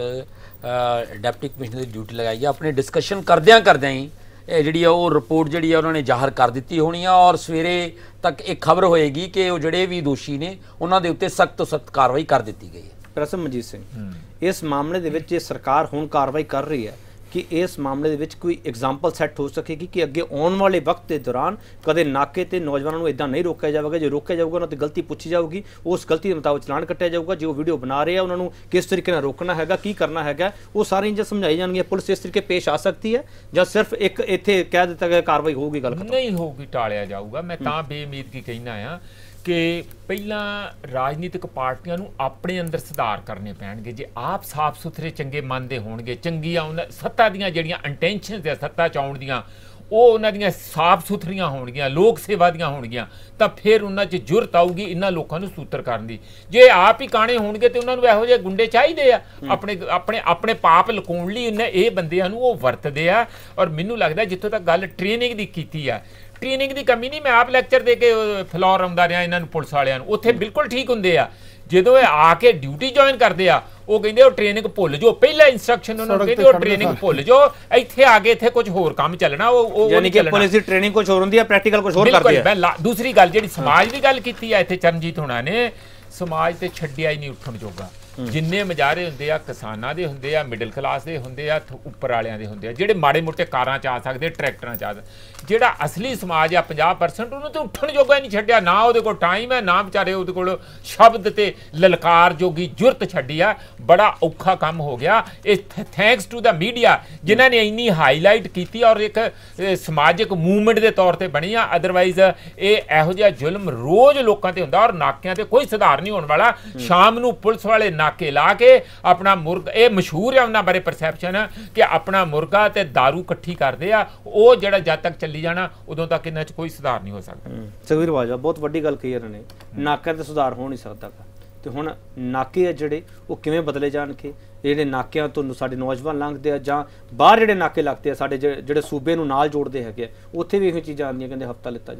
ਡਿਪਟੀ ਕਮਿਸ਼ਨਰ ਦੀ ਡਿਊਟੀ ਲਗਾਈ ਹੈ, ਆਪਣੇ ਡਿਸਕਸ਼ਨ ਕਰਦਿਆਂ ਕਰਦਿਆਂ ਹੀ ਇਹ ਜਿਹੜੀ ਆ ਉਹ ਰਿਪੋਰਟ ਜਿਹੜੀ ਆ ਉਹਨਾਂ ਨੇ ਜ਼ਾਹਰ ਕਰ ਦਿੱਤੀ ਹੋਣੀ ਆ, ਔਰ ਸਵੇਰੇ ਤੱਕ ਇਹ ਖਬਰ ਹੋਏਗੀ ਕਿ ਉਹ ਜਿਹੜੇ ਵੀ ਦੋਸ਼ੀ ਨੇ ਉਹਨਾਂ ਦੇ ਉੱਤੇ ਸਖਤ ਤੋਂ ਸਖਤ ਕਾਰਵਾਈ ਕਰ ਦਿੱਤੀ ਗਈ ਹੈ। ਪ੍ਰਸਮਜੀਤ ਸਿੰਘ, ਇਸ ਮਾਮਲੇ ਦੇ ਵਿੱਚ ਜੇ ਸਰਕਾਰ ਹੁਣ ਕਾਰਵਾਈ ਕਰ ਰਹੀ ਹੈ ਕਿ ਇਸ ਮਾਮਲੇ ਦੇ ਵਿੱਚ ਕੋਈ ਐਗਜ਼ਾਮਪਲ ਸੈੱਟ ਹੋ ਸਕੇਗੀ ਕਿ ਅੱਗੇ ਆਉਣ ਵਾਲੇ ਵਕਤ ਦੇ ਦੌਰਾਨ ਕਦੇ ਨਾਕੇ ਤੇ ਨੌਜਵਾਨਾਂ ਨੂੰ ਇਦਾਂ ਨਹੀਂ ਰੋਕਿਆ ਜਾਵੇਗਾ। ਜੇ ਰੋਕਿਆ ਜਾਊਗਾ ਉਹਨਾਂ ਤੇ ਗਲਤੀ ਪੁੱਛੀ ਜਾਊਗੀ, ਉਸ ਗਲਤੀ ਦੇ ਮੁਤਾਬਕ ਚਲਾਨ ਕੱਟਿਆ ਜਾਊਗਾ। ਜੋ ਵੀਡੀਓ ਬਣਾ ਰਹੇ ਆ ਉਹਨਾਂ ਨੂੰ ਕਿਸ ਤਰੀਕੇ ਨਾਲ ਰੋਕਣਾ ਹੈਗਾ, ਕੀ ਕਰਨਾ ਹੈਗਾ, ਉਹ ਸਾਰੀਆਂ ਚੀਜ਼ਾਂ ਸਮਝਾਈ ਜਾਣਗੀਆਂ। ਪੁਲਿਸ ਇਸ ਤਰੀਕੇ ਪੇਸ਼ ਆ ਸਕਦੀ ਹੈ ਜਾਂ ਸਿਰਫ ਇੱਕ ਇੱਥੇ ਕਹਿ ਦਿੱਤਾ ਗਿਆ ਕਾਰਵਾਈ ਹੋਊਗੀ, ਗੱਲ ਖਤਮ ਨਹੀਂ ਹੋਊਗੀ, ਟਾਲਿਆ ਜਾਊਗਾ। ਮੈਂ ਤਾਂ ਬੇਉਮੀਦ ਕੀ ਕਹਿਣਾ ਆ ਕਿ ਪਹਿਲਾਂ ਰਾਜਨੀਤਿਕ ਪਾਰਟੀਆਂ ਨੂੰ ਆਪਣੇ ਅੰਦਰ ਸੁਧਾਰ ਕਰਨੇ ਪੈਣਗੇ। ਜੇ ਆਪ ਸਾਫ਼ ਸੁਥਰੇ ਚੰਗੇ ਮੰਨਦੇ ਹੋਣਗੇ, ਚੰਗੀਆਂ ਉਹਨਾਂ ਸੱਤਾ ਦੀਆਂ ਜਿਹੜੀਆਂ ਇੰਟੈਂਸ਼ਨਸ ਆ ਸੱਤਾ 'ਚ ਆਉਣ ਦੀਆਂ, ਉਹ ਉਹਨਾਂ ਦੀਆਂ ਸਾਫ਼ ਸੁਥਰੀਆਂ ਹੋਣਗੀਆਂ, ਲੋਕ ਸੇਵਾ ਦੀਆਂ ਹੋਣਗੀਆਂ, ਤਾਂ ਫਿਰ ਉਹਨਾਂ 'ਚ ਜੁਰਤ ਆਊਗੀ ਇਹਨਾਂ ਲੋਕਾਂ ਨੂੰ ਸੂਤਰ ਕਰਨ ਦੀ। ਜੇ ਆਪ ਹੀ ਕਾਣੇ ਹੋਣਗੇ ਤੇ ਉਹਨਾਂ ਨੂੰ ਇਹੋ ਜਿਹੇ ਗੁੰਡੇ ਚਾਹੀਦੇ ਆ ਆਪਣੇ ਆਪਣੇ ਆਪਣੇ ਪਾਪ ਲੁਕਾਉਣ ਲਈ। ਇਹਨਾਂ ਇਹ ਬੰਦਿਆਂ ਨੂੰ ਉਹ ਵਰਤਦੇ ਆ। ਔਰ ਮੈਨੂੰ ਲੱਗਦਾ ਜਿੱਥੋਂ ਤੱਕ ਗੱਲ ਟ੍ਰੇਨਿੰਗ ਦੀ ਕੀਤੀ ਆ, ਟ੍ਰੇਨਿੰਗ ਦੀ ਕਮੀ ਨਹੀਂ। ਮੈਂ ਆਪ ਲੈਕਚਰ ਦੇ ਕੇ ਫਲੋਰ ਆਉਂਦਾ ਰਿਹਾ ਇਹਨਾਂ ਨੂੰ, ਪੁਲਿਸ ਵਾਲਿਆਂ ਨੂੰ, ਉੱਥੇ ਬਿਲਕੁਲ ਠੀਕ ਹੁੰਦੇ ਆ। ਜਦੋਂ ਇਹ ਆ ਕੇ ਡਿਊਟੀ ਜੁਆਇਨ ਕਰਦੇ ਆ, ਉਹ ਕਹਿੰਦੇ ਉਹ ਟ੍ਰੇਨਿੰਗ ਭੁੱਲ ਜਾਓ। ਪਹਿਲਾ ਇੰਸਟਰਕਸ਼ਨ ਉਹਨਾਂ ਨੂੰ ਕਹਿੰਦੇ ਉਹ ਟ੍ਰੇਨਿੰਗ ਭੁੱਲ ਜਾਓ, ਇੱਥੇ ਆ ਕੇ ਇੱਥੇ ਕੁਝ ਹੋਰ ਕੰਮ ਚੱਲਣਾ। ਉਹ ਯਾਨੀ ਕਿ ਪੁਲਿਸ ਦੀ ਟ੍ਰੇਨਿੰਗ ਕੁਝ ਹੋਰ ਹੁੰਦੀ ਹੈ, ਪ੍ਰੈਕਟੀਕਲ ਕੁਝ ਹੋਰ ਕਰਦੇ ਆ। ਮੈਂ ਦੂਸਰੀ ਗੱਲ ਜਿਹੜੀ ਸਮਾਜ ਦੀ ਗੱਲ ਕੀਤੀ ਆ ਇੱਥੇ ਚਰਨਜੀਤ ਹੋਣਾ ਨੇ, ਸਮਾਜ ਤੇ ਛੱਡਿਆ ਹੀ ਨਹੀਂ ਉੱਠਣ ਜੋਗਾ। ਜਿੰਨੇ ਮਜਾਰੇ ਹੁੰਦੇ ਆ, ਕਿਸਾਨਾਂ ਦੇ ਹੁੰਦੇ ਆ, ਮਿਡਲ ਕਲਾਸ ਦੇ ਹੁੰਦੇ ਆ, ਉੱਪਰ ਵਾਲਿਆਂ ਦੇ ਹੁੰਦੇ ਆ, ਜਿਹੜੇ ਮਾੜੇ ਮੋਟੇ ਕਾਰਾਂ 'ਚ ਆ ਸਕਦੇ, ਟਰੈਕਟਰਾਂ 'ਚ ਆ ਸਕਦੇ। ਜਿਹੜਾ ਅਸਲੀ ਸਮਾਜ ਆ ਪੰਜਾਹ ਪਰਸੈਂਟ, ਉਹਨੂੰ ਤਾਂ ਉੱਠਣ ਜੋਗਾ ਹੀ ਨਹੀਂ ਛੱਡਿਆ। ਨਾ ਉਹਦੇ ਕੋਲ ਟਾਈਮ ਹੈ, ਨਾ ਵਿਚਾਰੇ ਉਹਦੇ ਕੋਲ ਸ਼ਬਦ ਤੇ ਲਲਕਾਰ ਜੋਗੀ ਜੁਰਤ ਛੱਡੀ ਆ। ਬੜਾ ਔਖਾ ਕੰਮ ਹੋ ਗਿਆ। ਇਹ ਥੈਂਕਸ ਟੂ ਦਾ ਮੀਡੀਆ ਜਿਨ੍ਹਾਂ ਨੇ ਇੰਨੀ ਹਾਈਲਾਈਟ ਕੀਤੀ ਔਰ ਇੱਕ ਸਮਾਜਿਕ ਮੂਵਮੈਂਟ ਦੇ ਤੌਰ ਤੇ ਬਣੀ ਆ। ਅਦਰਵਾਈਜ਼ ਇਹ ਇਹੋ ਜਿਹਾ ਜ਼ੁਲਮ ਰੋਜ਼ ਲੋਕਾਂ ਤੇ ਹੁੰਦਾ ਔਰ ਨਾਕਿਆਂ ਤੇ ਕੋਈ ਸੁਧਾਰ ਨਹੀਂ ਹੋਣ ਵਾਲਾ। ਸ਼ਾਮ ਨੂੰ ਪੁਲਿਸ ਵਾਲੇ ਨਾਕੇ ਲਾ ਕੇ ਆਪਣਾ ਮੁਰਗਾ, ਇਹ ਮਸ਼ਹੂਰ ਹੈ ਉਹਨਾਂ ਬਾਰੇ ਪਰਸੈਪਸ਼ਨ ਕਿ ਆਪਣਾ ਮੁਰਗਾ ਤੇ ਦਾਰੂ ਇਕੱਠੀ ਕਰਦੇ ਆ। ਉਹ ਜਿਹੜਾ ਜਦ ਤੱਕ ਚੱਲੀ ਜਾਣਾ ਉਦੋਂ ਤੱਕ ਇਹਨਾਂ 'ਚ ਕੋਈ ਸੁਧਾਰ ਨਹੀਂ ਹੋ ਸਕਦਾ। ਸੁਖਬੀਰ ਬਾਜਵਾ, ਬਹੁਤ ਵੱਡੀ ਗੱਲ ਕਹੀ ਇਹਨਾਂ ਨੇ, ਨਾਕਿਆਂ ਤੇ ਸੁਧਾਰ ਹੋ ਨਹੀਂ ਸਕਦਾ। ਤੇ ਹੁਣ ਨਾਕੇ ਆ ਜਿਹੜੇ ਉਹ ਕਿਵੇਂ ਬਦਲੇ ਜਾਣਗੇ? ਜਿਹੜੇ ਨਾਕਿਆਂ ਤੋਂ ਸਾਡੇ ਨੌਜਵਾਨ ਲੰਘਦੇ ਆ ਜਾਂ ਬਾਹਰ ਜਿਹੜੇ ਨਾਕੇ ਲੱਗਦੇ ਆ ਸਾਡੇ ਜਿਹੜੇ ਸੂਬੇ ਨੂੰ ਨਾਲ ਜੋੜਦੇ ਹੈਗੇ ਆ, ਉੱਥੇ ਵੀ ਇਹੋ ਚੀਜ਼ਾਂ ਆਉਂਦੀਆਂ, ਕਹਿੰਦੇ ਹਫਤਾ ਲਿੱਤਾ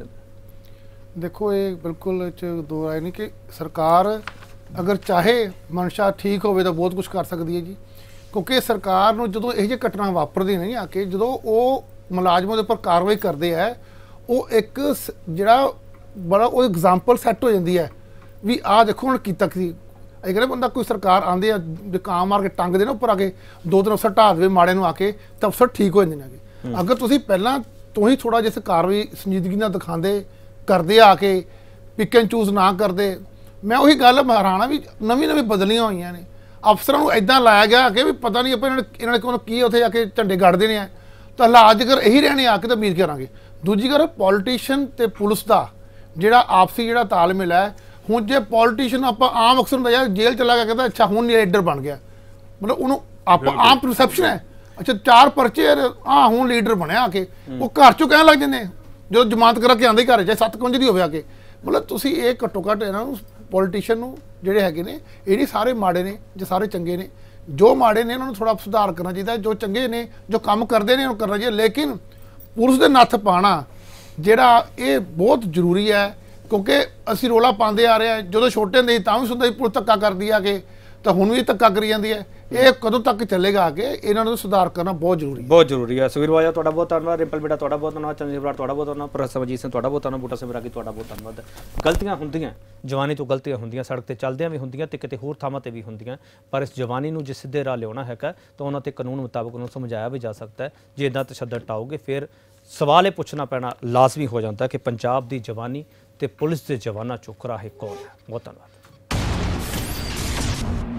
ਜਾਂਦਾ। ਦੇਖੋ, ਇਹ ਬਿਲਕੁਲ ਇਹ 'ਚ ਦੋ ਰਾਏ ਨਹੀਂ ਕਿ ਸਰਕਾਰ ਅਗਰ ਚਾਹੇ ਮਨਸ਼ਾ ਠੀਕ ਹੋਵੇ ਤਾਂ ਬਹੁਤ ਕੁਝ ਕਰ ਸਕਦੀ ਹੈ ਜੀ। ਕਿਉਂਕਿ ਸਰਕਾਰ ਨੂੰ ਜਦੋਂ ਇਹੋ ਜਿਹੀ ਘਟਨਾ ਵਾਪਰਦੀ ਨਹੀਂ ਆ ਕੇ, ਜਦੋਂ ਉਹ ਮੁਲਾਜ਼ਮਾਂ ਦੇ ਉੱਪਰ ਕਾਰਵਾਈ ਕਰਦੇ ਆ, ਉਹ ਇੱਕ ਜਿਹੜਾ ਬੜਾ ਉਹ ਐਗਜ਼ਾਮਪਲ ਸੈੱਟ ਹੋ ਜਾਂਦੀ ਹੈ ਵੀ ਆਹ ਦੇਖੋ ਹੁਣ ਕੀਤਾ ਕੀ। ਇਹ ਕਹਿੰਦੇ ਬੰਦਾ ਕੋਈ ਸਰਕਾਰ ਆਉਂਦੇ ਆ ਕਾਂ ਮਾਰ ਕੇ ਟੰਗਦੇ ਨਾ ਉੱਪਰ ਆ ਕੇ, ਦੋ ਦਿਨ ਅਫਸਰ ਢਾਹ ਦੇਵੇ ਮਾੜੇ ਨੂੰ ਆ ਕੇ, ਤਾਂ ਅਫਸਰ ਠੀਕ ਹੋ ਜਾਂਦੇ ਨੇ। ਅਗਰ ਤੁਸੀਂ ਪਹਿਲਾਂ ਤੋਂ ਹੀ ਥੋੜ੍ਹਾ ਜਿਹਾ ਕਾਰਵਾਈ ਸੰਜੀਦਗੀ ਨਾਲ ਦਿਖਾਉਂਦੇ, ਕਰਦੇ ਆ ਕੇ ਪਿਕ ਐਂਡ ਚੂਜ਼ ਨਾ ਕਰਦੇ। ਮੈਂ ਉਹੀ ਗੱਲ ਹੈਰਾਨ ਆ ਵੀ ਨਵੀਂ ਨਵੀਂ ਬਦਲੀਆਂ ਹੋਈਆਂ ਨੇ, ਅਫਸਰਾਂ ਨੂੰ ਇੱਦਾਂ ਲਾਇਆ ਗਿਆ ਕਿ ਵੀ ਪਤਾ ਨਹੀਂ ਆਪਾਂ ਇਹਨਾਂ ਨੇ ਇਹਨਾਂ ਨੇ ਕੋਲ ਕੀ ਉੱਥੇ ਜਾ ਕੇ ਝੰਡੇ ਗੱਡਦੇ ਨੇ। ਤਾਂ ਹਾਲਾਤ ਜੇਕਰ ਇਹੀ ਰਹਿਣੇ ਆ ਕੇ ਤਾਂ ਉਮੀਦ ਕਰਾਂਗੇ। ਦੂਜੀ ਗੱਲ, ਪੋਲੀਟੀਸ਼ੀਅਨ ਤੇ ਪੁਲਿਸ ਦਾ ਜਿਹੜਾ ਆਪਸੀ ਜਿਹੜਾ ਤਾਲਮੇਲ ਹੈ, ਹੁਣ ਜੇ ਪੋਲੀਟੀਸ਼ੀਅਨ ਆਪਾਂ ਆਮ ਅਕਸਰ ਹੁੰਦਾ ਯਾਰ ਜੇਲ੍ਹ ਚਲਾ ਗਿਆ ਕਹਿੰਦਾ ਅੱਛਾ ਹੁਣ ਲੀਡਰ ਬਣ ਗਿਆ, ਮਤਲਬ ਉਹਨੂੰ ਆਪਾਂ ਆਮ ਪਰਸੈਪਸ਼ਨ ਹੈ। ਅੱਛਾ ਚਾਰ ਪਰਚੇ ਆ ਹੁਣ ਲੀਡਰ ਬਣਿਆ ਆ ਕੇ ਉਹ ਘਰ ਚੋਂ ਕਹਿਣ ਲੱਗ ਜਾਂਦੇ ਜਦੋਂ ਜ਼ਮਾਨਤ ਕਰਾ ਕੇ ਆਂਦੇ ਘਰ ਚਾਹੇ ਸੱਤ ਕੁੰਜ ਦੀ ਹੋਵੇ ਆ ਕੇ ਮਤਲਬ ਤੁਸੀਂ ਇਹ ਘੱਟੋ ਘੱਟ ਇਹਨਾਂ ਨੂੰ ਪੋਲੀਟੀਸ਼ੀਅਨ ਨੂੰ ਜਿਹੜੇ ਹੈਗੇ ਨੇ ਇਹ ਨਹੀਂ ਸਾਰੇ ਮਾੜੇ ਨੇ ਜੇ ਸਾਰੇ ਚੰਗੇ ਨੇ ਜੋ ਮਾੜੇ ਨੇ ਉਹਨਾਂ ਨੂੰ ਥੋੜਾ ਸੁਧਾਰ ਕਰਨਾ ਚਾਹੀਦਾ ਜੋ ਚੰਗੇ ਨੇ ਜੋ ਕੰਮ ਕਰਦੇ ਨੇ ਉਹਨੂੰ ਕਰਨਾ ਚਾਹੀਦਾ ਲੇਕਿਨ ਪੁਲਿਸ ਦੇ ਨੱਥ ਪਾਣਾ ਜਿਹੜਾ ਇਹ ਬਹੁਤ ਜ਼ਰੂਰੀ ਹੈ ਕਿਉਂਕਿ ਅਸੀਂ ਰੋਲਾ ਪਾਉਂਦੇ ਆ ਰਹੇ ਹਾਂ ਜਦੋਂ ਛੋਟੇ ਹੁੰਦੇ ਸੀ ਤਾਂ ਵੀ ਸੁਣਦੇ ਸੀ ਪੁਲਿਸ ਧੱਕਾ ਕਰਦੀ ਆ ਕੇ ਤਾਂ ਹੁਣ ਵੀ ਧੱਕਾ ਕਰੀ ਜਾਂਦੀ ਹੈ ਇਹ ਕਦੋਂ ਤੱਕ ਚੱਲੇਗਾ ਆ ਕੇ ਇਹਨਾਂ ਨੂੰ ਸੁਧਾਰ ਕਰਨਾ ਬਹੁਤ ਜ਼ਰੂਰੀ ਬਹੁਤ ਜ਼ਰੂਰੀ ਹੈ ਸੁਖਬੀਰ ਬਾਜਵਾ ਤੁਹਾਡਾ ਬਹੁਤ ਧੰਨਵਾਦ ਰਿੰਪਲ ਬੇਟਾ ਤੁਹਾਡਾ ਬਹੁਤ ਧੰਨਵਾਦ ਚੰਦਰਜੀਤ ਬਰਾੜ ਤੁਹਾਡਾ ਬਹੁਤ ਧੰਨਵਾਦ ਪ੍ਰੋਫੈਸਰ ਅਜੀਤ ਸਿੰਘ ਤੁਹਾਡਾ ਬਹੁਤ ਧੰਨਵਾਦ ਬੂਟਾ ਸਿੰਘ ਰਾਗੀ ਤੁਹਾਡਾ ਬਹੁਤ ਧੰਨਵਾਦ ਗਲਤੀਆਂ ਹੁੰਦੀਆਂ ਜਵਾਨੀ ਤੋਂ ਗਲਤੀਆਂ ਹੁੰਦੀਆਂ ਸੜਕ ਤੇ ਚੱਲਦਿਆਂ ਵੀ ਹੁੰਦੀਆਂ ਤੇ ਕਿਤੇ ਹੋਰ ਥਾਵਾਂ ਤੇ ਵੀ ਹੁੰਦੀਆਂ ਪਰ ਇਸ ਜਵਾਨੀ ਨੂੰ ਜੇ ਸਿੱਧੇ ਰਾਹ ਲਿਆਉਣਾ ਹੈਗਾ ਤਾਂ ਉਹਨਾਂ ਤੇ ਕਾਨੂੰਨ ਮੁਤਾਬਕ ਉਹਨੂੰ ਸਮਝਾਇਆ ਵੀ ਜਾ ਸਕਦਾ ਹੈ ਜੇ ਇੱਦਾਂ ਤਸ਼ੱਦਦ ਟਾਓਗੇ ਫਿਰ ਸਵਾਲ ਇਹ ਪੁੱਛਣਾ ਪੈਣਾ ਲਾਜ਼ਮੀ ਹੋ ਜਾਂਦਾ ਕਿ ਪੰਜਾਬ ਦੀ ਜਵਾਨੀ ਤੇ ਪੁਲਿਸ ਦੇ ਜਵਾਨਾਂ ਚੋਂ ਕੁਰਾਹੇ ਕੌਣ ਹੈ ਬਹੁਤ ਧੰਨਵਾਦ